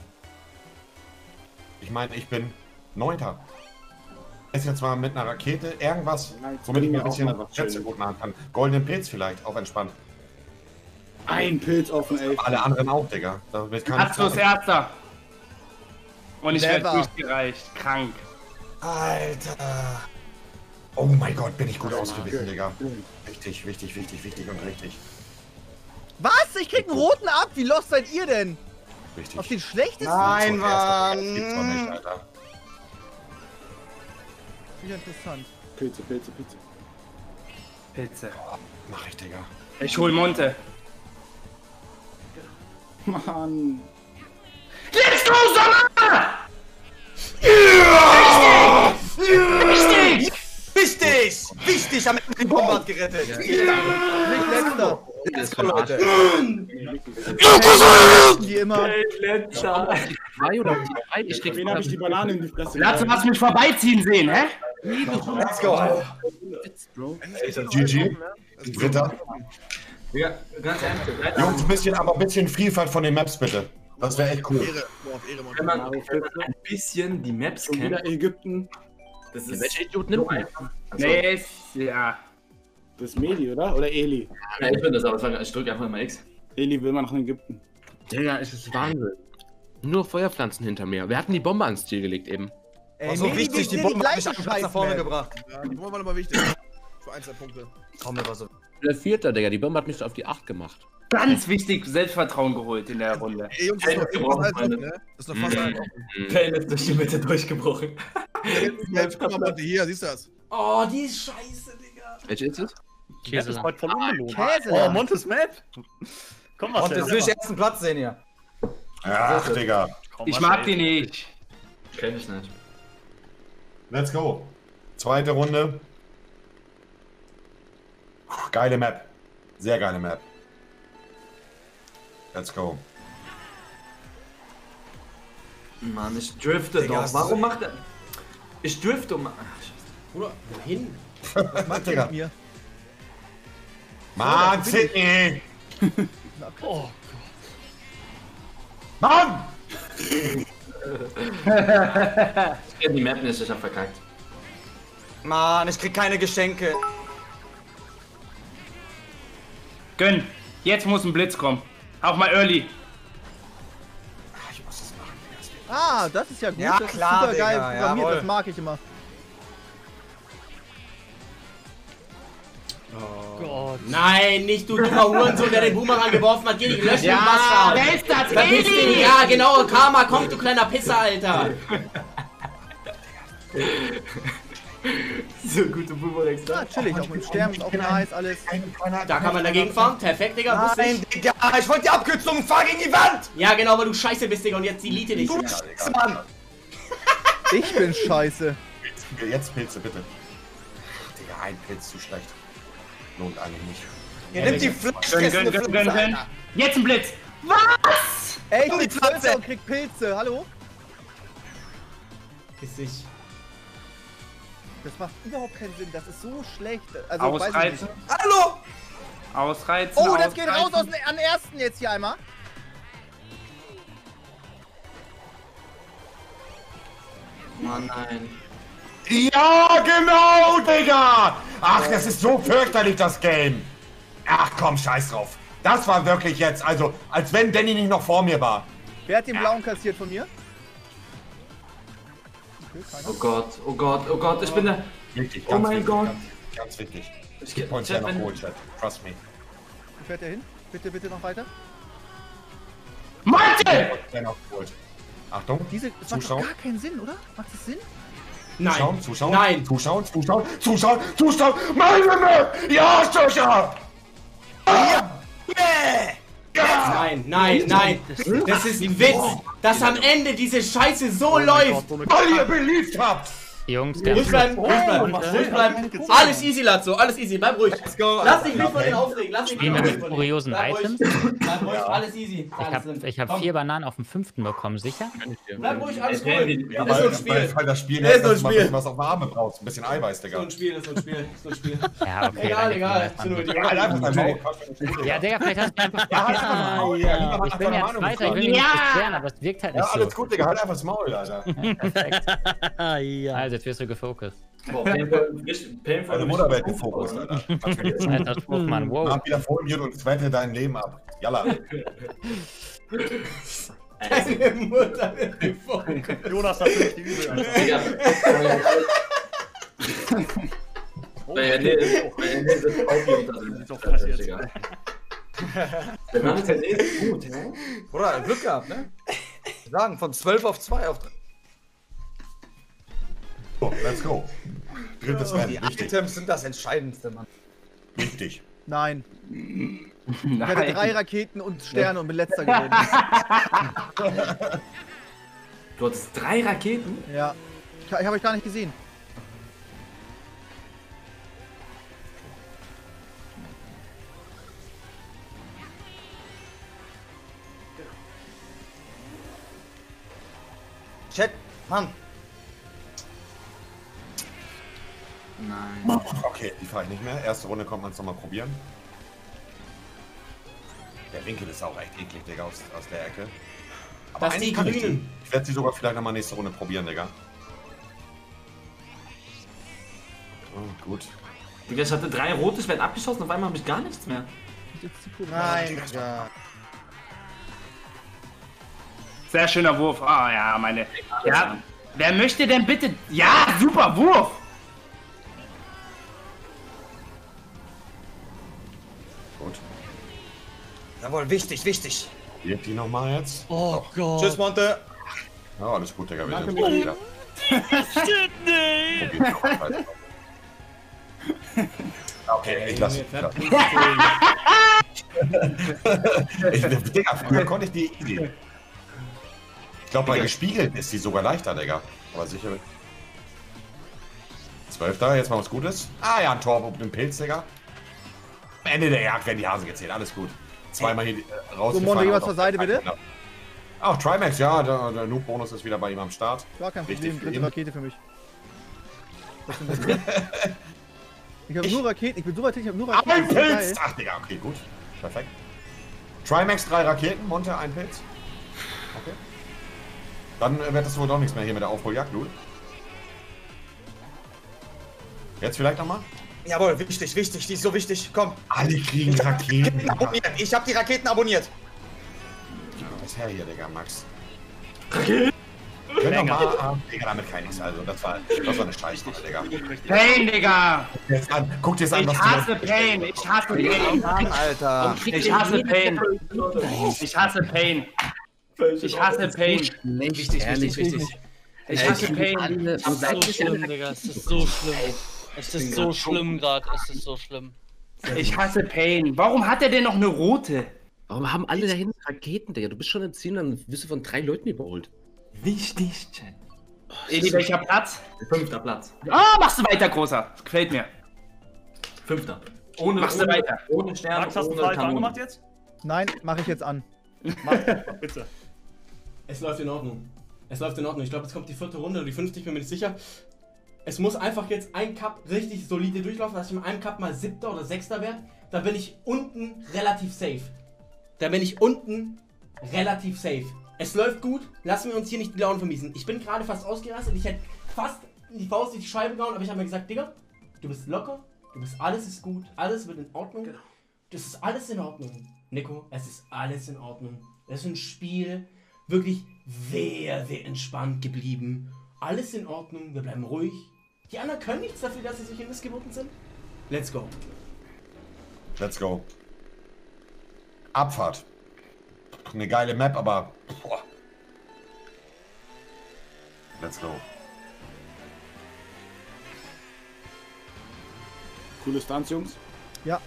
Ich meine, ich bin Neunter. Ist jetzt mal mit einer Rakete irgendwas, Ja, jetzt womit ich mir ein bring bisschen mir auch mal was Schätze Schönes. gut machen kann. Goldenen Pilz vielleicht, auf entspannt. Ein Pilz auf den Elf. Alle anderen auch, Digga. Da wird kein Abschluss Erster. Und ich werde Never. durchgereicht. Krank. Alter. Oh mein Gott, bin ich gut Ja, ausgewichen, schön. Digga. Wichtig, wichtig, wichtig, wichtig und richtig. Was? Ich krieg einen roten ab? Wie lost seid ihr denn? Richtig. Auf den schlechtesten? Nein, Das gibt's doch nicht, Mann. Alter. Wieder interessant. Pilze, Pilze, Pilze. Pilze. Mach ich, Digga. Ich hol Monte. Mann. Let's go, Sommer! Richtig! Richtig! Wichtig, am Ende den Bombard gerettet. Nicht letzter. Das ist Leute. Die immer. Letzter. Zwei oder drei? Ich krieg Wen hab ich die Banane in die Fresse? Lass du was mich vorbeiziehen sehen, hä? Let's go. G G. Dritter. Ja, ganz ehrlich. Jungs, ein bisschen, aber ein bisschen Vielfalt von den Maps bitte. Das wäre echt cool. Wenn man, wenn man ein bisschen die Maps kennt. Wieder Ägypten. Das ist Welche Idiot nimmt man? Nee, ist, ja. Das ist Meli, oder? Oder Eli? Ja, ich bin das, aber ich drücke einfach mal X. Eli will mal nach Ägypten. Digga, es ist Wahnsinn. Nur Feuerpflanzen hinter mir. Wir hatten die Bombe ans Ziel gelegt eben. Ey, so Meli, wichtig, die wir Bombe sind hat mich einen Platz nach vorne gebracht. Ja, die Bombe war nochmal wichtig. Für ein, zwei Punkte. Komm, aber so. Der Vierter, Digga. Die Bombe hat mich so auf die acht gemacht. Ganz wichtig, Selbstvertrauen geholt in der Runde. Ey, Jungs, das ist noch fast ein, ne? Das ist noch fast ein. Pain ist durch die Mitte durchgebrochen. Guck mal, Monte, hier, siehst du das? Oh, die ist scheiße, Digga. Welche ist es? Das ist heute voll ungelogen. Käse. Oh, Montes Map. Komm, was Und jetzt will ich ersten Platz sehen hier. Ach, Digga. Ich mag die nicht. Kenn ich nicht. Let's go. Zweite Runde. Geile Map. Sehr geile Map. Let's go. Mann, ich drifte Digga, doch. Warum macht er... Ich drifte um... Ach, Scheiße. Bruder, wohin? Was macht ihr mit mir? Mann, Sydney! Oh Mann! Ich kenn die Map nicht, ich hab verkackt. Mann, ich krieg keine Geschenke. Gönn. Jetzt muss ein Blitz kommen. Auch mal early. Ah, das ist ja gut. Ja, das klar, ist super geil Digga, programmiert. jawohl. Das mag ich immer. Gott. Nein, nicht du dummer Hurensohn, der den Boomerang geworfen hat. Geh nicht löschen, Ja, du Bastard. wer ist das? Verpiss Eli! dich. Ja, genau. Karma kommt, du kleiner Pisser, Alter. So gute Boomerangs Ja, chillig. Auch mit Sterben ist auch nice, alles. Da kann man dagegen fahren. Perfekt, Digga. Wusste ich. Nein, Digga, ich wollte die Abkürzung, fahr gegen die Wand! Ja, genau, weil du scheiße bist, Digga. Und jetzt die Elite nicht. Du Scheiße, Mann! Ich bin scheiße. Jetzt Pilze, bitte. Digga, ein Pilz zu schlecht. Lohnt eigentlich nicht. Ihr nehmt die Gönn, Fleischfressende gönn, gönn, Flitze, gönn, gönn. Alter. Jetzt ein Blitz. Was? Ey, ich Um die bin Pflanze. Zwölfer und krieg Pilze. Hallo? Piss dich. Das macht überhaupt keinen Sinn. Das ist so schlecht. Also, weiß ich Ausreizen. nicht. Hallo! Ausreizen. Oh, das geht raus ausreizen. aus dem an ersten jetzt hier einmal. Mann, nein. Ja, genau, Digga! Ach, das ist so fürchterlich, das Game. Ach komm, scheiß drauf. Das war wirklich jetzt, also, als wenn Danny nicht noch vor mir war. Wer hat den blauen kassiert von mir? Okay, keiner. Oh Gott, oh Gott, oh Gott, ich bin da... Wichtig, Oh ganz mein wichtig, Gott. Ganz, ganz wichtig. Ich Die geh- Points Chat, werden noch wenn- holen, Chat. Trust me. Wo fährt der hin? Bitte, bitte noch weiter. Monte! Werden noch geholt. Achtung, Diese, das macht doch Zuschauen. gar keinen Sinn, oder? Macht das Sinn? Zuschauen, zuschauen, Nein. zuschauen, zuschauen, zuschauen, zuschauen. Meine Map! Ja, Joshua! Nein, nein, nein. Das ist ein Witz, dass am Ende diese Scheiße so läuft. Weil ihr beliebt habt! Jungs, der Ruhig bleiben, ruhig bleiben, ruhig bleiben. Alles easy, Lazzo, alles easy, bleib ruhig. Lass dich nicht von den aufregen, lass dich nicht Spielen wir von mit den kuriosen Bleib ruhig, Items. bleib ruhig, alles easy. Ich Alles habe drin. ich hab Komm, vier Bananen auf dem fünften bekommen, sicher? Bleib ruhig, alles cool. Ja, Das ist weil, so ein weil, Spiel. weil das Spiel Das ist ist, so ein dass du mal ein Spiel. bisschen was auf der Arme brauchst. Ein bisschen Eiweiß, So Digga. ein Spiel, das ist so ein Spiel, das ist so ein Spiel. Ja, okay. Egal, dann egal, gibt's ich bin nur mir die Ja, einfach dein Maul. Quatsch, wenn du Spiel, Ja, Digga, vielleicht hast du einfach Ja, halt einfach das vergessen. Maul, ja. Niemand Ich hat bin deine jetzt Meinung weiter, ich will gefragt. mich nicht Ja. beschweren, aber es wirkt halt Ja, nicht alles so. gut, Digga. Halt einfach das Maul, Alter. Ja. Also, jetzt wirst du gefokust. Boah, painful, richtig- painful. Deine Mutter wird gefokust, Alter. Kannst vergessen. Alter Spruch, Mann, wow. Mach wieder Folien und wette dein Leben ab. Jalla. Deine Mutter wird gefunkt. Jonas hat nicht die Übel, Alter. Digga. Naja, nee, naja, nee, das ist auch hier unter ist doch frech jetzt. Digga. Der Mann ist halt echt gut, hä? Bruder, Glück gehabt, ne? Wir sagen, von zwölf auf zwei auf drei. So, let's go. Drittes Die Rennen. Wichtig. Items sind das Entscheidendste, Mann. Wichtig. Nein. Ich hatte drei Raketen und Sterne und bin letzter geworden. Du hattest drei Raketen? Ja. Ich, ich habe euch gar nicht gesehen. Chat, Mann. Nein. Okay, die fahre ich nicht mehr. Erste Runde kommt man es nochmal probieren. Der Winkel ist auch echt eklig, Digga, aus, aus der Ecke. Aber Das eigentlich die kann ich Grünen. die. Ich werde sie sogar vielleicht nochmal nächste Runde probieren, Digga. Oh, gut. Digga, ich hatte drei rote, ich werde abgeschossen, auf einmal habe ich gar nichts mehr. Nein, Digga. Sehr schöner Wurf. Ah ja, meine. Ja, wer möchte denn bitte? Ja, super Wurf. Gut. Jawohl, wichtig, wichtig. Lebt die nochmal jetzt? Oh Gott. Tschüss, Monte. Ja, alles gut, Digga. Wir Danke, sind gleich wieder. Shit, nee. Probier noch mal. Okay, ich lasse ich, Digga, früher konnte ich die easy. Ich glaube, bei gespiegelt ist sie sogar leichter, Digga. Aber sicher. Zwölfter, jetzt mal was Gutes. Ah ja, ein Tor mit dem Pilz, Digga. Am Ende der Jagd werden die Hasen gezählt, alles gut. Zweimal hier äh, rausgefahren. So, Monte, jemand zur Seite, bitte. Ach, Trimax, ja, der, der Noob-Bonus ist wieder bei ihm am Start. Gar kein Wichtig Problem, für dritte ihn. Rakete für mich. Was denn das? Ich hab nur Raketen, ich bin so weit, ich hab nur Raketen. Ein das ist so Pilz! geil. Ach, Digga, okay, gut. Perfekt. Trimax, drei Raketen, Monte, ein Pilz. Okay. Dann äh, wird das wohl doch nichts mehr hier mit der Aufholjagd, Lul. Jetzt vielleicht nochmal? Jawohl, wichtig, wichtig, die ist so wichtig. Komm. Alle kriegen Raketen. Abonniert. Ich hab die Raketen abonniert. Was ist her hier, Digga, Max? Raketen? Können doch mal, ah, Digga, damit kann ich nichts. Also, das war, das war eine Scheiße, Digga. Pain, Digga. Guck dir das an, guck dir das an, Ich was hasse du Pain. Ich hasse Pain. Mann, Alter. Ich hasse Pain. Ich hasse Pain. Ich hasse Pain. Nicht wichtig, wichtig, wichtig. Ich hasse Pain. Es ist so schlimm, Digga. Es ist so schlimm. Es ist so schlimm gerade. Es ist so schlimm. Ich hasse Pain. Warum hat er denn noch eine rote? Warum haben alle da hinten Raketen, Digga? Du bist schon im Ziel, dann wirst du von drei Leuten überholt. Wichtig, Chat. Edi, welcher Platz? Fünfter Platz. Ah, machst du weiter, Großer. Das gefällt mir. Fünfter. Ohne, Machst du ohne, weiter. ohne Stern, Max, hast du ohne Fall Kanone. angemacht jetzt? Nein, mache ich jetzt an. Mach, bitte. Es läuft in Ordnung. Es läuft in Ordnung. Ich glaube, es kommt die vierte Runde oder die fünfte, ich bin mir nicht sicher. Es muss einfach jetzt ein Cup richtig solide durchlaufen, dass ich in einem Cup mal siebter oder sechster werde. Da bin ich unten relativ safe. Da bin ich unten relativ safe. Es läuft gut, lassen wir uns hier nicht die Laune vermiesen. Ich bin gerade fast ausgerastet, ich hätte fast in die Faust in die Scheibe gehauen, aber ich habe mir gesagt, Digga, du bist locker, du bist, alles ist gut, alles wird in Ordnung. Das ist alles in Ordnung. Nico, es ist alles in Ordnung. Das ist ein Spiel, wirklich sehr, sehr entspannt geblieben. Alles in Ordnung, wir bleiben ruhig. Die anderen können nichts dafür, dass sie sich in missgeboten sind. Let's go. Let's go. Abfahrt. Eine geile Map, aber boah. Let's go. Coole Stunts, Jungs. Ja.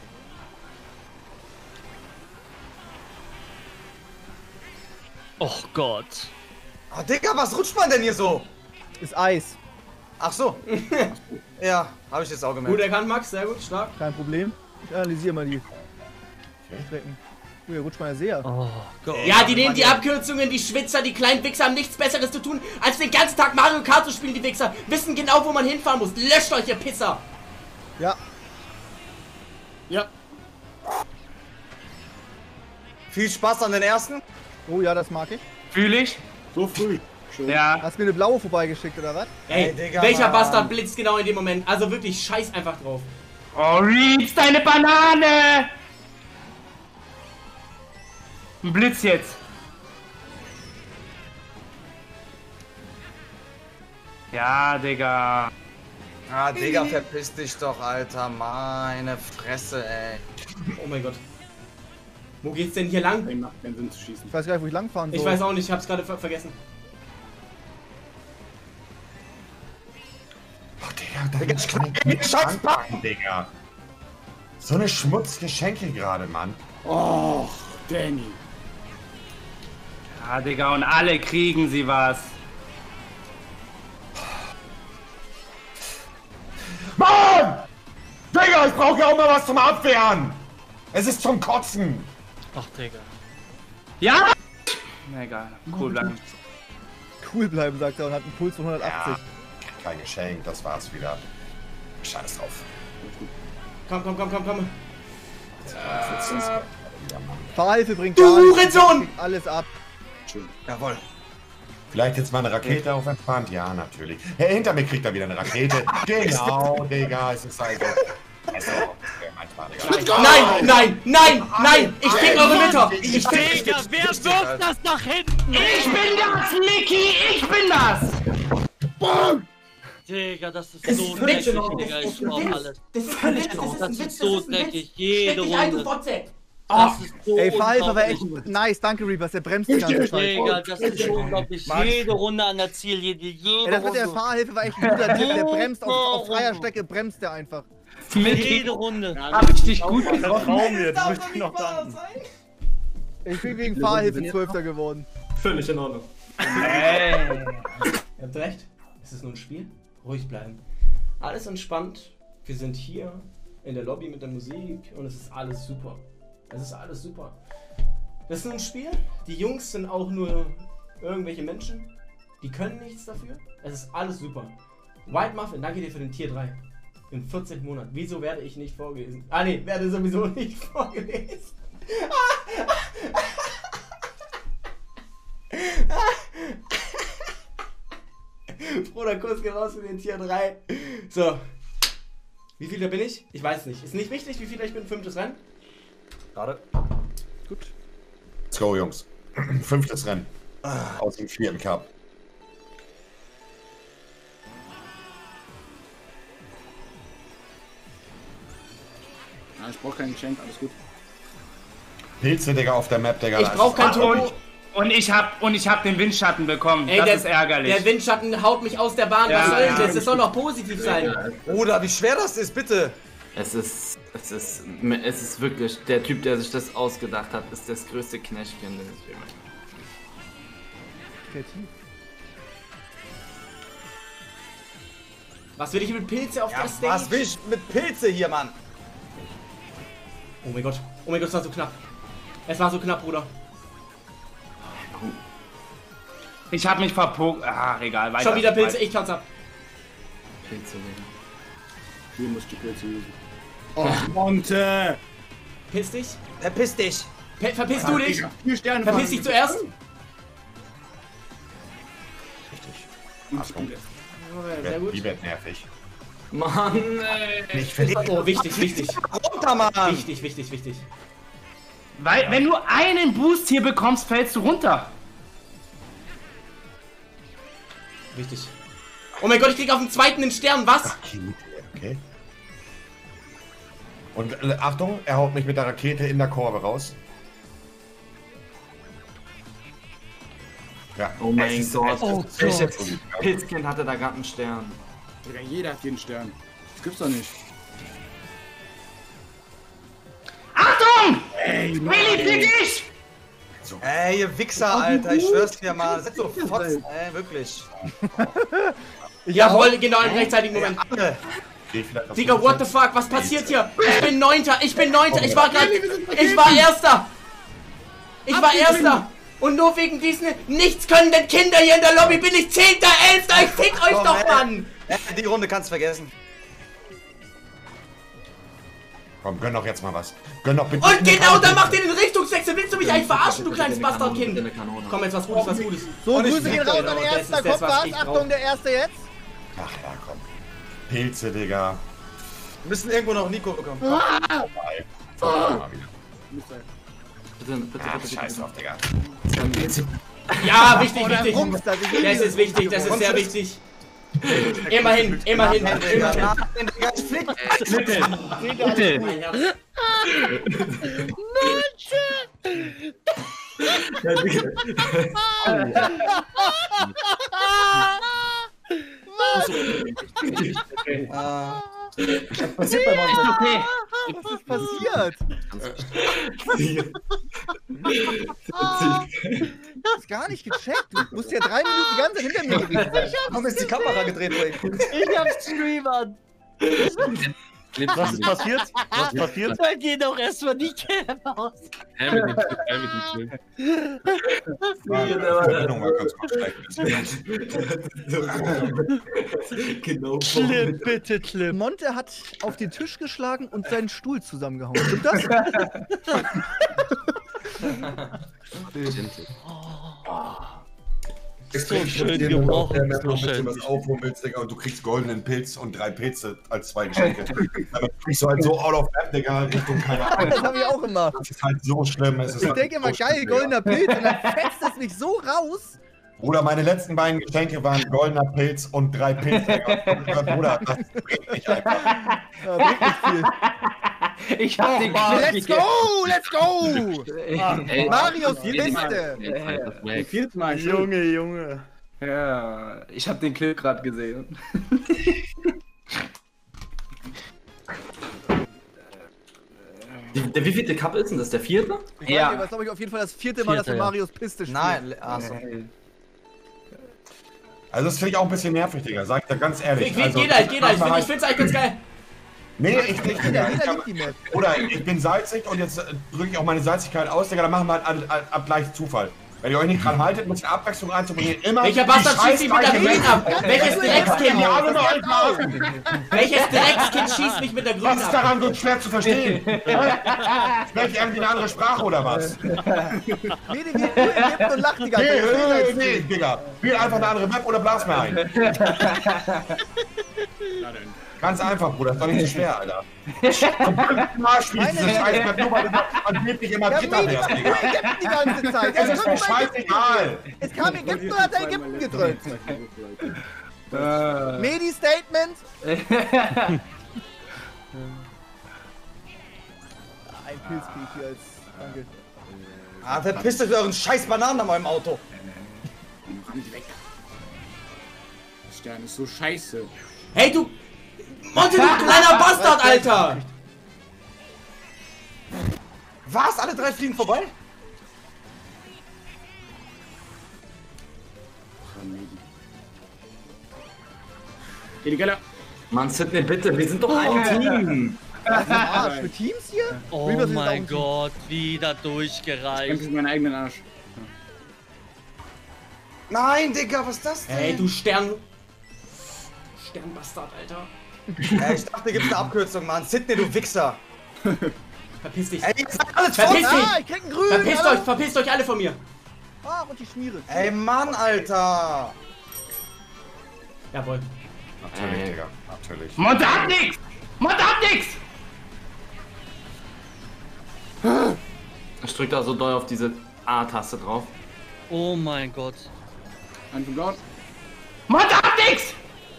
Oh Gott. Oh, Digga, was rutscht man denn hier so? Ist Eis. Ach so. Ja, habe ich jetzt auch gemerkt. Gut erkannt, Max, sehr gut, stark. Kein Problem. Ich analysiere mal die Strecken. Oh, hier rutscht man ja sehr. Oh Gott. Ja, die nehmen die Abkürzungen, die Schwitzer, die kleinen Wichser haben nichts Besseres zu tun, als den ganzen Tag Mario Kart zu spielen, die Wichser. Wissen genau, wo man hinfahren muss. Löscht euch, ihr Pisser. Ja. Ja. Viel Spaß an den ersten. Oh ja, das mag ich. Fühl ich. So früh. Schön. Ja. Hast mir eine blaue vorbeigeschickt, oder was? Ey, Ey, Digga, welcher Mann. Bastard blitzt genau in dem Moment? Also wirklich, scheiß einfach drauf. Oh, Reeves, deine Banane! Ein Blitz jetzt. Ja, Digga. Ah, Digga, verpiss dich doch, Alter. Meine Fresse, ey. Oh mein Gott. Wo geht's denn hier lang? Ey, macht keinen Sinn zu schießen. Ich weiß gar nicht, wo ich langfahren soll. Ich weiß auch nicht, ich hab's gerade ver vergessen. Oh, Digga, da ich kann ich Scheiß packen, Digga. So eine schmutzige Schenkel gerade, Mann. Och, Danny. Ja, Digga, und alle kriegen sie was. Mann! Digga, ich brauche ja auch mal was zum Abwehren. Es ist zum Kotzen. Ach, Digga. Ja! Na egal, cool bleiben. cool bleiben, sagt er, und hat einen Puls von hundertachtzig. Ja, kein Geschenk, das war's wieder. Scheiß drauf. Komm, komm, komm, komm, komm. Äh, Fahrhilfe bringt Du gar nichts. Hurensohn! Kriegt alles ab. Schön. Jawohl. Vielleicht jetzt mal eine Rakete auf entspannt? Ja, natürlich. Hey, hinter mir kriegt er wieder eine Rakete. Genau, Digga, es ist also... Also, manchmal, Digga. Nein, nein, nein, nein! Ich krieg eure Mütter! Ich krieg... Digga, wer wirft das nach hinten? Ich bin das, Niki! Ich bin das! Digga, das ist Das so ist dreckig, völlig Digga. in Ich brauch Ordnung. alles. Das ist völlig in Ordnung. Das ist so dreckig. Jede Steck dich ein, du Runde. Fotze! Das ist so Ey, Fahrhilfe war echt unglaublich. nice. Danke, Reapers. Der bremst die ganze Zeit. Digga, das ist so unglaublich. Jede Runde an der Ziellinie. Jede Ey, das mit der Runde. Fahrhilfe war echt ein guter Tipp. Der bremst auf, auf freier Strecke, bremst der einfach. Jede Runde. Hab ich dich gut Das getroffen? Traum mir, du musst dich noch danken. Ich bin wegen Fahrhilfe Zwölfter geworden. Völlig in Ordnung. Ey. Ihr habt recht. Es ist nur ein Spiel. Ruhig bleiben. Alles entspannt. Wir sind hier in der Lobby mit der Musik und es ist alles super. Es ist alles super. Das ist nur ein Spiel. Die Jungs sind auch nur irgendwelche Menschen. Die können nichts dafür. Es ist alles super. White Muffin, danke dir für den Tier drei. Im vierzehnten Monat. Wieso werde ich nicht vorgelesen? Ah ne, werde sowieso nicht vorgelesen. Bruder, Kuss geht raus für den Tier drei. So. Wie viel da bin ich? Ich weiß nicht. Ist nicht wichtig, wie viel ich bin. Fünftes Rennen. Gerade. Gut. Let's go, Jungs. Fünftes Rennen. Aus dem vierten Cup. Ja, ich brauch kein Geschenk, alles gut. Pilze, Digga, auf der Map, Digga. Ich brauch kein Turbo. Und, und ich hab und ich hab den Windschatten bekommen. Ey, das der, ist ärgerlich. Der Windschatten haut mich aus der Bahn. Ja, Was soll denn ja. das? Das soll doch positiv sein. Bruder, wie schwer das ist, bitte. Es ist, es ist, es ist wirklich, der Typ, der sich das ausgedacht hat, ist das größte Knäschchen, den ich jemals. Was will ich mit Pilze auf Ja, der Stage? was will ich mit Pilze hier, Mann? Oh mein Gott. Oh mein Gott, es war so knapp. Es war so knapp, Bruder. Ich hab mich verpokt. Ah, egal. Weiter. Schon wieder Pilze, ich kann's ab. Pilze, Digga. Hier muss ich die Pilze usen. Oh, Monte! Piss dich. Verpiss dich! Pe verpiss du dich. Vier Sterne. Verpiss dich zuerst. Achtung. Sehr gut. Die wird nervig. Mann, ey. Nicht verliebt. Oh, wichtig, wichtig. Runter, Mann! Wichtig, wichtig, wichtig. Weil, wenn du einen Boost hier bekommst, fällst du runter. Wichtig. Oh mein Gott, ich krieg auf den zweiten einen Stern. Was? Okay. Und äh, Achtung, er haut mich mit der Rakete in der Kurve raus. Ja. Oh mein es ist- Gott. es ist- Oh es ist- Gott. es ist- Pilzkind hatte da gerade einen Stern. Digga, jeder hat jeden Stern. Das gibt's doch nicht. Achtung! Ey, Willi, für dich! Ey, ihr Wichser, Alter, ich schwör's dir mal. Seid so Fotzen, ey, wirklich. Jawohl, genau im rechtzeitigen Moment. Alle. Geh vielleicht auf Digga, fünf what the Cent. fuck? Was passiert hier? Ich bin Neunter, ich bin Neunter. Ich war gerade. Ich war Erster. Ich war Erster. Und nur wegen diesen nichts könnenden Kinder hier in der Lobby bin ich Zehnter, Elfter. Ich fick euch Komm, doch, ey. Mann. Ey, die Runde kannst du vergessen. Komm, gönn doch jetzt mal was. Gönn doch bitte. Und genau, dann macht ihr den Richtungswechsel. Willst du mich eigentlich verarschen, du kleines Bastardkind? Komm, jetzt was Gutes, was Gutes. So, Und ich Grüße gehen flieg raus genau, an den das ersten. ist Da das, kommt was was. ich Achtung, brauch. der erste jetzt. Ach ja, komm. Pilze, Digga. Wir müssen irgendwo noch Nico bekommen. Vorbei. Vorbei mal wieder. Bitte, bitte, Ah, bitte, scheiß bitte. drauf, Digga. Ja, wichtig, Oh, der wichtig. rumst da, die Das ist wichtig, das ist sehr wichtig. Immerhin, immerhin, immerhin. Digga, ich flieg. Bitte. Mein Herz. Ah. Was passiert bei Monte? Okay. Was ist passiert? Du hast gar nicht gecheckt. Du musst ja drei Minuten die ganze Zeit hinter mir gewesen sein. Warum ist die Kamera gedreht bei ihm? Ich hab Stream an. Was ist passiert? Was ist passiert? Da geht doch erstmal die Cam aus. Hä, mit dem Clip, hä, mit dem Clip. Genau. Clip, bitte, Clip. Monte hat auf den Tisch geschlagen und seinen Stuhl zusammengehauen. Stimmt das? Ist So schön gebrochen, so schön. Wenn du was aufholen willst, Digga, und du kriegst goldenen Pilz und drei Pilze als zwei Geschenke. Damit kriegst du halt so out of map, Digga, Richtung keine Ahnung. Das habe ich auch immer. Das ist halt so schlimm. Es ist Ich halt denke immer, so geil, schlimm, goldener Pilz und dann fetzt es mich so raus. Bruder, meine letzten beiden Geschenke waren goldener Pilz und drei Pilze. Digga. Bruder, das bringt mich einfach. Ja, bringt nicht viel. Ich hab den Let's go, let's go! Ey, Marius, ey, Beste! Ey, Viertes Mal. Junge, Junge. Ja, ich hab den Clip gerade gesehen. Die, der wievielte Cup ist denn das? Der vierte? Ich Ja. weiß nicht, aber glaube ich auf jeden Fall das vierte Mal, dass wir Vierte, ja. Marius Piste spielen. Nein, achso. Also das finde ich auch ein bisschen nervig, Digga, sag ich da ganz ehrlich. Ich, ich, also, jeder, jeder, ich, mach find, mal ich find's eigentlich ganz geil. Nee, ich nicht. Jeder, jeder liebt die Map. Oder ich bin salzig und jetzt drücke ich auch meine Salzigkeit aus, Digga, dann machen wir halt ab, ab, ab gleich Zufall. Wenn ihr euch nicht dran haltet, ein bisschen Abwechslung reinzubringen, immer. Welcher Bastard schießt mich mit der Grünen ab? Welches Dreckskind? Ja, alle noch einkaufen. Welches Dreckskind schießt mich mit der Grünen Was ist ab? daran so schwer zu verstehen? Spreche ich irgendwie eine andere Sprache oder was? Nee, die wird nur gibt und lacht die ganze Nee, Zeit. nee, nee, Digga. Spiel einfach eine andere Map oder blas mir ein. Ganz einfach, Bruder, ist doch nicht so schwer, Alter. Zum fünften Mal spielst du diese scheiß Map, nur weil du angeblich immer Ja, Dritter Medi wärst, hat Digga. nur Ägypten die ganze Zeit. Es Es ist kam mir scheißegal. Es kam Ägypten und hat er Ägypten gedrückt. Äh, Medi Statement. Ein Pilz krieg ich hier als Danke. Ah, verpisst euch mit euren scheiß Bananen an meinem Auto. Ram die weg. Der Stern ist so scheiße. Hey, du... Monte, du kleiner Bastard, Alter! Was? Alle drei fliegen vorbei? Illegaler. Mann, Sidney, bitte, wir sind doch ein Team. Arsch, für Teams hier? Oh Reavers ist auch mein ein Team. Gott, wieder Ich durchgereicht. kämpfe meinen eigenen Arsch. Nein, Digga, was ist das denn? Hey, du Stern... Sternbastard, Alter. Ey, ich dachte, gibt's eine Abkürzung, Mann. Sidney, du Wichser. Verpiss dich. Ey, ihr seid alles Verpiss voll. dich! Ah, ich krieg einen grünen. Verpisst Alter. euch, verpisst euch alle von mir! Ah, und die Schmiere. Ey, Mann, Alter. Jawohl. Natürlich, Digga, natürlich. Monte hat nix! Monte hat nix! Ich drück da so doll auf diese A-Taste drauf. Oh mein Gott. Ein von Gott. Monte hat nix!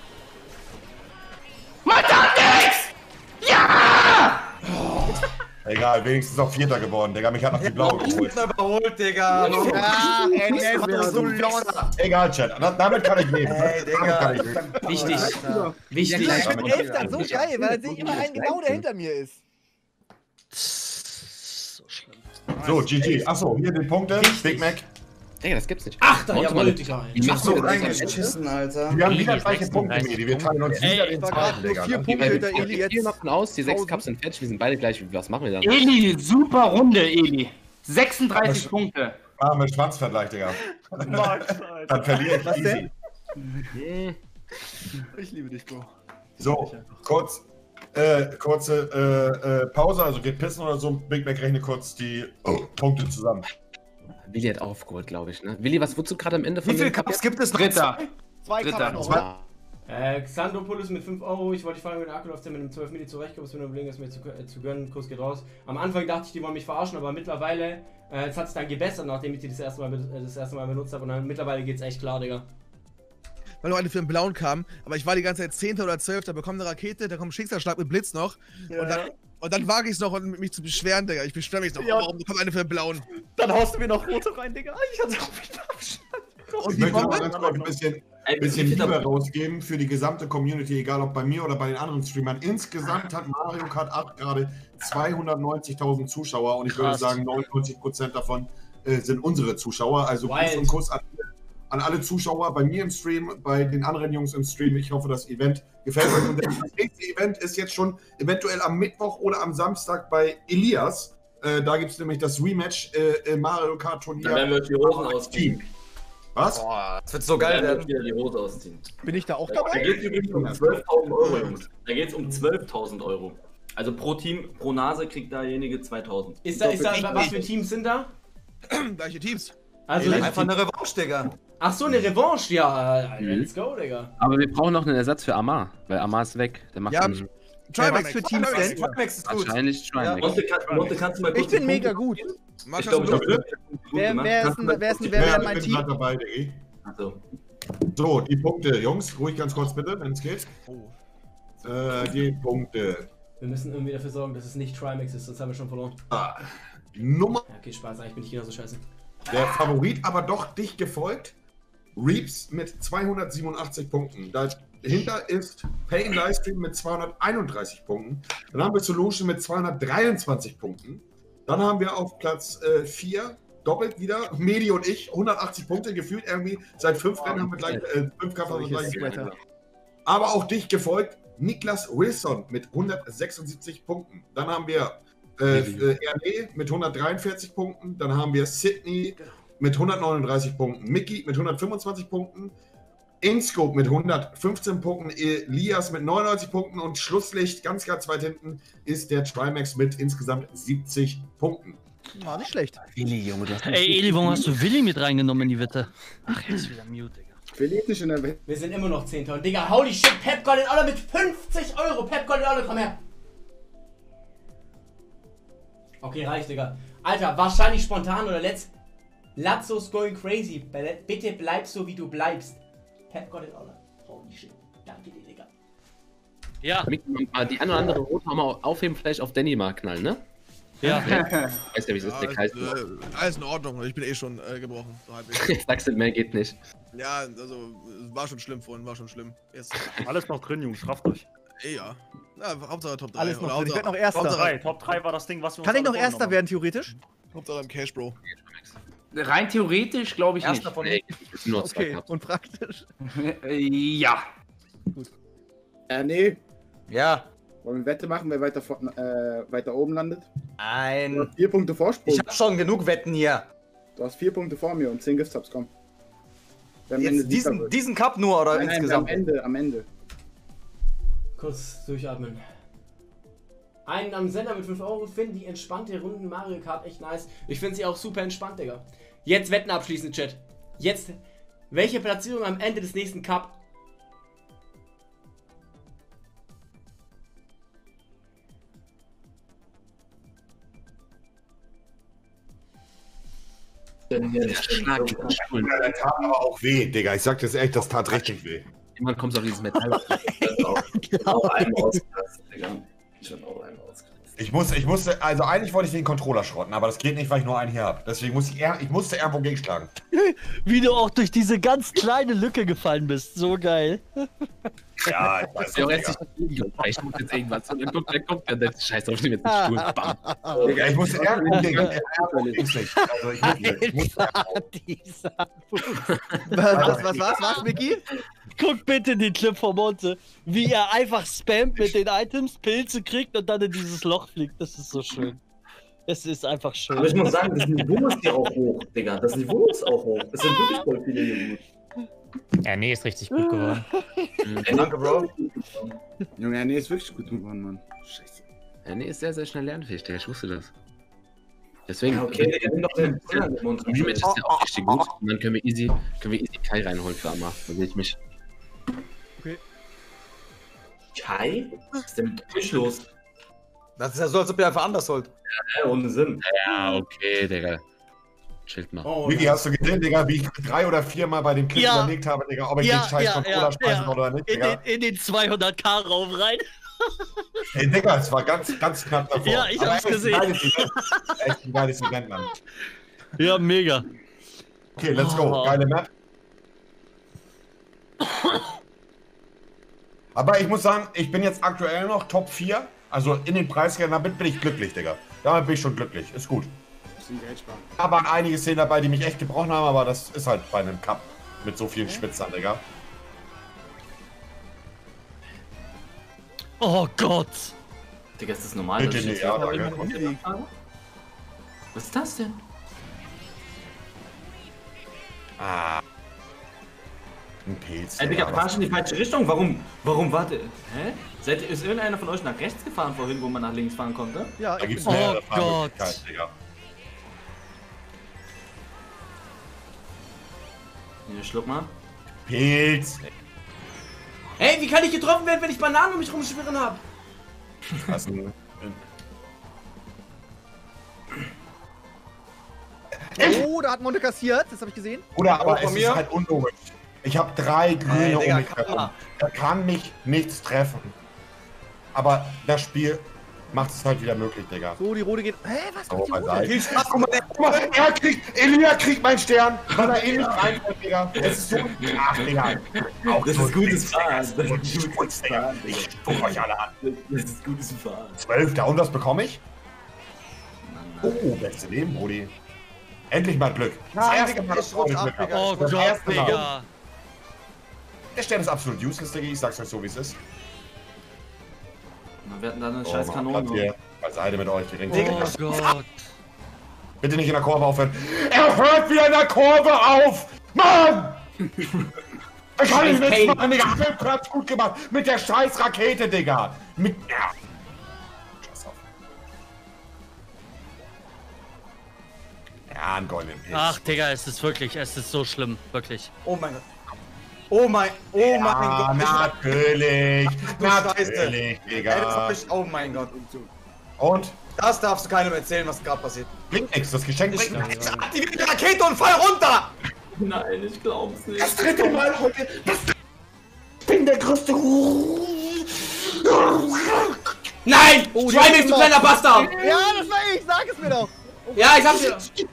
Monte hat nix! Ja! Egal, wenigstens noch Vierter geworden, Digga. Mich hat noch die Blaue geholt. Überholt, Digga. Ja, ey, der ist so los. Egal, Chat. Da- Damit kann ich leben. Ey, Damit kann ich Digga. leben. Wichtig. Wichtig. Ich bin Elfter, so geil, weil er sich immer ein genau, der hinter mir ist. So schlimm. So, G G. Achso, hier die Punkte. Big Mac. Digga, das gibt's nicht. Achter, Monte, jawohl, Mann. Digga. Wie Ich hab machst so du das? reingeschissen, Alter. Wir haben Eli, wieder gleiche sechsunddreißig Punkte, Medi. Wir teilen uns Ey, wieder Ich den war Zweiten, gerade nur Digga. vier ne? Punkte Wir hinter Eli gehen jetzt. noch von aus, die sechs tausend. Cups sind fertig, wir sind beide gleich. Was machen wir dann? Eli, super Runde, Eli. sechsunddreißig Punkte. Ah, mit Schwanzvergleich, Digga. Dann verliere ich Was easy. denn? Ich liebe dich, Bro. So, kurz, äh, kurze äh, äh, Pause, also geht pissen oder so. Big Mac rechne kurz die oh, Punkte zusammen. Willi hat aufgeholt, glaube ich, ne? Willi, was wurdest du gerade am Ende von Wie viele dem Cup Cups jetzt? gibt es noch? Dritter. Zwei Dritter. Karten noch. Ah, Äh, Xandopoulos mit fünf Euro. Ich wollte dich fragen, wenn der Akku läuft, mit einem zwölf Milli zurechtkommt, es mir nur überlegen, es mir zu, äh, zu gönnen. Kurs geht raus. Am Anfang dachte ich, die wollen mich verarschen, aber mittlerweile, äh, es hat sich dann gebessert, nachdem ich die das erste Mal, be- äh, das erste Mal benutzt habe. Und dann mittlerweile geht's echt klar, Digga. Weil noch eine für den Blauen kam, aber ich war die ganze Zeit Zehnter oder Zwölfter, bekomme eine Rakete, da kommt ein Schicksalsschlag mit Blitz noch. Ja, und, dann, ja. und dann wage ich es noch, und mich zu beschweren, Digga. Ich beschwere mich noch, Ja. oh, warum kommt eine für den Blauen? Dann haust du mir noch Rote rein, Digga. Ich hatte auch wieder Abstand. Und Ich die möchte noch Bombe? ganz kurz ein bisschen, Ey, bisschen wie viel Liebe da- rausgeben für die gesamte Community, egal ob bei mir oder bei den anderen Streamern. Insgesamt hat Mario Kart acht gerade zweihundertneunzigtausend Zuschauer und ich würde Krass. sagen, neunundneunzig Prozent davon äh, sind unsere Zuschauer. Also Kuss Wild. und Kuss an an alle Zuschauer bei mir im Stream, bei den anderen Jungs im Stream. Ich hoffe, das Event gefällt euch. Und das nächste Event ist jetzt schon eventuell am Mittwoch oder am Samstag bei Elias. Äh, da gibt es nämlich das Rematch äh, im Mario Kart Turnier. Dann werden wir die Hosen ausziehen. Was? Boah, das wird so geil werden. Wieder die Hose ausziehen. Bin ich da auch Da dabei? geht es übrigens um zwölftausend Euro, Jungs. Da geht es um zwölftausend Euro. Also pro Team, pro Nase kriegt derjenige zweitausend. Ist da, ist da, was für Teams sind da? Gleiche Teams. Also Ey, einfach eine Revanche, Digga. Ach so, eine Revanche, ja. äh, Let's go, Digga. Aber wir brauchen noch einen Ersatz für Amar, weil Amar ist weg. Der macht Ja, einen, Trimax für Teams denn? Trimax ist gut. wahrscheinlich Trimax. Monte, kann, Monte, kannst du mal kurz Ich bin die mega Punkte- gut. Mach Ich das glaube, gut. ich habe gut Wer, gemacht. wer ist Kannst denn, du mal wer ist kurz denn, die wer Ja, wäre ich mein bin Team? gerade dabei, Diggi. Also, So, die Punkte, Jungs, ruhig ganz kurz bitte, wenn es geht. Oh. Äh, die Punkte. Wir müssen irgendwie dafür sorgen, dass es nicht Trimax ist, sonst haben wir schon verloren. Ah, Nummer, Ja, okay, Spaß, eigentlich bin ich genauso scheiße. der Favorit, aber doch dicht gefolgt. Reeps mit zweihundertsiebenundachtzig Punkten. Dahinter ist Pain Livestream mit zweihunderteinunddreißig Punkten. Dann haben wir Solution mit zweihundertdreiundzwanzig Punkten. Dann haben wir auf Platz vier doppelt wieder Medi und ich, hundertachtzig Punkte gefühlt irgendwie. Seit fünf Rennen haben wir gleich, äh, fünf Kampf haben wir gleich Sweater. Aber auch dicht gefolgt Niklas Wilson mit hundertsechsundsiebzig Punkten. Dann haben wir äh, äh, R D mit hundertdreiundvierzig Punkten. Dann haben wir Sydney mit hundertneununddreißig Punkten. Mickey mit hundertfünfundzwanzig Punkten. Inscope mit hundertfünfzehn Punkten. Elias mit neunundneunzig Punkten. Und Schlusslicht ganz, ganz weit hinten ist der Trimax mit insgesamt siebzig Punkten. War nicht schlecht. Willi, Junge, du hast Ey, Eli, warum hast du Willi mit reingenommen in die Wette? Ach, jetzt ist wieder mute, Digga. Willi ist nicht in der Welt. Wir sind immer noch zehntausend. Digga, holy shit, Pep Guardiola mit fünfzig Euro. Pep Guardiola, komm her. Okay, reicht, Digga. Alter, wahrscheinlich spontan oder let's. Lazzo's going crazy. Bitte bleib so, wie du bleibst. Pep Guardiola. Holy shit. Danke dir, Digga. Ja. Die eine oder andere Rot haben wir aufheben, vielleicht auf Danny mal knallen, ne? Ja. Weißt ja, wie es ist, Ja, der Kreis. ist, äh, alles in Ordnung, ich bin eh schon äh, gebrochen. So halbwegs. Sagst du, mehr geht nicht. Ja, also, es war schon schlimm vorhin, war schon schlimm. Jetzt. Alles noch drin, Jungs, rafft euch. Eh ja. Ja, Hauptsache Top drei. Alles noch oder drin. Ich Hauptsache- werd noch Erster. Top Hauptsache, drei, Top drei war das Ding, was wir uns Kann ich noch alle Erster vorgenommen werden, theoretisch? Hauptsache im Cash, Bro. Rein theoretisch glaube ich Erster nicht. von Nee, es sind nur zwei Okay, Cups. und praktisch. Ja. Äh, nee. Ja. Wollen wir Wette machen, wer weiter, vor- äh, weiter oben landet? Du Nein. hast vier Punkte Vorsprung. Ich hab schon genug Wetten hier. Du hast vier Punkte vor mir und zehn Gift-Subs, komm. Wer am Ende Jetzt Sieger diesen, wird. diesen Cup nur oder Nein, nein, insgesamt? am Ende, am Ende. Kurz durchatmen. Einen am Sender mit fünf Euro finden die entspannte Runden Mario Kart echt nice. Ich finde sie auch super entspannt, Digga. Jetzt Wetten abschließen, Chat. Jetzt, welche Platzierung am Ende des nächsten Cup? Der Schlag in die Schulen. Ja, der tat aber auch weh, Digga. Ich sag das echt, das tat richtig weh. Irgendwann kommst du auf dieses Metall. auch einen ausgerastet, Digga. Schon auch einen ausgerastet. Ich musste, ich musste, also eigentlich wollte ich den Controller schrotten, aber das geht nicht, weil ich nur einen hier habe. Deswegen muss ich, eher, ich musste irgendwo gegenschlagen. Wie du auch durch diese ganz kleine Lücke gefallen bist. So geil. Ja, ich weiß Ja, nicht, jetzt Digga. ich muss jetzt irgendwas. Und dann kommt der, kommt der, der Scheiß auf den jetzt den Stuhl. Bam. Digga, ich musste irgendwo gegenschlagen. Also ich musste, ich musste Dieser was, was, was war's, was, Micky? Guck bitte den Clip von Monte, wie er einfach spammt mit den Items, Pilze kriegt und dann in dieses Loch fliegt. Das ist so schön. Es ist einfach schön. Aber ich muss sagen, das Niveau ist hier auch hoch, Digga. Das Niveau ist auch hoch. Es sind wirklich voll viele hier gut. Ja, nee, ist richtig gut geworden. Danke, Bro. Junge, nee, ist wirklich gut geworden, Mann. Scheiße. Ja, nee, ist sehr, sehr schnell lernfähig, Digga. Ich wusste das. Deswegen, Ja, okay, Digga, nimm doch den Finger im Mund. Rematch ist ja auch richtig gut. Und dann können wir easy, können wir easy Kai reinholen für Amar. Da sehe ich mich. Kai? Was ist denn mit Tisch los? Das ist ja so, als ob ihr einfach anders sollt. Ja, ohne Sinn. Ja, okay, Digga. Chillt mal. Oh, Vicky, hast du gesehen, Digga, wie ich drei oder vier Mal bei dem Clip Ja. überlegt habe, Digga, ob ich Ja, den scheiß ja, Controller ja, schmeißen ja. oder nicht, In Digga. den, in den zweihundert K Raum rein. Ey, Digga, es war ganz, ganz knapp davor. Ja, ich Aber hab's echt ein gesehen. geiles Event. Echt ein geiles Event, Mann. Ja, mega. Okay, let's go. Oh. Geile Map. Aber ich muss sagen, ich bin jetzt aktuell noch Top vier. Also in den Preisgeld, damit bin ich glücklich, Digga. Damit bin ich schon glücklich. Ist gut. Bisschen Geld sparen. Da waren einige Szenen dabei, die mich echt gebrochen haben, aber das ist halt bei einem Cup. Mit so vielen Spitzern, Digga. Oh Gott. Digga, ist das normal? Bitte dass ich nicht, jetzt ja, hier danke. immer fahre? Was ist das denn? Ah. Ein Pilz. Ey, Digga, Digga, fahr was- schon in die falsche Richtung. Warum? Warum warte? Hä? Seid, ist irgendeiner von euch nach rechts gefahren vorhin, wo man nach links fahren konnte? Ja, Da ich gibt's bin- mehrere Oh Fahrmöglichkeiten, Digga. Hier, schluck mal. Pilz. Ey, wie kann ich getroffen werden, wenn ich Bananen um mich rumschwirren habe? Das ist ein, Oh, da hat Monte kassiert, das habe ich gesehen. Oder aber Auch von es mir? ist halt unlogisch. Ich habe drei Grüne Ey, Digga, um mich kann herum. mal. Da kann mich nichts treffen. Aber das Spiel macht es halt wieder möglich, Digga. So, die rote geht. Hä, was Oh, kommt die rote? beiseite. Viel Spaß, guck mal, der- Guck mal, er kriegt, Elia kriegt meinen Stern, weil er eh nicht reinfällt, Digga. Es ist so, ach, Digga. Auch Das so ist gutes Ding, Digga. Fahren. Das ist gutes Digga. Ich spuck euch alle an. Das ist gutes Fahren. Zwölfter, und was bekomme ich? Oh, beste Leben, Brudi. Endlich mal Glück. Das Nein, erste Digga, Mal, ich dass ich rutsch Glück ab, hab. Digga. Oh Das Gott, erste Mal. Digga. Der Stern ist absolut useless, Digga. Ich sag's euch so, wie es ist. Na, wir hatten da eine Oh, scheiß Mann, Kanone. Platz hier. Beiseite mit euch, die Ring. Oh Gott. Bitte nicht in der Kurve aufhören. Er hört wieder in der Kurve auf! Mann! Da kann ich nichts machen, Digga. Platz gut gemacht. Mit der scheiß Rakete, Digga. Mit. Ja. Scheiß auf. Ja, ein goldenen Pilz. Ach, Digga, es ist wirklich, es ist so schlimm. Wirklich. Oh mein Gott. Oh mein, oh mein Ja, Gott. natürlich. Du Scheiße. Natürlich, Ey, das hab Digga. ich, oh mein Gott. Und? Das darfst du keinem erzählen, was gerade passiert. Bringt nichts, das Geschenk Ich bringt nichts. aktiviere die Rakete und fall runter! Nein, ich glaub's nicht. Das dritte Mal heute. Das ich bin der größte. Nein! Oh, die Trimax, hat du noch- kleiner Bastard! Ja, das war ich, sag es mir doch. Ja, ich hab's dir.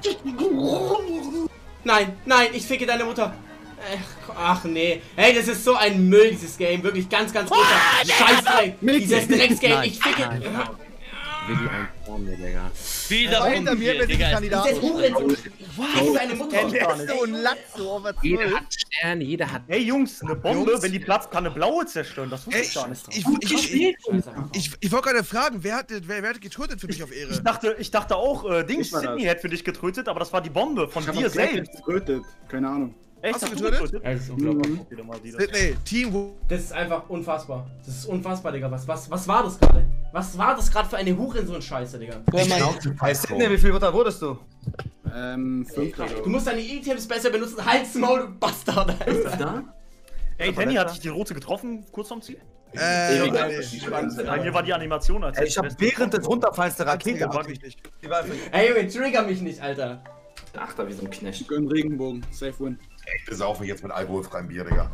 Nein, nein, ich ficke deine Mutter. Ach, ach nee. Hey, das ist so ein Müll, dieses Game. Wirklich ganz, ganz großer Scheißdreck. Dieses Drecksgame. Ich ficke. Willi ein vor mir, Digga. Wieder Aber hinter von mir mir, mit Digga. diesem es- Kandidaten. Dieses Hurensohn. Fick deine Mutter. Letzo und Latzo auf der Jeder zwölf. hat Sterne, jeder hat. Hey Jungs, eine Bombe, Jungs? wenn die platzt, kann eine blaue zerstören. Das wusste Ey, ich gar nicht. ich, ich, ich, ich, ich wollte gerade fragen, wer hat, wer, wer hat getötet für mich auf Ehre? Ich dachte, ich dachte auch, äh, Dings, Ich war das. Sydney hätte für dich getötet, aber das war die Bombe von Ich hab dir das Black selbst. getötet. Keine Ahnung. Echt? Hast du Hast getötet? Das ist unglaublich. Mhm. Okay, dann mal die das. Sydney, Team, wo. Das ist einfach unfassbar. Das ist unfassbar, Digga. Was, was, was war das gerade? Was war das gerade für eine Hurensohn-Scheiße, Digga? Hey Sydney, wie viel Butter wurdest du? Ähm, fünfter. Du musst deine E-Items besser benutzen. Halt's Maul, du Bastard, Alter. Da? Ey, Danny, hat dich die rote getroffen, kurz vorm Ziel? Äh, Ewig. nee. Bei mir war die Animation als Ey, ich hab während des Runterfalls der Rakete Digga, gewartet. wirklich nicht. Die war einfach- Ey, Junge, trigger mich nicht, Alter. Ach, da wie so ein Knecht. Gönn Regenbogen. Safe win. Ich besaufe mich jetzt mit alkoholfreiem Bier, Digga.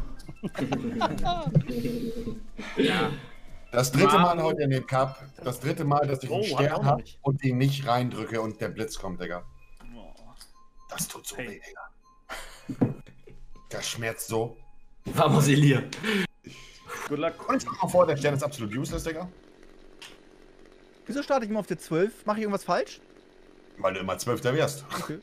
Ja. Das dritte Mal heute in dem Cup. Das dritte Mal, dass ich einen Oh, hat er auch Stern noch habe nicht. und ihn nicht reindrücke und der Blitz kommt, Digga. Oh. Das tut so Hey. weh, Digga. Das schmerzt so. Vamos, Elia. Good luck. Und ich mach mal vor, der Stern ist absolut useless, Digga. Wieso starte ich immer auf der zwölf? Mache ich irgendwas falsch? Weil du immer Zwölfter wärst. Okay.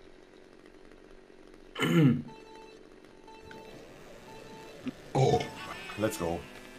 Oh. Let's go.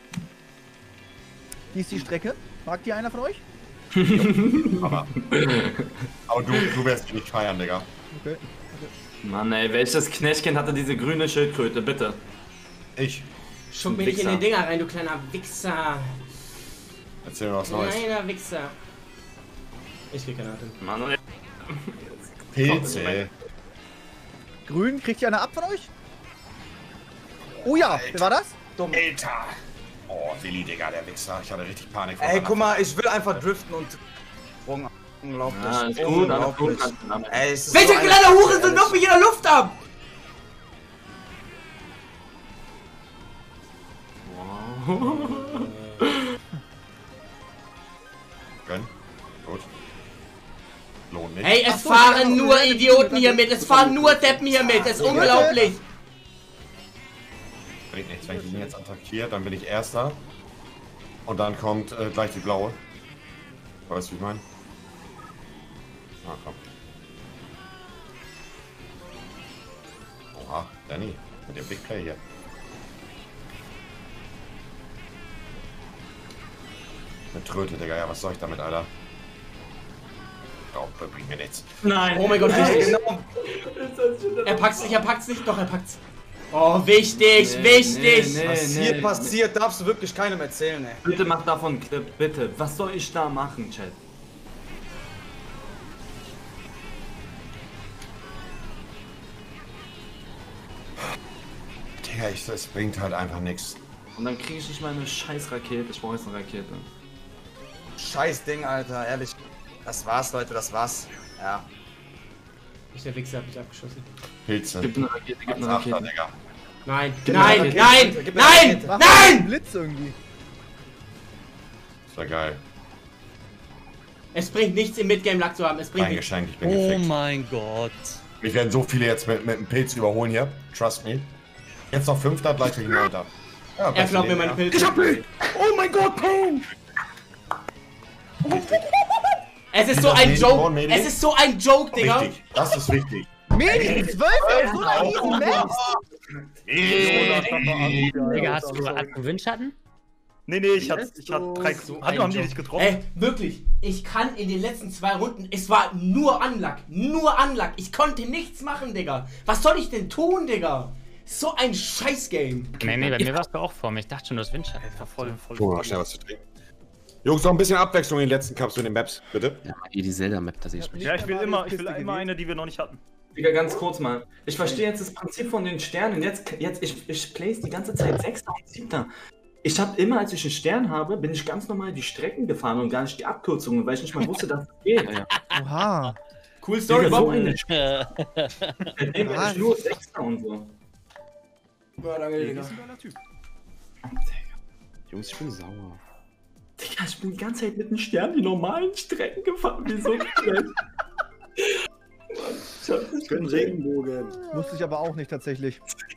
Wie ist die Strecke? Mag die einer von euch? Aber, aber du, du wirst ihn nicht feiern, Digga. Okay. Mann, ey, welches Knechtchen hatte diese grüne Schildkröte, bitte? Ich. Schuck mir nicht in Wichser. den Dinger rein, du kleiner Wichser. Erzähl mir was Neues. Kleiner Wichser. Ich krieg keine Atem. Mann, ey. Pilze. Grün, kriegt ihr einer ab von euch? Oh ja, wer war das? Alter. Oh, Willi, Digga, der Wichser. Ich hatte richtig Panik vor Ey, meiner guck mal, ich will einfach driften und. Unglaublich. Ja, ist gut, alles gut. Unglaublich. kannst du damit. Ey, es ist Welcher so eine- kleiner Hurensohn wirft mich in der Luft ab? Gönn. Gut. Lohnt nicht. Ey, es Ach so, fahren ich hab nur noch- Idioten hier mit. Es fahren nur Deppen hier mit. Das ist unglaublich. Bringt nichts. Wenn ich ihn jetzt attackiere, dann bin ich Erster. Und dann kommt äh, gleich die blaue. Weißt du, wie ich meine? Ah, komm. Oha. Danny, mit dem Big Play hier. Eine Tröte, Digga. Ja, was soll ich damit, Alter? Oh, bringt mir nichts. Nein. Oh mein Gott, wichtig. Genau. Er packt's nicht, er packt's nicht. Doch, er packt's. Oh, wichtig, Nee, wichtig. nee, nee, Was hier nee. passiert, darfst du wirklich keinem erzählen, ey. Bitte mach davon einen Clip, bitte. Was soll ich da machen, Chat? Digga, ich, das bringt halt einfach nichts. Und dann kriege ich nicht meine scheiß Rakete. Ich brauche jetzt eine Rakete. Scheiß Ding, Alter, ehrlich. Das war's, Leute, das war's. Ja. Ich der Wichser, hab mich abgeschossen. Pilze. Gib eine Rakete, gib eine Als Achter, Rakete. Digga. Nein, Gib mir nein, eine Rakete, nein, bitte, gib mir eine nein, Rakete. Mach mal einen nein! Blitz irgendwie. Das war geil. Es bringt nichts im Midgame-Lack zu haben, es bringt nichts. Eingeschenkt, ich bin Oh gefickt. mein Gott. Mich werden so viele jetzt mit, mit dem Pilz überholen hier. Trust me. Jetzt noch fünfter, gleich krieg ich neunter. Ja, Er beste klaut mir Leben, meine ja. Pilze. Ich hab Bild! Oh mein Gott, Pain! Es ist so Das ein Medi- Joke, Born Medi- es ist so ein Joke, Digga. Wichtig, das ist wichtig. Medi, zwölf auf so einer riesen Map. Digga, hast du, hast du Windschatten? Nee, nee, ich hatte ich hatte drei. So Hat ein haben die Joke. dich getroffen? Ey, wirklich, ich kann in den letzten zwei Runden, es war nur Unluck, nur Unluck. Ich konnte nichts machen, Digga. Was soll ich denn tun, Digga? So ein Scheiß-Game. Nee, nee, bei mir warst du auch vor mir. Ich dachte schon, du hast Windschatten. Alter, voll, voll. Oh, noch schnell was zu trinken. Jungs, noch ein bisschen Abwechslung in den letzten Cups mit den Maps, bitte. Ja, eh die Zelda-Map, da sehe ich mich. Ja, ich will immer, ich will Kiste immer gewählt. eine, die wir noch nicht hatten. Digga, ganz kurz mal. Ich verstehe jetzt das Prinzip von den Sternen. Jetzt, jetzt ich, ich place die ganze Zeit Sechster und Siebter. Ich habe immer, als ich einen Stern habe, bin ich ganz normal die Strecken gefahren und gar nicht die Abkürzungen, weil ich nicht mal wusste, dass das geht. Ja, ja. Oha. Cool Story, Digga, so Bob. eine Seitdem bin ich nur Sechster und so. Ja, danke, Nee, Digga. ist ein geiler Typ. Jungs, ich bin sauer. Digga, ich bin die ganze Zeit mit den Sternen die normalen Strecken gefahren. Wieso schlecht? Ich hab nicht Können Regenbogen. Wusste ich aber auch nicht tatsächlich.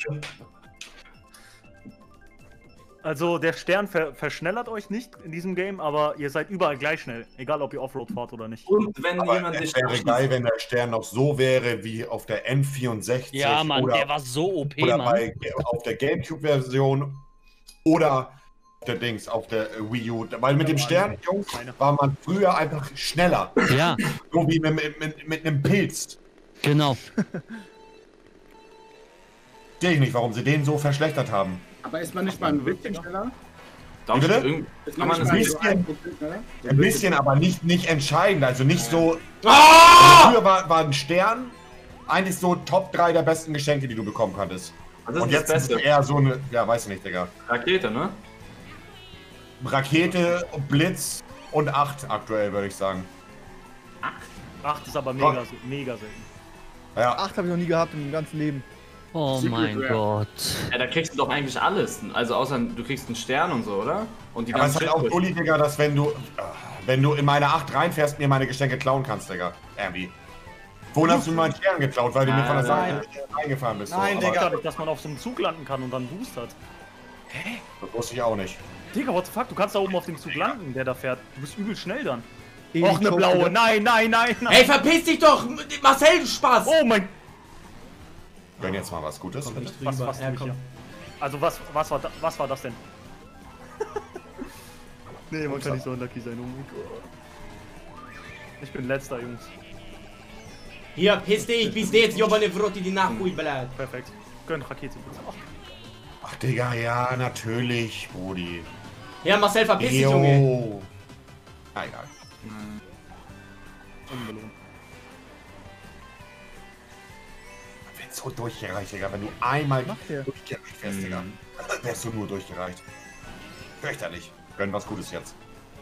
Also der Stern ver verschnellert euch nicht in diesem Game, aber ihr seid überall gleich schnell, egal ob ihr Offroad fahrt oder nicht. Und wenn Aber jemand es sich wäre abschließt- geil, wenn der Stern noch so wäre wie auf der N vierundsechzig Ja, Mann, oder, der war so O P, oder Mann. bei, auf der Gamecube-Version oder auf der Dings, auf der Wii U. Weil mit dem Stern, Jungs, war man früher einfach schneller. Ja, So wie mit, mit, mit, mit einem Pilz. genau. Sehe ich nicht, warum sie den so verschlechtert haben. Aber ist man nicht mal ein bisschen schneller? Doch, Bitte? irgend- Ist Kann man man nicht das mal nicht so ein Prozent schneller? Ein bisschen, aber nicht, nicht entscheidend. Also nicht so. Ah! Früher war, war ein Stern eigentlich so Top drei der besten Geschenke, die du bekommen konntest. Was ist Und das jetzt ist es Beste? eher so eine. Ja, weiß ich nicht, Digga. Rakete, ne? Rakete, Blitz und acht aktuell, würde ich sagen. acht ist aber mega, mega selten. Ja. Acht habe ich noch nie gehabt im ganzen Leben. Oh mein Gott. Ja, da kriegst du doch eigentlich alles. Also außer du kriegst einen Stern und so, oder? Und die Aber es ist halt auch Schildkröten. dulli, Digga, dass wenn du. Wenn du in meine acht reinfährst, mir meine Geschenke klauen kannst, Digga. Irgendwie. Vorhin hast du mir meinen Stern geklaut, weil du mir von der Nein. Seite reingefahren bist. Nein, so. Digga, Aber dass man auf so einem Zug landen kann und dann Boost hat. Hä? das wusste ich auch nicht. Digga, what the fuck? Du kannst da oben auf dem Zug landen, der da fährt. Du bist übel schnell dann. Ewig Och, eine Choke, blaue. Digga. Nein, nein, nein, nein. Ey, verpiss dich doch! Marcel, du Spaß! Oh mein. Gönn jetzt mal was Gutes. Komm, nicht Was, drüber. was, Ja, tue ich komm. hier? Also was, was, war da, was war das denn? Nee, man kann nicht so unlucky sein, oh mein Gott. Ich bin letzter, Jungs. Hier, piss dich, bis jetzt, jobane Vroti, die Nachhui, blöd. Perfekt. Gönn Rakete bitte. Ach, Ach, Digga, ja, natürlich, Brudi. Ja, Marcel, verpiss dich, Junge. Jo. Na, egal. unbelohnt. Man wird so durchgereicht, Digga. Wenn du einmal Macht der? durchgereicht wärst, Digga. Dann wärst du nur durchgereicht. Fürchterlich. Gönn was Gutes jetzt.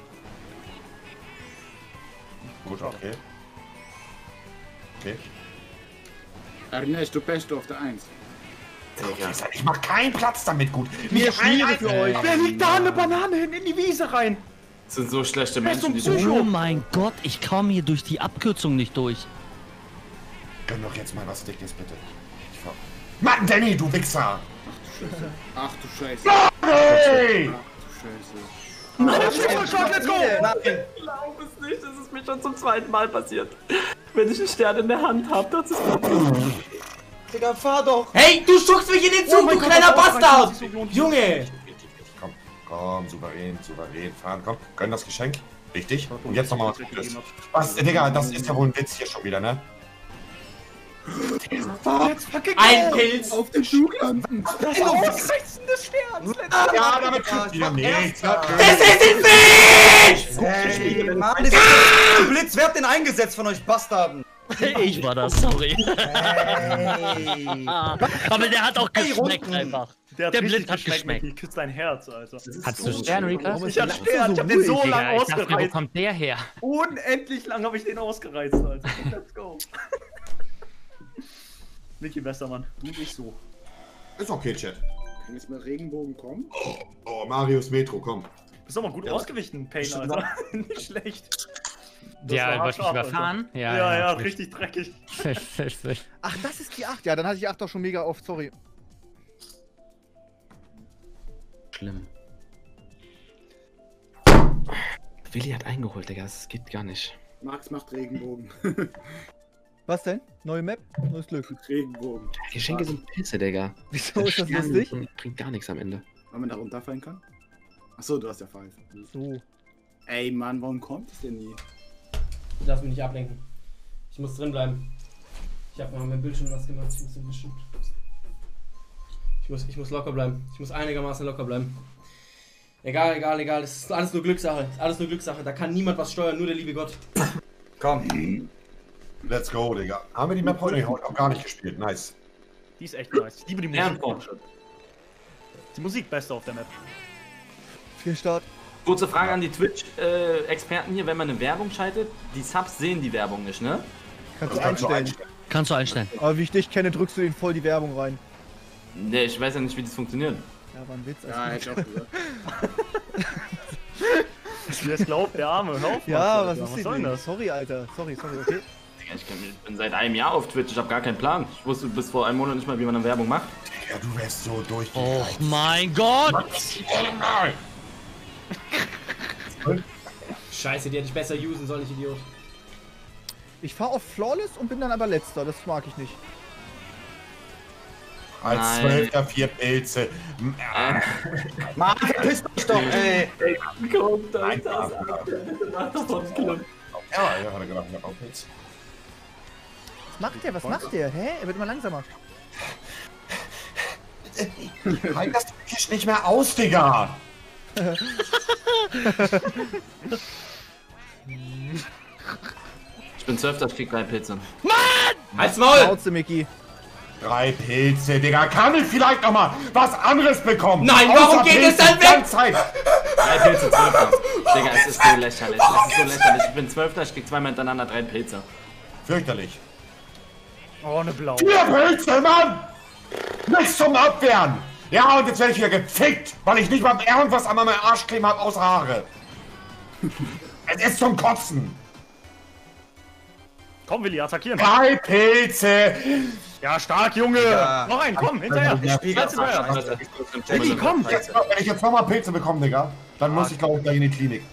Gut, okay. Okay. Ernest, du bist auf der eins. Ich mach keinen Platz damit gut. Mir Nicht schwierig ein für einziger. euch. Wer liegt da eine Banane hin in die Wiese rein? Das sind so schlechte Wer ist so Menschen, ein die Psycho? Oh mein Gott, ich komme hier durch die Abkürzung nicht durch. Gönn doch jetzt mal was Dickes, bitte. Ich ver Mann, Danny, du Wichser! Ach du Scheiße. Hey! Ach du Scheiße. Nein, Schießverschlag, let's go! Ich glaube es nicht, das ist mir schon zum zweiten Mal passiert. Wenn ich einen Stern in der Hand habe, das ist Digga, fahr doch! Hey, du schuckst mich in den Zug, Oh mein du Gott, kleiner das Bastard! ist so lohnt. Junge! Komm, komm, souverän, souverän, fahren, komm. Gönn das Geschenk. Richtig. Und jetzt nochmal was Gutes. Was, Digga, das ist ja wohl ein Witz hier schon wieder, ne? Ein Pilz! Auf den Zug landen. Das Ausreißen des Sterns! Ja, damit tut wieder nichts. Das ist ein Pilz! Hey, Mann, das ist ein Blitz. Wer hat den eingesetzt von euch Bastarden? Ich war das, sorry. Hey. Aber der hat auch geschmeckt Runden. einfach. Der, hat Der richtig Blitz hat geschmeckt. Ich küsse dein Herz, Alter. Hast du Stern, Rika? Ich hab Stern, ich hab den so Digga, lange ich dachte, wo ausgereizt. kommt der her? Unendlich lang habe ich den ausgereizt, Alter. Let's go. Niki, bester Mann. Du nicht so. Ist okay, Chat. Kann jetzt mal Regenbogen kommen? Oh, Marius Metro, komm. Bist doch mal gut ausgewichen, Pain, Alter. Nicht schlecht. Das Ja, war wollte ich hart, überfahren? Alter. Ja, Ja, ja, ja, richtig dreckig. Ach, das ist die acht. Ja, dann hatte ich acht doch schon mega oft, sorry. Schlimm. Willi hat eingeholt, Digga, das geht gar nicht. Max macht Regenbogen. Was denn? Neue Map? Neues Glück. Regenbogen. Geschenke sind Pilze, Digga. Wieso ist das Stern lustig? Bringt gar nichts am Ende. Weil man da runterfallen kann? Achso, du hast ja Pfeife. So. Ey, Mann, warum kommt es denn nie? Lass mich nicht ablenken. Ich muss drin bleiben. Ich habe mal mein Bildschirm was gemacht. Ich muss ein bisschen. Ich muss, ich muss locker bleiben. Ich muss einigermaßen locker bleiben. Egal, egal, egal. Das ist alles nur Glückssache. Das ist alles nur Glückssache. Da kann niemand was steuern, nur der liebe Gott. Komm. Let's go, Digga. Haben wir die Map heute auch gar nicht gespielt? Nice. Die ist echt nice. Ich liebe die Musik. Ehrenfortschritt. Die Musik beste auf der Map. Viel Start. Kurze Frage an die Twitch-Experten hier, wenn man eine Werbung schaltet, die Subs sehen die Werbung nicht, ne? Kannst du Das kannst du einstellen. einstellen. Kannst du einstellen. Aber wie ich dich kenne, drückst du den voll die Werbung rein. Ne, ich weiß ja nicht, wie das funktioniert. Ja, war ein Witz. Ja, alles hätte ich gut. auch gesagt. Wer es glaubt, der Arme. Hör auf, Ja, Mann, was ist was soll denn denn? das? Sorry, Alter. Sorry, sorry, okay. Digga, ich, kann, ich bin seit einem Jahr auf Twitch, ich habe gar keinen Plan. Ich wusste bis vor einem Monat nicht mal, wie man eine Werbung macht. Ja, du wärst so durch. Oh mein Gott! Scheiße, die hätte ich besser usen sollen, ich Idiot. Ich fahr auf Flawless und bin dann aber letzter. Das mag ich nicht. Als Nein. Zwölfter, vier Pilze. Mann, verpiss dich doch, ey! Kommt, Nein, ja, ja, hat er gedacht, ja, auf Pilz. Was macht der? Was macht der? Hä? Er wird immer langsamer. Halt das Tisch nicht mehr aus, Digga! Ich bin Zwölfter, ich krieg drei Pilze. Halt's Maul! Schnauze, Mickey. Drei Pilze, Digga. Kann ich vielleicht noch mal was anderes bekommen? Nein, warum Außer geht es Pilze dann die weg? ganze Zeit. Drei Pilze, Zwölfter. Digga, es ist so lächerlich. Es ist so lächerlich. Ich bin Zwölfter, ich krieg zweimal hintereinander drei Pilze. Fürchterlich. Oh, eine blaue. Vier Pilze, Mann! Nichts zum Abwehren! Ja, und jetzt werde ich wieder gefickt, weil ich nicht mal irgendwas an meinem Arschcreme habe außer Haare. Es ist zum Kotzen. Komm, Willi, attackieren. Drei Pilze! Ja, stark, Junge. Ja. Noch einen, komm, hinterher. Spiegel Willi, komm! Jetzt, wenn ich jetzt nochmal Pilze bekomme, Digga, dann muss ich, glaube ich, gleich in die Klinik.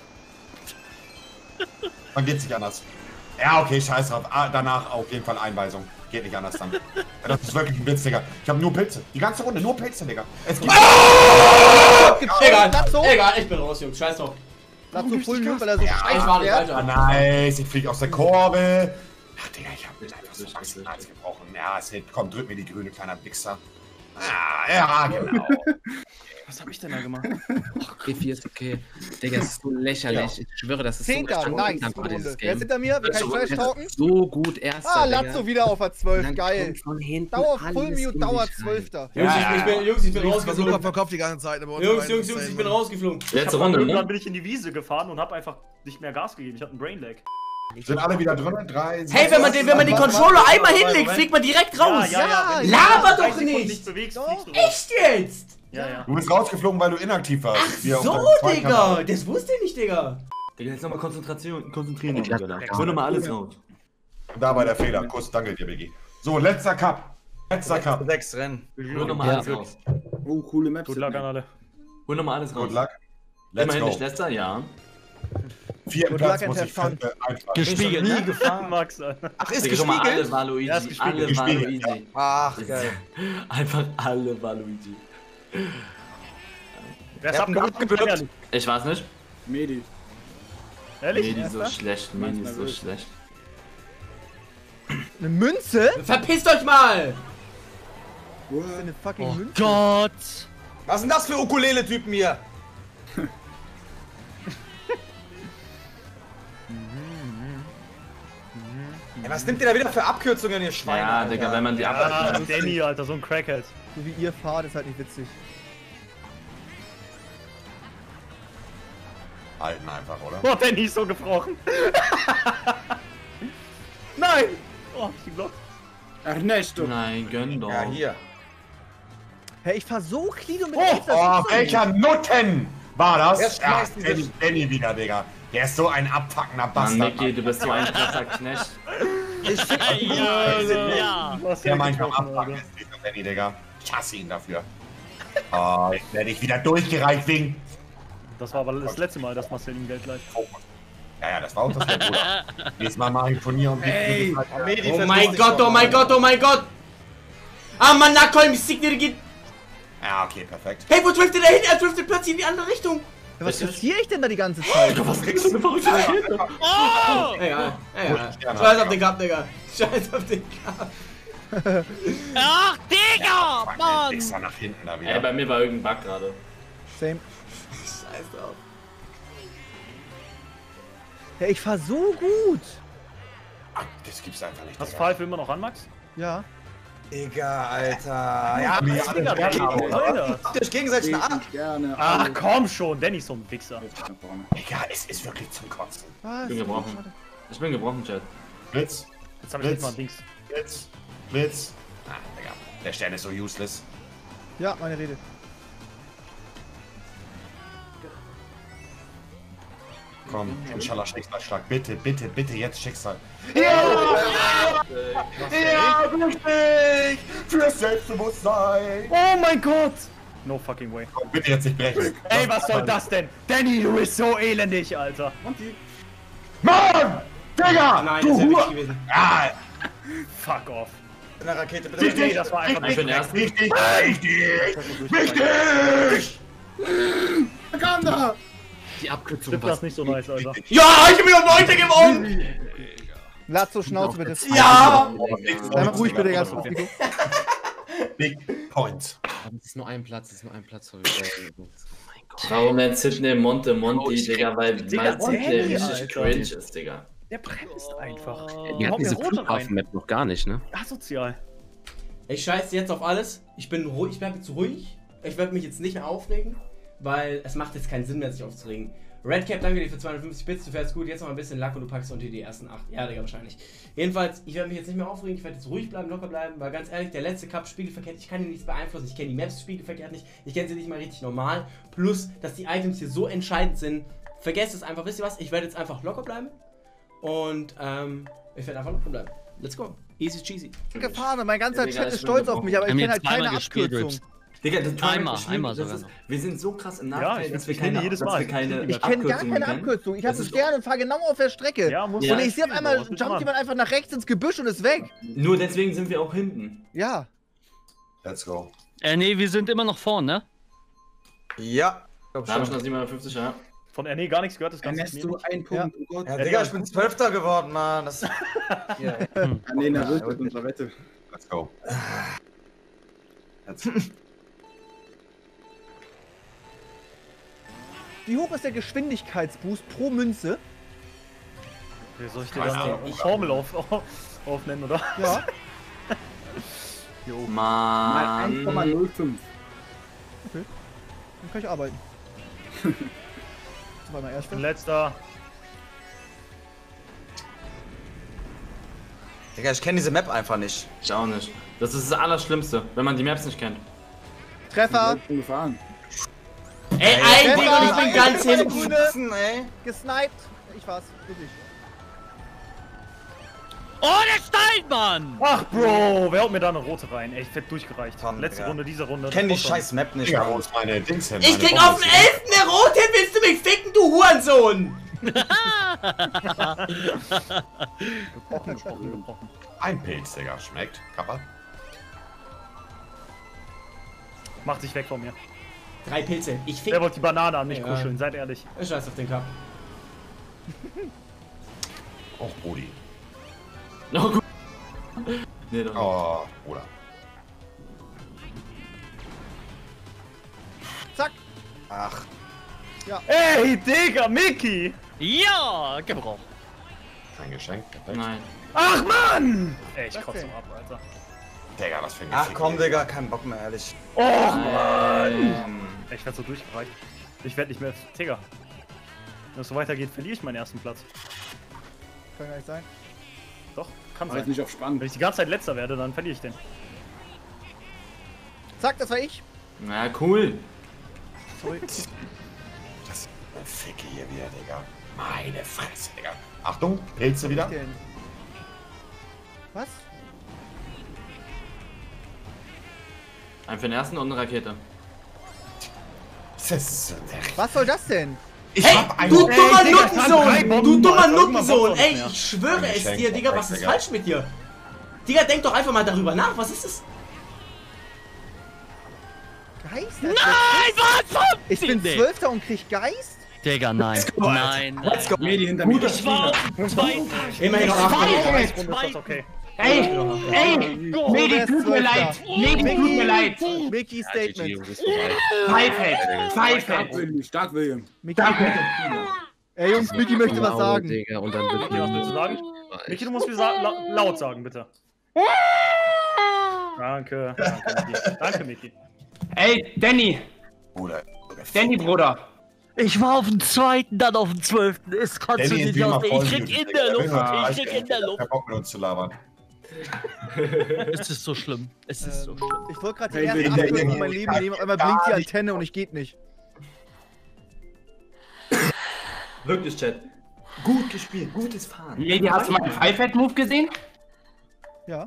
Dann geht's nicht anders. Ja, okay, scheiß drauf. Ah, danach auf jeden Fall Einweisung. Geht nicht anders dann. Ja, das ist wirklich ein Witz, Digga. Ich habe nur Pilze. Die ganze Runde, nur Pilze, Digga. Es gibt Egal, Latzo. egal, ich bin raus, Jungs. Scheiß drauf. Latzo Full Mute, weil er so Ich scheiße war nicht fährt. Ah, weiter. nice, ich fliege aus der Kurve. Ach, Digga, ich hab mich einfach so maximal gebrochen. Ja, es hält. Komm, drück mir die grüne, kleiner Wichser. Ah, ja, genau. Was hab ich denn da gemacht? G vier ist okay. Digga, das ist so lächerlich. Ich schwöre, das ist Zehnter, so nice, Dank, gute dieses Runde. Game. Wer ist hinter mir? Wer kann ich Trash talken? So gut, erster. Ah, Digga. Latzo wieder auf der zwölf, Dann geil. kommt von hinten Dauer alles Full in Mute, dich Dauer rein. zwölfter. Jungs, ich, ich bin, Jungs, ich bin Super rausgeflogen. verkauft die ganze Zeit. Aber Jungs, Jungs, Jungs, ich bin rausgeflogen. Letzte Aber Runde, irgendwann ne? bin ich in die Wiese gefahren und hab einfach nicht mehr Gas gegeben. Ich hatte einen Brainlag. Sind alle wieder drin? Drei, Hey, wenn man den, wenn man den Controller einmal hinlegt, fliegt man direkt raus. wenn du Laber drei doch Sekunden nicht. nicht bewegst, fliegst du raus. Echt jetzt? Ja, ja. Du bist rausgeflogen, weil du inaktiv warst. Ach Wie auf so, deinem zweiten Digga. Kanal. Das wusste ich nicht, Digga. Digga, jetzt nochmal Konzentration, konzentrieren, Digga. Hol nochmal alles raus. Da war der Fehler. Kuss, danke dir, Biggie. So, letzter Cup. Letzter Cup. Sechs Rennen. Hol nochmal Ja. alles raus. Oh, coole Maps. Gut Luck an alle. Hol nochmal alles raus. Good luck. Let's Immerhin go. nicht letzter, ja. vierten Good Platz luck muss and ich have fun. äh, einfach. Gespiegelt, nie ne? gefahren. Max, Alter. Ach, ist Digga, guck mal, alle gespiegelt? Waluigi. Ja, ist gespiegelt. Alle Gespiegelt, Waluigi. Ach, geil. Einfach alle Waluigi. Wer ist Ihr habt ihn abgewürgt? abgewürgt. Ich weiß nicht. Medi. Ehrlich? Medi so Erster? schlecht, Medi Manchmal so wirklich. schlecht. Eine Münze? Verpisst euch mal! Das ist eine fucking Oh Münze. Gott! Was sind das für Ukulele-Typen hier? Ey, was nimmt ihr da wieder für Abkürzungen, ihr Schweine? Ja, Alter? Digga, wenn man die Ah, ab. Danny, Alter, so ein Crackhead. So wie ihr fahrt, ist halt nicht witzig. Halten einfach, oder? Oh, Danny ist so gebrochen. Nein! Oh, ich geblockt. Ernesto. Nein, gönn doch. Ja, hier. Hey, ich fahr so clean und mit Oh, elf, das oh gibt's doch welcher Nutten war das? Wer Ja, schmeißt diese- Danny, Danny wieder, Digga. Der ist so ein abfuckender Mann, Bastard. Niki, du bist so ein krasser Knecht. Ich fick Ja! Du hast Der ihn manchmal getroffen, abfucken Alter. ist, dieser Danny, Digga. Ich hasse ihn dafür. Oh, ich werde ich wieder durchgereicht wegen... Das war aber das letzte Mal, dass Marcel ihm Geld leiht. Ja, ja, das war auch das Geld, Bruder. Nächstes Mal mache ich ein Turnier und... Ey, Medi, Oh verpiss mein dich Gott, doch oh mein mal. Gott, oh mein Gott! Ah, Mann, na komm, Signal geht. Ja, okay, perfekt. Hey, wo driftet er hin? Er driftet plötzlich in die andere Richtung. Ja, was passiere ich denn da die ganze Zeit? Was kriegst du denn für eine Oh! Egal, egal. Sterne. Scheiß auf den Cup, Digga. Scheiß auf den Cup. Ach, Digga! Fuck, Mann! der Wichser nach hinten da Ey, wieder. bei mir war irgendein Bug gerade. Same. Scheiß drauf. Ja, ich fahr so gut. Ach, das gibt's einfach nicht, Hast Digga. Five immer noch an, Max? Ja. Digga, Alter. Ja, Nee, Digga, alle Digga, Sterne Digga, haben, oder? Alter. guckt euch gegenseitig an. Gerne. Ach komm schon, Danny ist so ein Wichser. Digga, es ist wirklich zum Kotzen. Was? Ich bin gebrochen. Ich bin gebrochen, Chat. Blitz, Jetzt hab ich nicht mal ein Dings. Blitz, Blitz. Ah, Digga, der Stern ist so useless. Ja, meine Rede. Komm, inshallah Schicksalsschlag. Bitte, bitte, bitte, jetzt Schicksal. Ja, richtig! Fürs Selbstbewusstsein! Oh mein Gott! No fucking way. Komm, bitte jetzt nicht brechen. Ey, was soll das denn? Danny, du bist so elendig, Alter. Mann! Digga! Nein, du das wäre Hure! wichtig gewesen. Ah, Fuck off. eine Rakete, bitte. richtig, Nee, das war einfach Ich bin erst. richtig, richtig, richtig! Wakanda! Die Abkürzung Stimmt das nicht so nice, Alter. Ja, ich bin auf neunter gewonnen! Latzo, Schnauze bitte. Ja! Sei mal ruhig bitte, ganz kurz, Nico. Big Points. Das ist nur ein Platz, das ist nur ein Platz. Sorry. Oh mein Gott. Warum nennt Sidney Monte Monty, Oh, ich- Digga? Weil Digga, weil Sidney Danny, richtig Alter. cringe ist, Digga. Der bremst einfach. Die Haut hat mir diese Rote rein. Flughafen-Map noch gar nicht, ne? Asozial. Ich scheiße jetzt auf alles. Ich bin ruhig, ich bleibe jetzt ruhig. Ich werde mich jetzt nicht mehr aufregen, weil es macht jetzt keinen Sinn mehr, sich aufzuregen. Redcap, danke dir für zweihundertfünfzig Bits, du fährst gut, jetzt noch ein bisschen Lack und du packst unter die ersten acht. Ja, Digga, wahrscheinlich. Jedenfalls, ich werde mich jetzt nicht mehr aufregen, ich werde jetzt ruhig bleiben, locker bleiben, weil ganz ehrlich, der letzte Cup spiegelverkehrt, ich kann ihn nichts beeinflussen, ich kenne die Maps spiegelverkehrt nicht, ich kenne sie nicht mal richtig normal, plus, dass die Items hier so entscheidend sind, vergesst es einfach, wisst ihr was, ich werde jetzt einfach locker bleiben und, ähm, ich werde einfach locker bleiben. Let's go. Easy cheesy. Gefahren und mein ganzer Ja, Digga, Chat ich ist bin stolz auf gebrochen. mich, aber ich Wir kenne haben halt jetzt keine zweimal gespielt, Abkürzung. Digga, das Einmal, das Schlimme, einmal das sogar ist, noch. wir sind so krass im Ja, Nachteil, ich- dass wir ich gewinne keine, jedes dass Mal. wir keine Ich kenne gar Abkürzungen keine kennen. Abkürzung. Ich habe Das einen ist Stern und fahre genau auf der Strecke. Ja, muss Ja. Und ich sehe auf einmal, Was willst du jumpt machen? jemand einfach nach rechts ins Gebüsch und ist weg. Nur deswegen sind wir auch hinten. Ja. Let's go. Äh, nee, wir sind immer noch vorn, ne? Ja. Glaub Da habe ich schon. noch siebenhundertfünfzig, ja. Von R N E gar nichts gehört, das ganze Ernesto, ein Punkt. Oh Gott. Ja, Digga, ich bin Zwölfter geworden, Mann. Das ja. Ah, nee, nervös mit unserer Wette. Let's go. Let's go. Wie hoch ist der Geschwindigkeitsboost pro Münze? Wie soll ich dir Weiß dann die nicht. Formel auf, aufnennen, oder? Ja. Jo. Mal eins Komma Mann. null fünf. Dann kann ich arbeiten. Das war mein Ich bin erster. letzter. Digga, ich kenne diese Map einfach nicht. Ich auch nicht. Das ist das Allerschlimmste, wenn man die Maps nicht kennt. Treffer. Ich bin gefahren. Ey, ein Ding und ich bin ganz hinten. Schützen, ey. Gesniped. Ich war's. Wirklich. Oh, der Steinmann! Ach, Bro, wer haut mir da eine rote rein? Ey, ich werd durchgereicht. Mann, Letzte Digga. Runde, diese Runde. Ich kenn die Potter. scheiß Map nicht. Digga, Mann. wo ist meine Dings hin? Ich Meine krieg Bombe auf den ist hin. elften eine rote, willst du mich ficken, du Hurensohn? Gebrochen, gebrochen, gebrochen. Ein Pilz, Digga. Schmeckt. Kappa. Mach dich weg von mir. Drei Pilze. Ich fick. Wer wollte die Banane an mich Ja. kuscheln? Seid ehrlich. Ich scheiß auf den Cup. Och, Brudi. Oh, gut. Nee, doch. Oh, Bruder. Zack. Ach. Ja. Ey, Digga, Mickey! Ja, gebraucht. Kein Geschenk. Perfekt. Nein. Ach, Mann! Ey, ich Was kotze denn? ab, Alter. Digga, was für ein Ach Gefick, komm, ey. Digga, kein Bock mehr, ehrlich. Och, Mann! Ähm, Ich werd so durchgereicht. Ich werd nicht mehr. Digga. Wenn es so weitergeht, verliere ich meinen ersten Platz. Kann gar nicht sein. Doch, kann Mach jetzt sein. nicht auf spannend. Wenn ich die ganze Zeit letzter werde, dann verliere ich den. Zack, das war ich. na cool. Sorry. Das ist eine Ficke hier wieder, Digga. Meine Fresse, Digga. Achtung, Pilze wieder. Denn? Was? Ein für den ersten und eine Rakete. Das ist so Was soll das denn? Ich Hey, hab einen du dummer Digga, ich hab drei Nuttensohn! Bomben, Du dummer Alter, irgendwann Nuttensohn! Bock Ey, mehr. ich schwöre Kein es Geschenk, dir, Digga, was perfekt, ist Digga. falsch mit dir? Digga, denk doch einfach mal darüber nach, was ist das? Geist? Nein, was? Ich bin Nee. Zwölfter und krieg Geist? Digga, nein. Nein, nein. Let's go. Medi hinter mir. Ich war auf dem zweiten. Immerhin noch acht Minuten. Runde ist das okay. Ey, ey, Medi, wer ist tut mir Zwölfter? leid. Medi, tut mir leid. Mickey Statement. Pfeifeld, Pfeifeld. Stark, William. Stark, William. Mickey, Ey Jungs, Mickey möchte was sagen. Digga, und dann wird Mickey, was willst du sagen? Mickey, du musst mir sa la laut sagen, bitte. Danke, danke, Mickey. Danke, Mickey. Ey, Danny, Bruder. Danny, Bruder. Ich war auf dem zweiten, dann auf dem zwölften. Es kannst du Danny, nicht erzähl mal aus. Ich voll krieg gut, in Digga. der Luft. Ja, Ich krieg in der Luft. Kein Bock mit uns zu labern. Es ist so schlimm. Es ist so schlimm. Ich wollte gerade die Hey, erste Willi, Abkürzung Willi, von meinem Leben Willi, nehmen, auf einmal gar blinkt die nicht. Antenne und ich geht nicht. Wirklich, Chat. Gut gespielt, gutes Fahren. Medi, hast du meinen Pfeifeld-Move gesehen? Ja.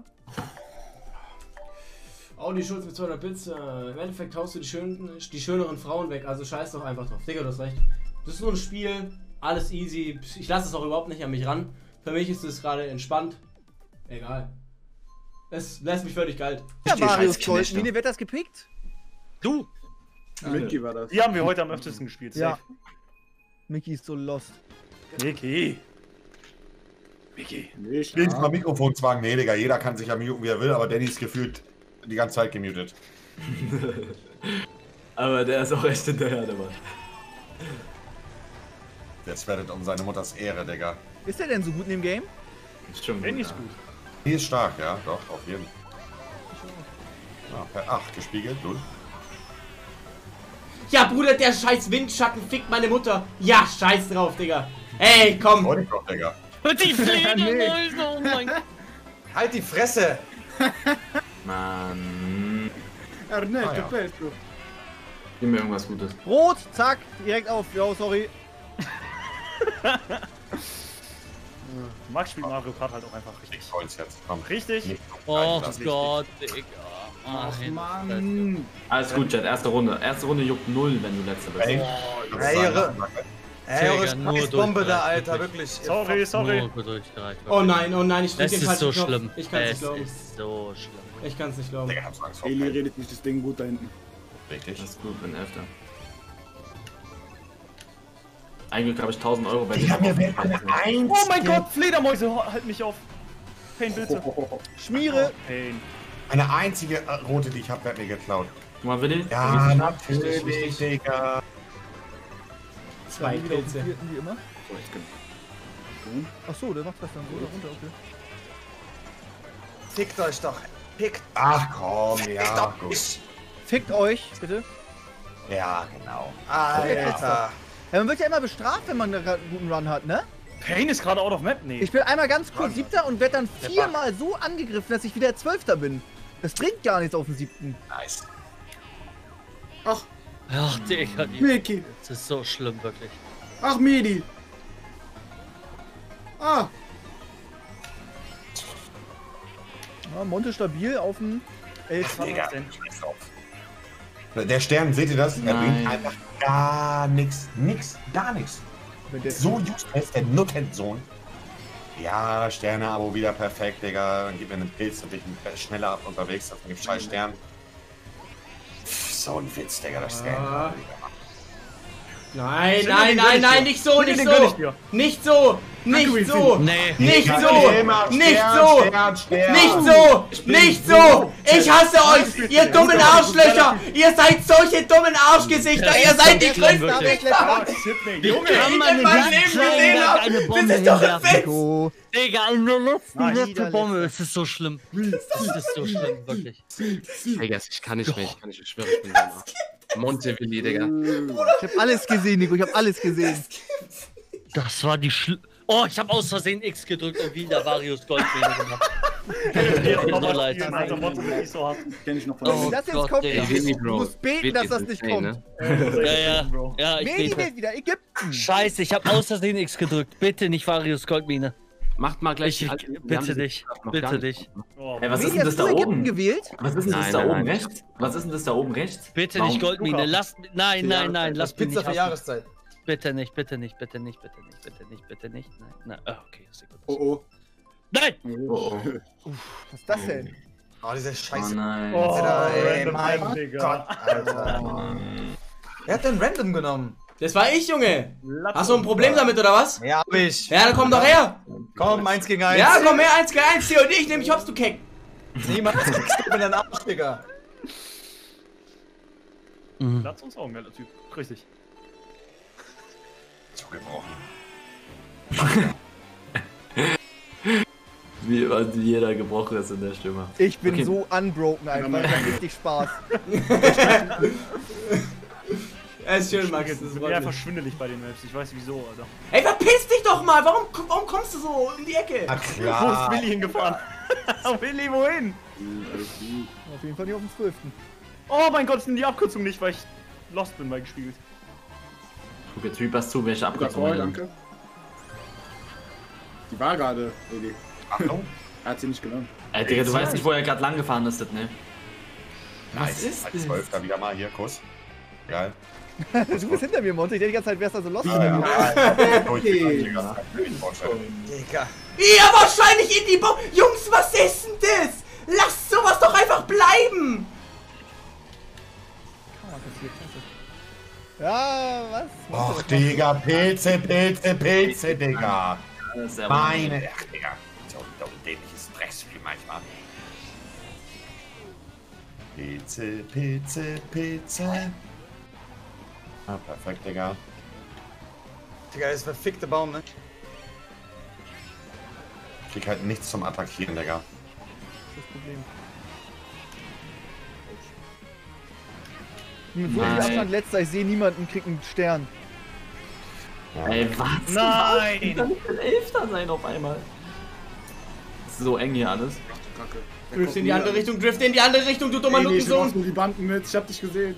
Audi Schulz mit zweihundert Bits. Äh, Im Endeffekt haust du die, schönen, die schöneren Frauen weg, also scheiß doch einfach drauf. Digga, du hast recht. Das ist nur ein Spiel, alles easy. Ich lasse es auch überhaupt nicht an mich ran. Für mich ist es gerade entspannt. Egal. Es lässt mich völlig kalt. Ja, die Marius scheiß Gold. Knechte. Mine, wird das gepickt? Du. Mickey war das. Die haben wir heute am öftesten gespielt. Ja. Safe. Mickey ist so lost. Mickey. Mickey. Nicht. Links mal Mikrofonzwang. Nee, Digga, jeder kann sich ja muten, wie er will, aber Danny ist gefühlt die ganze Zeit gemutet. Aber der ist auch echt hinterher, der Mann. Jetzt werdet um seine Mutters Ehre, Digga. Ist der denn so gut in dem Game? Ist schon Danny gut. ist Ja. gut. Die ist stark, ja, doch, auf jeden. Ja, per acht gespiegelt, null. Ja, Bruder, der scheiß Windschatten fickt meine Mutter. Ja, scheiß drauf, Digga. Ey, komm. Wollte ich doch, Digga. Und die Fledermäuse, oh mein Gott. Halt die Fresse! Mann. Ernesto, Ah, ja. Petro. Gib mir irgendwas Gutes. Rot, zack, direkt auf. Jo, sorry. Max spielt Mario Kart halt auch einfach richtig. Ich freue jetzt. Komm. Richtig? Nicht Oh das ist Gott, Digga. Ach, Ach, Mann. Alles gut, Chat. Erste Runde. Erste Runde juckt null, wenn du letzter bist. Ey, Ey, ihre, ey, eure Digga, nur Scheißbombe da, durchgereicht, Alter, wirklich. wirklich. Sorry, sorry. Nur gut durchgereicht. Oh nein, oh nein, ich drück Es den ist falschen so Knopf. schlimm. Ich kann's Es nicht glauben. ist so schlimm. Ich kann's nicht glauben. Digga, hab's Angst vor. Eli redet nicht das Ding gut da hinten. Richtig. Das ist gut, bin Elfter. Eigentlich habe ich tausend Euro bei Digga, mir wird eine Eins. Oh mein Gott, Fledermäuse, halt mich auf. Pain, bitte. Schmiere. Pain. Eine einzige äh, rote, die ich hab, wird mir geklaut. Guck mal, Willi. Ja, natürlich, Digga. Zwei Wieder auf den Pilze. vierten, wie immer. So, jetzt genau. Ach so, der macht das dann so da runter, okay. Fickt euch doch. Fickt. Ach komm, Fickt ja, doch gut. nicht. Fickt euch, bitte. Ja, genau. Alter. Ja, man wird ja immer bestraft, wenn man einen guten Run hat, ne? Pain ist gerade out of map? Nee. Ich bin einmal ganz kurz Siebter und werde dann viermal so angegriffen, dass ich wieder Zwölfter bin. Das bringt gar nichts auf den Siebten. Nice. Ach, Ach, Digga, die, Mickey. das ist so schlimm, wirklich. Ach, Medi. Ah. Ja, Monte stabil auf dem elf. Was war Digga, das denn? scheiß drauf. Der Stern, seht ihr das? Er Nein. bringt einfach gar nichts. Nix, gar nichts. So useless, der Nuttensohn. Ja, Sterne-Abo wieder perfekt, Digga. Dann gib mir einen Pilz und ich bin schneller ab unterwegs auf dem scheiß Stern. Pff, so ein Witz, Digga, das Stern. Nein, nein, nein, nein, nicht so, nicht so. Nicht so, nicht so. Nee. Nicht so, nicht so. Nicht so, nicht so. Ich hasse euch, ihr dummen Arschlöcher. Ihr seid solche dummen Arschgesichter. Ihr seid die größten Wichser. Junge, kann man in meinem Leben gesehen habe. Das ist doch ein Witz. Digga, in der letzten letzte Bombe. Es ist so schlimm. Es ist so schlimm, wirklich. Digga, ich kann nicht mehr, ich kann nicht mehr schwören, ich bin da. Montevilli, Digga. Ich hab alles gesehen, Nico, ich hab alles gesehen. Das war die Schl... Oh, ich hab aus Versehen X gedrückt und wieder Varius Goldmine gemacht. Tut mir leid. Kenn ich noch von Wenn das jetzt kommt, ich muss beten, dass das nicht kommt. Ne? Ja, ja, ja, ich Medi bete. wird wieder Ägypten. Scheiße, ich hab aus Versehen X gedrückt. Bitte nicht Varius Goldmine. Macht mal gleich Ich, die bitte dich, bitte dich. Hey, was ist Medi, denn das hast da du Ägypten oben? gewählt? Was ist denn das Nein, da nein, oben nein. rechts? Was ist denn das da oben rechts? Bitte Warum? nicht Goldmine, lasst... Nein, nein, nein, lasst mich Pizza nicht für hassen. Jahreszeit. Bitte nicht, bitte nicht, bitte nicht, bitte nicht, bitte nicht, bitte nicht. Nein, nein. Ah, okay, ist gut. Oh oh. Nein! Oh, oh. Was ist das denn? Oh, dieser Oh Scheiße. nein. Oh, Alter, ey, random mein Random, Digga. Gott, Alter. Wer hat denn random genommen? Das war ich, Junge. Hast du ein Problem damit, oder was? Ja, hab ich. Ja, dann komm doch her. Komm, eins gegen eins. Ja, komm her, eins gegen eins, C und ich, nämlich hops, du Keck. Niemand kriegst du mit deinem Arsch, Digga. Platz uns auch, der Typ. Richtig. Zugebrochen. Wie wie jeder gebrochen ist in der Stimme. Ich bin Okay. so unbroken einfach, ich hab richtig Spaß. Er ist schön, Max. Das Ich ist bin einfach schwindelig bei den Maps. Ich weiß wieso, Alter. Ey, verpiss dich doch mal! Warum, warum kommst du so in die Ecke? Na Wo ist klar. Willi hingefahren? Willi, wohin? Auf jeden Fall nicht auf dem zwölften Oh mein Gott, ich nehme die Abkürzung nicht, weil ich lost bin bei gespielt. Guck jetzt Reapers zu, welche Abkürzung Voll, wir haben. danke. Die war gerade, Edi. Achtung. Er hat sie nicht genommen. Ey, Digga, du weißt nicht, wo er gerade lang gefahren ist, ne? Nice. ist Als das? Zwölfter wieder mal hier, Kuss. Geil. Du bist hinter mir, Monte. Ich dachte die ganze Zeit, wärst du so lost. Ah, ja. Durchgegangen, Digga. Das kann ich mir vorstellen. Digga. Ja, wahrscheinlich in die Bo... Jungs, was ist denn das? Lasst sowas doch einfach bleiben! Ja, was? Och, Digga, Pilze, Pilze, Pilze, Digga. Das ist ja Meine, ach, Digga. So ein dämliches Drecksspiel manchmal. Pilze, Pilze, Pilze. Ah, perfekt, Digga. Digga, das ist ein verfickter Baum, ne? Krieg halt nichts zum Attackieren, Digga. Das Problem. Mit so viel Nein. Abstand letzter, ich sehe niemanden, kriegt einen Stern. Ey, was? Nein! Wie kann ich denn Elfter sein auf einmal? Das ist so eng hier alles. Kacke. Der Drift kommt in die wieder. andere Richtung, drift in die andere Richtung, du dummer Ey, nee, ich mach Nuttensohn! nur die Banden mit. Ich hab dich gesehen.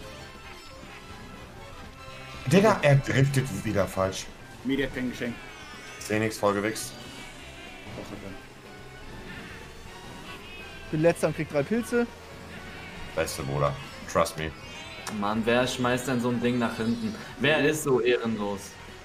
Digga, er driftet wieder falsch. Media hat kein Geschenk. Ich seh nichts, vollgewichst. Doch, hat er. Bin letzter und krieg drei Pilze. Beste, Bruder. Trust me. Mann, wer schmeißt denn so ein Ding nach hinten? Wer ist so ehrenlos?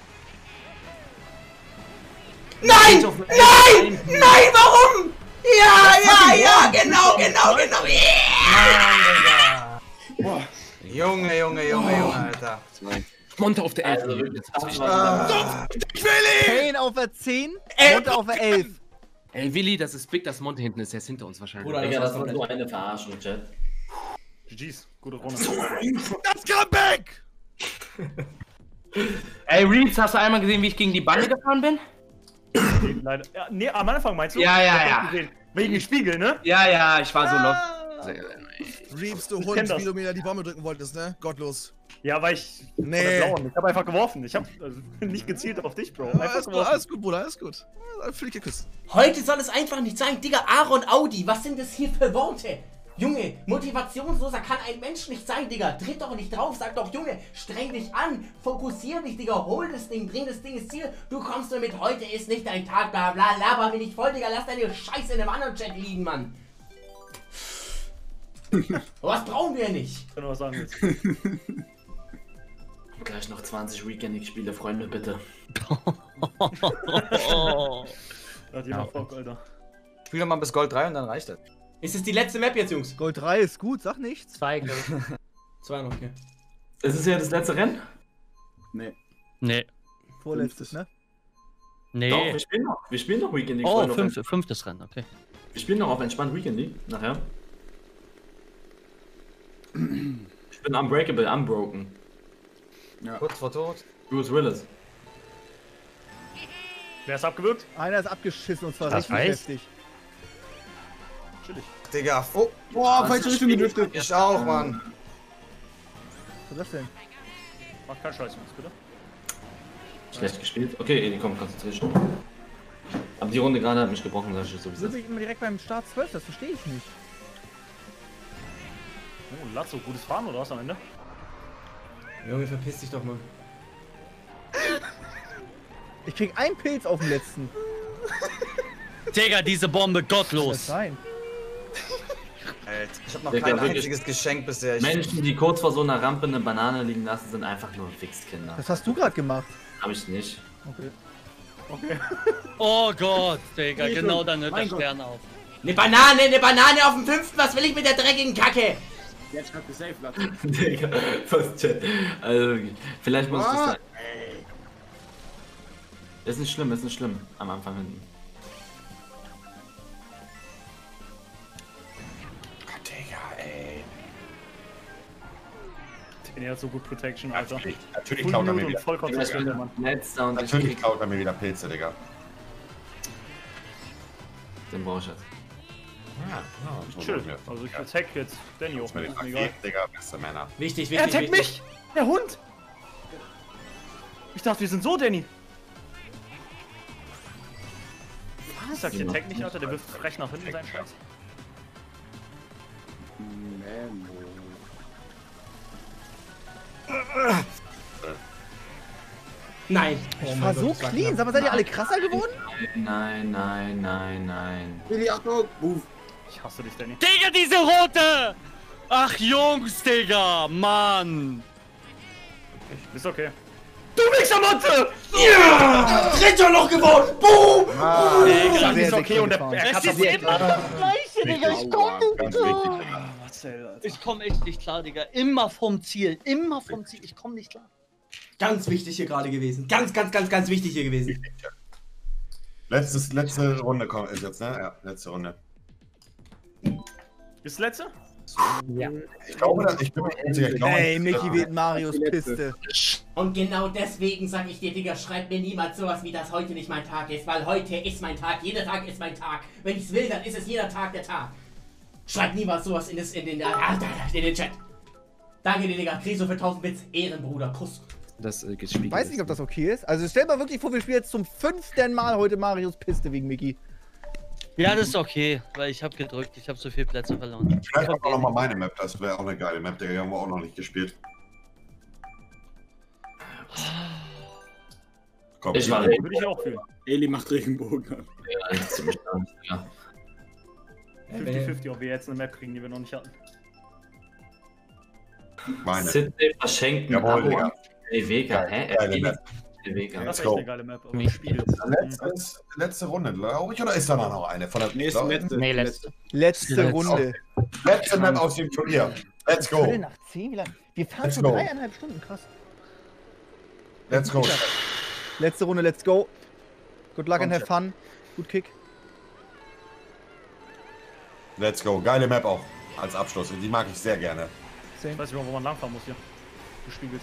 Nein! Nein! Nein, warum? Ja, ja, ja, genau, genau, genau. Yeah! Boah. Junge, Junge, Junge, Junge, Alter. Monte auf der elf. Also wirklich, Das ist wichtig. Ah. Kane auf der zehn, Monte auf der elf. Ey, Willi, das ist big, dass Monte hinten ist. Der ist hinter uns wahrscheinlich. Bruder, Digga, das war so eine Verarschung, Chat. G G's, gute Runde. Das Comeback! Ey, Reeds, hast du einmal gesehen, wie ich gegen die Bande gefahren bin? Nee, leider. Ja, nee, am Anfang meinst du? Ja, ja, Ich hab ja. das gesehen. Wegen dem Spiegel, ne? Ja, ja, ich war so lost. Reeves, du Ich Hund, kenn das. wie du mir die Bombe drücken wolltest, ne? Gottlos. Ja, weil ich. Nee. Blauen. Ich hab einfach geworfen. Ich hab also, nicht gezielt auf dich, Bro. Ja, Einfach alles, gut, geworfen. alles gut, Bruder, alles gut. Ja, Fühl dich geküsst. Heute soll es einfach nicht sein, Digga, Aaron Audi, was sind das hier für Worte? Junge, motivationsloser kann ein Mensch nicht sein, Digga. Tritt doch nicht drauf, sag doch, Junge, streng dich an, fokussier dich, Digga, hol das Ding, bring das Ding ins Ziel. Du kommst nur mit, heute ist nicht dein Tag, bla bla, laber mich nicht voll, Digga, lass deine Scheiße in einem anderen Chat liegen, Mann. Was brauchen wir nicht? Wenn du was sagen willst. Gleich noch zwanzig Weekend-Spiele, Freunde, bitte. Hat jemand Bock, Alter. Spiel doch mal bis Gold drei und dann reicht das. Ist es die letzte Map jetzt, Jungs? Gold drei ist gut, sag nichts. Zwei, glaube ich. Zwei noch, okay. Ist es ja das letzte Rennen? Nee. Nee. Vorletztes, ne? Nee. Doch, wir spielen noch. Wir spielen noch Weekend League. Oh, Freunde, fünf, fünftes Rennen, okay. Wir spielen noch auf entspannt Weekend League, nachher. Ich bin unbreakable, unbroken. Ja. Kurz vor Tod. Bruce Willis. Wer ist abgewürgt? Einer ist abgeschissen und zwar Das richtig weiß. heftig. Chillig. Digga, oh. Boah, falsche Richtung gedriftet. Ich auch, Mann. Was ist das denn? Mach keinen Scheiß, Jungs, bitte. Schlecht gespielt. Okay, Edi, komm, konzentrier dich. Aber die Runde gerade hat mich gebrochen, sag ich so wie es Wieso ist. bin ich immer direkt beim Start zwölf? Das verstehe ich nicht. Oh, Latzo, gutes Fahren oder was am Ende? Junge, verpiss dich doch mal. Ich krieg einen Pilz auf dem letzten. Digga, diese Bombe, Was soll gottlos. das sein? Alter, ich hab noch Digga, kein wirklich. einziges Geschenk bisher. Ich Menschen, die kurz vor so einer Rampe eine Banane liegen lassen, sind einfach nur Fixkinder. Das hast du gerade gemacht. Hab ich nicht. Okay. Okay. Oh Gott, Digga, Nee, genau schon. dann hört der Mein Gott. Stern auf. Eine Banane, eine Banane auf dem fünften. Was will ich mit der dreckigen Kacke? Jetzt hat safe, Latzo. Digga, was Chat. Also, wirklich. Vielleicht muss ich das Ah. sagen. Ist nicht schlimm, ist nicht schlimm. Am Anfang hinten. Digga, ey. Den hat so gut Protection, Alter. Natürlich, natürlich Full klaut er Mute mir und wieder. voll konzentriert, der Mann. Letzter und ich Natürlich krieg. klaut er mir wieder Pilze, Digga. Den brauch ich jetzt. Ja, ja, so Chill. machen wir. Also ich Ja. attack jetzt Danny auch, Ist mir ist die mir egal. Paket, Digga, beste Männer. Wichtig, Er wichtig, attackt wichtig. mich! Der Hund! Ich dachte, wir sind so, Danny. Was? Sagt der Tag nicht, Alter? Der wirft frech nach hinten seinen Scheiß. Nein. Ich war so clean. Sag mal, seid ihr alle krasser geworden? Nein, nein, nein, nein. Willi, Achtung! Move. Ich hasse dich, Danny. Digga, diese rote! Ach, Jungs, Digga, Mann! Ist okay. Du Wichsermotte! Ja! Dritter noch gewonnen! Boom! Ah, Digga, sehr, ist sehr okay cool und der, gefahren. er Es kann ist das immer das Gleiche, Digga, ich komm nicht Ganz klar. wichtig, Digga. Marcel, Alter. Ich komm echt nicht klar, Digga. Immer vom Ziel, immer vom Ziel. Ich komm nicht klar. Ganz wichtig hier gerade gewesen. Ganz, ganz, ganz, ganz wichtig hier gewesen. Letztes, letzte Runde kommt ist jetzt, ne? Ja, letzte Runde. Ist das letzte? Ja. Ich glaube, dass- ich bin mir nicht sicher. Ich glaube, Ey, das- Mickey wird Marios Piste. Und genau deswegen sag ich dir, Digga, schreib mir niemals sowas wie das heute nicht mein Tag ist, weil heute ist mein Tag, jeder Tag ist mein Tag. Wenn ich's will, dann ist es jeder Tag der Tag. Schreib niemals sowas in, das, in, den, ah, in den Chat. Danke dir, Digga, Kriso für tausend Bits, Ehrenbruder, Kuss. Das äh, Ich gespiegelt. weiß nicht, ob das okay ist. Also stell mal wirklich vor, wir spielen jetzt zum fünften Mal heute Marios Piste wegen Mickey. Ja, das ist okay, weil ich hab gedrückt. Ich hab so viele Plätze verloren. Vielleicht auch noch mal meine Map, das wäre auch eine geile Map, Digga, die haben wir auch noch nicht gespielt. Komm, Ich war- Würde ich auch fühlen. Eli macht Regenbogen an. Ja, das ist ziemlich stark, ja. fünfzig fünfzig, ob wir jetzt eine Map kriegen, die wir noch nicht hatten. meine. Sidney verschenkt ein Jawohl, Abo Digga. an El Vega. Hä? Geile El Map. Vega. Das Let's ist echt go. eine geile Map, aber das Spiel ist. Letzte, letzte Runde, glaube ich, oder ist da noch eine? Von der Nächste, glaub- letzte. Nee, letzte. Letzte Letzte. Runde. letzte Map aus dem Turnier. Let's go. Viertel nach zehn? Wie lange? Wir fahren Let's schon go. dreieinhalb Stunden, krass. Let's go. Letzte Runde, let's go. Good luck and have fun. Gut Kick. Let's go. Geile Map auch als Abschluss. Die mag ich sehr gerne. Ich weiß nicht mal, wo man langfahren muss hier. Gespiegelt.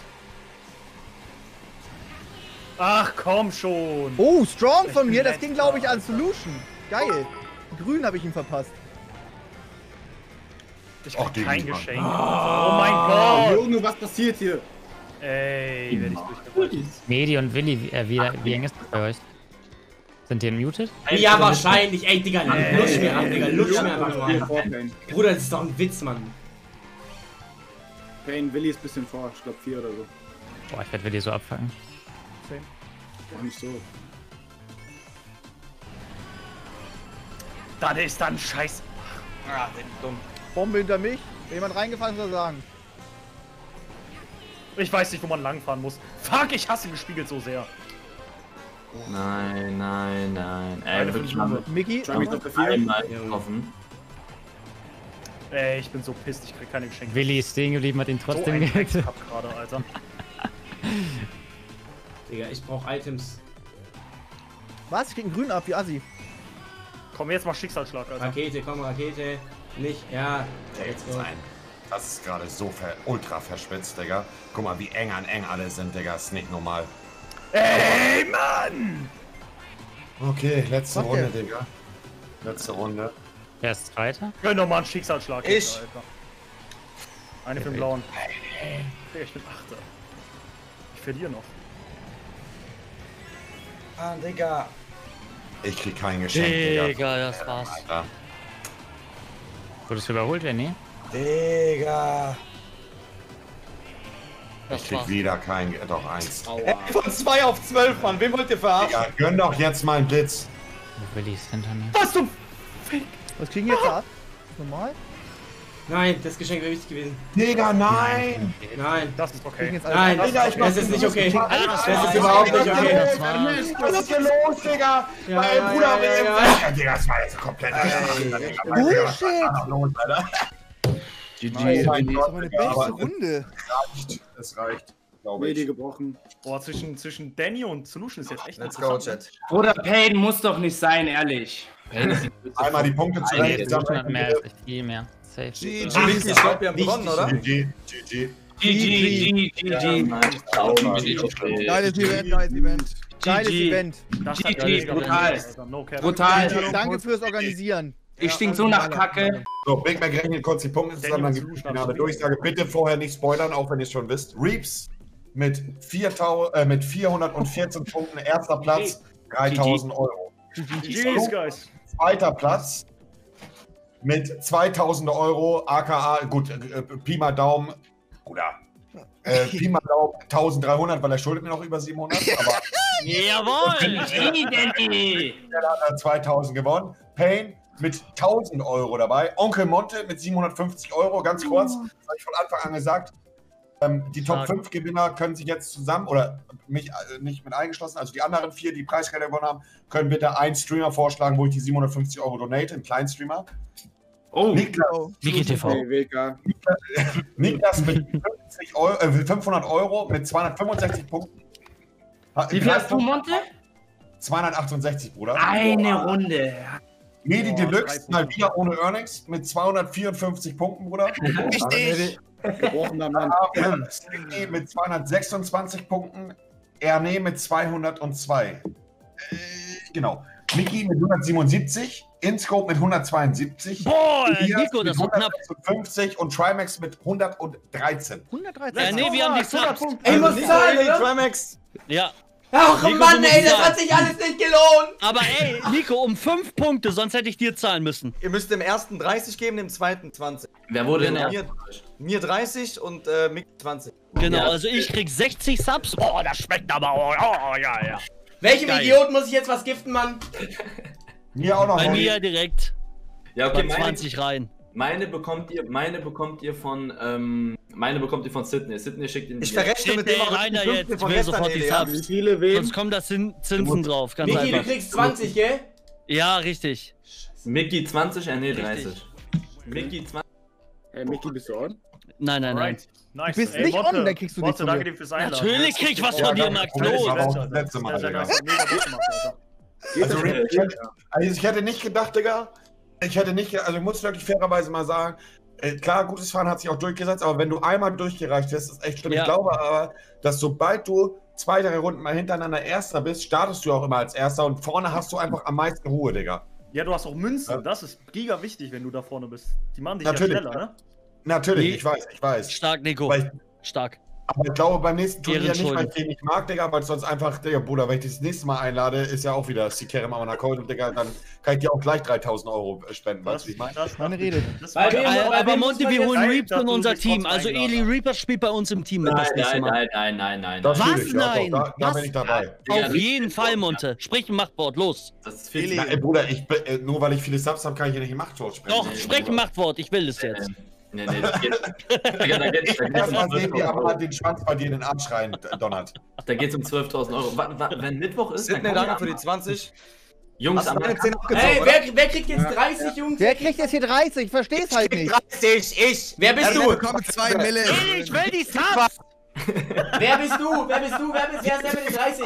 Ach komm schon! Oh, strong von mir. Das ging, glaube ich, als Solution. Geil. Grün habe ich ihm verpasst. Ich Ach, krieg gegen kein die Mann. Geschenk. Oh, Oh mein Gott! Junge, was passiert hier? Ey, werde ich durchgefallen. Medi und Willi, wie, äh, wie, wie eng ist das bei euch? Sind die muted? Ja, wahrscheinlich. Ey, Digga, Ey, lutsch mir ab, Digga, lutsch mir einfach nur Vier ab. vor Pain. Bruder, das ist doch ein Witz, Mann. Pain, Willi ist ein bisschen vor. Ich glaube vier oder so. Boah, ich werde Willi so abfangen. War nicht so. Das ist dann scheiß. Ah, bin ich dumm. Bombe hinter mich. Wenn jemand reingefallen ist, soll er sagen. Ich weiß nicht, wo man langfahren muss. Fuck, ich hasse gespiegelt so sehr. Nein, nein, nein. Ey, Eine wirklich fünf mal Mickey, einmal getroffen. Ey, ich bin so pisst, ich krieg keine Geschenke. Willi ist stehen geblieben, hat ihn so trotzdem ein gehittet. Dreckscup gerade, Alter. Digga, ich brauch Items. Was? Ich krieg einen grünen ab, wie Assi. Komm, jetzt mal Schicksalsschlag, Alter. Rakete, komm, Rakete. Nicht, ja. Jetzt sein. Das ist gerade so ver ultra verschwitzt, Digga. Guck mal, wie eng an eng alle sind, Digga. Ist nicht normal. Ey, Mann! Okay, letzte Okay. Runde, Digga. Letzte Runde. Wer ist Zweiter? Gönn doch mal einen Schicksalsschlag. Ich. Jetzt, Alter. Eine für den blauen. Digga, ich bin Achter. Ich verliere noch. Ah, Digga. Ich krieg kein Geschenk, Digga. Digga, das war's. Alter. Wurdest du überholt, Danny? Digga. Ich krieg wieder kein... Doch, eins. Ey, von zwei auf zwölf, Mann. Wen wollt ihr verarschen? Digga, gönn doch jetzt mal einen Blitz. Willi ist hinter mir. Was zum Fick? Was kriegen wir jetzt ab? Normal? Nein, das Geschenk wäre wichtig gewesen. Digga, nein! Nein. Das ist okay. Jetzt alle Nein, Digga, ich das ist nicht okay. Das ist überhaupt nicht okay. Was ist hier los, Digga? Ja, Mein ja, Bruder ja, will ja, im ja. Weg. Ja, Digga, das war jetzt komplett... Bullshit! G Oh G. mein Das Gott, war meine Digga, beste aber Runde. es reicht, glaube Medi ich. gebrochen. Boah, zwischen, zwischen Danny und Solution ist jetzt echt Let's go, interessant. Chat. Bruder, Pain muss doch nicht sein, ehrlich. Einmal die Punkte zurecht. Solution hat mehr als ich, viel mehr. Safe. G G, ich glaube, wir haben gewonnen, oder? G G, G G. G G, G G, G. Geiles Event, geiles Event. Geiles G G. Event. Das G hat G, mega brutal. Bock, Alter. No cap. Brutal. Danke fürs Organisieren. Ich stink so nach Kacke. So, Big Mac rechnet kurz die Punkte zusammen, dann gibt es die Finale durch. Ich sage bitte vorher nicht spoilern, auch wenn ihr es schon wisst. Reeps mit, viertausend, äh, mit vierhundertvierzehn Punkten, erster Platz, dreitausend Euro. Jeez, guys. Zweiter Platz mit zweitausend Euro, aka, gut, äh, Pi mal Daumen, Bruder, äh, Pi mal Daumen eintausenddreihundert, weil er schuldet mir noch über siebenhundert, aber Jawohl! Wie denn, ey? der hat zweitausend gewonnen. Payne mit tausend Euro dabei. Onkel Monte mit siebenhundertfünfzig Euro. Ganz kurz, das habe ich von Anfang an gesagt. Ähm, die Top fünf Gewinner können sich jetzt zusammen, oder mich äh, nicht mit eingeschlossen, also die anderen vier, die Preisgelder gewonnen haben, können bitte einen Streamer vorschlagen, wo ich die siebenhundertfünfzig Euro donate, einen kleinen Streamer. Oh, Niklas, Wiki T V. W K. Niklas mit fünfzig Euro, äh, fünfhundert Euro mit zweihundertfünfundsechzig Punkten. wie viel hast du, Monte? zweihundertachtundsechzig, Bruder. Eine Runde. Medi Boah, Deluxe drei mal Punkte. wieder ohne Earnings mit zweihundertvierundfünfzig Punkten, Bruder. Richtig. Gebrochener Mann. Sticky mit zweihundertsechsundzwanzig Punkten. Erne mit zweihundertzwei. Äh, genau. Mickey mit hundertsiebenundsiebzig. Inscope mit hundertzweiundsiebzig. Boah, Elias Nico, das mit war knapp. hundertsechsundfünfzig und Trimax mit hundertdreizehn. hundertdreizehn. Ja, nee, wir haben die Subs. Ey, ich muss zahlen, oder? Trimax. Ja. Ach Nico, Mann, du ey, musst das hat zahlen. sich alles nicht gelohnt. Aber ey, Nico, um fünf Punkte, sonst hätte ich dir zahlen müssen. Ihr müsst dem ersten dreißig geben, dem zweiten zwanzig. Wer wurde denn Genau. erst? Mir, mir dreißig und äh, Mick zwanzig. Genau, Ja. also ich krieg sechzig Subs. Oh, das schmeckt aber. Oh, oh ja, ja. Welchem Geil. Idiot muss ich jetzt was giften, Mann? Mir auch noch. Bei Holly. mir direkt Ja, okay, bei meine, zwanzig rein. meine bekommt ihr, meine bekommt ihr von, ähm, meine bekommt ihr von Sydney. Sydney schickt ihn. Ich verrechne mit dem auch rein da die jetzt, fünfte ich von will gestern, sofort die Eli, ja. Wie Subs. viele wem? Sonst kommen da Zin Zinsen drauf, ganz Miki, du einfach. kriegst zwanzig, gell? Ja, richtig. Mickey zwanzig, äh, nee, Richtig. dreißig. Mickey zwanzig. Hey, Mickey, bist du on? Nein, nein, nein. Alright. Nice. Du bist Ey, nicht Monte, on, dann kriegst du nichts Monte, von danke mir. dir fürs Einladen. Natürlich krieg ich was Ja, von dir, danke. Max. Das Los. war auch das letzte Mal, Das Digga. hast du mega gut gemacht, Alter. Also, ich hätte, also ich hätte nicht gedacht, Digga. Ich hätte nicht, also ich muss wirklich fairerweise mal sagen, äh, klar, gutes Fahren hat sich auch durchgesetzt, aber wenn du einmal durchgereicht wirst, ist echt schlimm. Ja. Ich glaube aber, dass sobald du zwei, drei Runden mal hintereinander Erster bist, startest du auch immer als Erster und vorne hast du einfach am meisten Ruhe, Digga. Ja, du hast auch Münzen. Ja. Das ist giga wichtig, wenn du da vorne bist. Die machen dich Natürlich. ja schneller, ne? Natürlich, Nee. ich weiß, ich weiß. Stark, Nico. Aber ich, Stark. aber ich glaube beim nächsten Turnier nicht, Ehrenschulden. weil ich den nicht mag, Digga, weil sonst einfach, Digga, Bruder, wenn ich dich das nächste Mal einlade, ist ja auch wieder Sikerem Amanakol und Digga, dann kann ich dir auch gleich dreitausend Euro spenden, weißt du, wie ich meine? das Meine Rede. Das Weil wir- Aber, aber Monty, wir holen Nein, Reaps dass in du unser dich Team. trotzdem Also Eli eingeladen Reaper spielt bei uns im Team mit das Nein, nächste nein, Mal. nein, nein, nein, nein. Das Was? fühle ich, ja, Nein. doch, da, da Was? bin ich dabei. Digga, Auf jeden Fall, Monte. Sprich ein Machtwort, los. Das ist viel Eli. zu Na, ey, Bruder, ich, bin- äh, nur weil ich viele Subs habe, kann ich hier nicht im Machtwort sprechen. Doch, sprich ein Machtwort, ich will es jetzt. Nee, nee, das geht. Digga, da geht's, da geht's Erstmal um sehen die aber zwölftausend den Schwanz bei dir in den Arsch rein, donnert. Da geht's um zwölftausend Euro. Wa- wa- Wenn Mittwoch ist, Sydney, kommen danke die für die an- zwanzig. Jungs, Hast du am meine zehn abgezogen, Ey, oder? wer, wer kriegt jetzt dreißig, Jungs? Wer kriegt jetzt hier dreißig? Ich versteh's halt nicht. dreißig, ich. Wer bist Also, du? wir bekommen zwei Mille. Ey, ich will die Subs! Wer bist du? Wer bist du? Wer bist wer ist der mit den dreißig?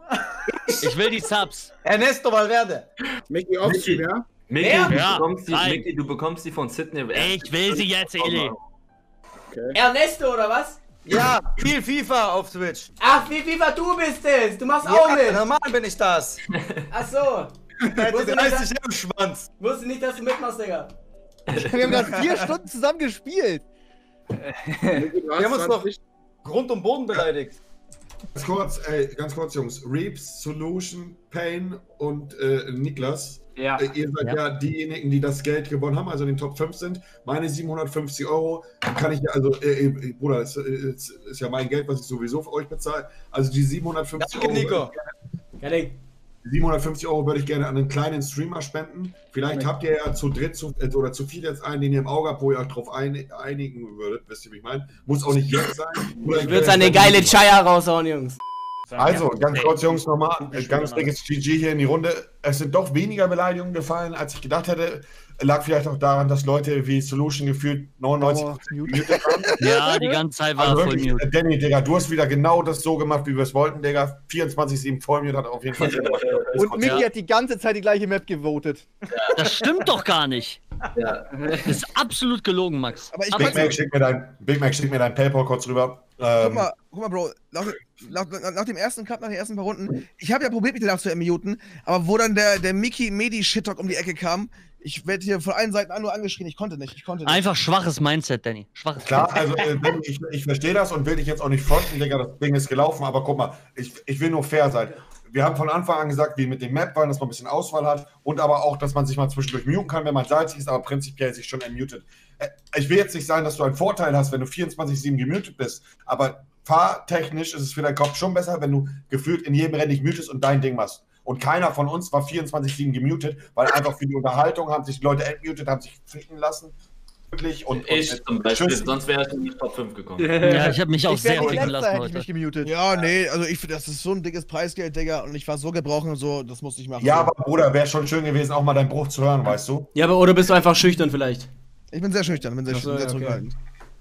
Ich will die Subs. Ernesto Valverde. Mickey Offstream, ja? Mickey, Wer? du Ja, bekommst die, nein. Mickey, du bekommst die von Sydney. Ich will sie jetzt, Eli. Ernesto oder was? Ja, viel FIFA auf Twitch. Ach, wie FIFA, du bist es. Du machst Ja, auch mit. normal bin ich das. Ach so. Hätte Wusste nicht, dreißig dass- im Schwanz. wusste nicht, dass du mitmachst, Digga. Wir haben gerade vier Stunden zusammen gespielt. Mickey, du hast Wir haben uns doch zwanzig. Grund und Boden beleidigt. Ganz kurz, ey, ganz kurz, Jungs. Reeps, Solution, Pain und äh, Niklas. Ja. Äh, ihr seid ja. Ja. diejenigen, die das Geld gewonnen haben, also in den Top fünf sind. Meine siebenhundertfünfzig Euro kann ich ja, also, äh, äh, Bruder, es ist, ist ja mein Geld, was ich sowieso für euch bezahle. Also die siebenhundertfünfzig Danke, Euro. Nico. Ja, Digga. siebenhundertfünfzig Euro würde ich gerne an einen kleinen Streamer spenden. Vielleicht habt ihr ja zu dritt zu, äh, oder zu viel jetzt einen, den ihr im Auge habt, wo ihr euch drauf ein, einigen würdet. Wisst ihr, wie ich meine? Muss auch nicht jetzt sein. Oder Ich würde eine geile Chaya raushauen, Jungs. Also, ganz kurz, Jungs, nochmal. Ganz dickes G G hier in die Runde. Es sind doch weniger Beleidigungen gefallen, als ich gedacht hätte. Lag vielleicht auch daran, dass Leute wie Solution gefühlt neunundneunzig Prozent haben. Ja, die ganze Zeit war Also er voll wirklich, mute. Danny, Digga, du hast wieder genau das so gemacht, wie wir es wollten, Digga. vierundzwanzig sieben Vollmute hat auf jeden Fall sehr Und Mickey hat die ganze Zeit die gleiche Map gewotet. Das stimmt doch gar nicht. Ja. Das ist absolut gelogen, Max. Aber ich Big Mac, schick mir dein, Big Mac, schick mir dein Paypal kurz rüber. Guck Ähm, mal, guck mal, Bro, nach, nach, nach dem ersten Cut, nach den ersten paar Runden, ich habe ja probiert, mich danach zu muten, aber wo dann der, der Mickey Medi Shit-Talk um die Ecke kam, ich werde hier von allen Seiten an nur angeschrien, ich konnte nicht, ich konnte nicht. Einfach schwaches Mindset, Danny. Schwaches Klar, Mindset. also äh, Danny, ich, ich verstehe das und will dich jetzt auch nicht fronten, Digga, das Ding ist gelaufen, aber guck mal, ich, ich will nur fair sein. Wir haben von Anfang an gesagt, wie mit dem Map waren, dass man ein bisschen Auswahl hat und aber auch, dass man sich mal zwischendurch muten kann, wenn man salzig ist, aber prinzipiell sich schon entmutet. Äh, Ich will jetzt nicht sagen, dass du einen Vorteil hast, wenn du vierundzwanzig sieben gemutet bist, aber fahrtechnisch ist es für deinen Kopf schon besser, wenn du gefühlt in jedem Rennen dich mutest und dein Ding machst. Und keiner von uns war vierundzwanzig sieben gemutet, weil einfach für die Unterhaltung haben sich Leute entmutet, haben sich ficken lassen. Wirklich. Und, Ich und, zum Beispiel, Tschüss. sonst wäre ich in die Top fünf gekommen. Ja, ich habe mich auch Ich wär sehr nicht ficken letzter, lassen hätte ich mich heute. gemutet. Ja, nee, also ich finde, das ist so ein dickes Preisgeld, Digga, und ich war so gebrochen und so, das musste ich machen. Ja, aber Bruder, wäre schon schön gewesen, auch mal deinen Bruch zu hören, weißt du? Ja, aber oder bist du einfach schüchtern vielleicht? Ich bin sehr schüchtern, bin sehr, Ach so, sehr ja, okay. zurückhaltend.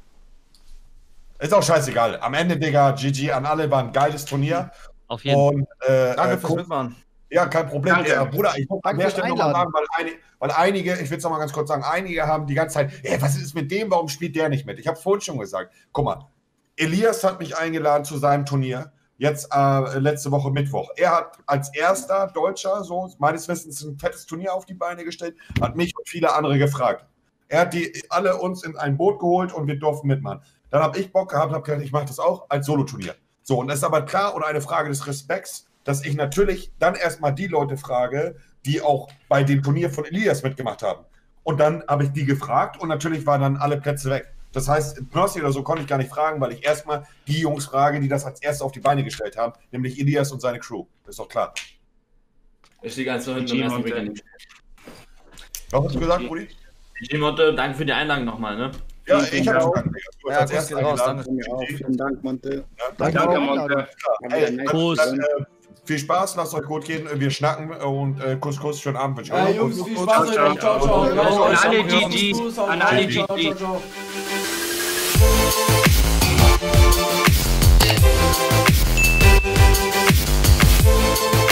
Ist auch scheißegal. Am Ende, Digga, G G an alle, war ein geiles Turnier. Auf jeden Fall. Und, äh, Danke äh, fürs guck- Mitmachen. Ja, kein Problem. Danke. Ja, Bruder, ich muss an Danke der fürs Stelle nochmal Einladen. sagen, weil, ein, weil einige, ich will es nochmal ganz kurz sagen, einige haben die ganze Zeit, ey, was ist mit dem, warum spielt der nicht mit? Ich habe vorhin schon gesagt, guck mal, Elias hat mich eingeladen zu seinem Turnier, jetzt äh, letzte Woche Mittwoch. Er hat als erster Deutscher, so meines Wissens, ein fettes Turnier auf die Beine gestellt, hat mich und viele andere gefragt. Er hat die alle uns in ein Boot geholt und wir durften mitmachen. Dann habe ich Bock gehabt und habe gesagt, ich mache das auch als Solo-Turnier. So, und das ist aber klar und eine Frage des Respekts, dass ich natürlich dann erstmal die Leute frage, die auch bei dem Turnier von Elias mitgemacht haben. Und dann habe ich die gefragt und natürlich waren dann alle Plätze weg. Das heißt, Knossi oder so konnte ich gar nicht fragen, weil ich erstmal die Jungs frage, die das als erstes auf die Beine gestellt haben, nämlich Elias und seine Crew. Das ist doch klar. Ich liege eins zu hinten im ersten Training. Was hast du gesagt, Rudi? Gimotte, danke für die Einladung nochmal, ne? Ja, Vielen ich habe Dank. zu danken, Digga. Du hast Ja, als Kuss erstes geht raus, eingeladen. Von mir auch. Vielen Dank, Monte. Ja, Danke, Danke, für die Monte. Einladung. Ey, dann, Prost. dann, äh, viel Spaß, lasst euch gut gehen, wir schnacken und äh, Kuss, Kuss, schönen Abend. wünsche ich Ja, euch. Jungs, Und- viel und- Spaß und- euch. Ciao, ciao. An alle Ciao, G G. ciao, ciao, An alle ciao, G G. ciao, ciao.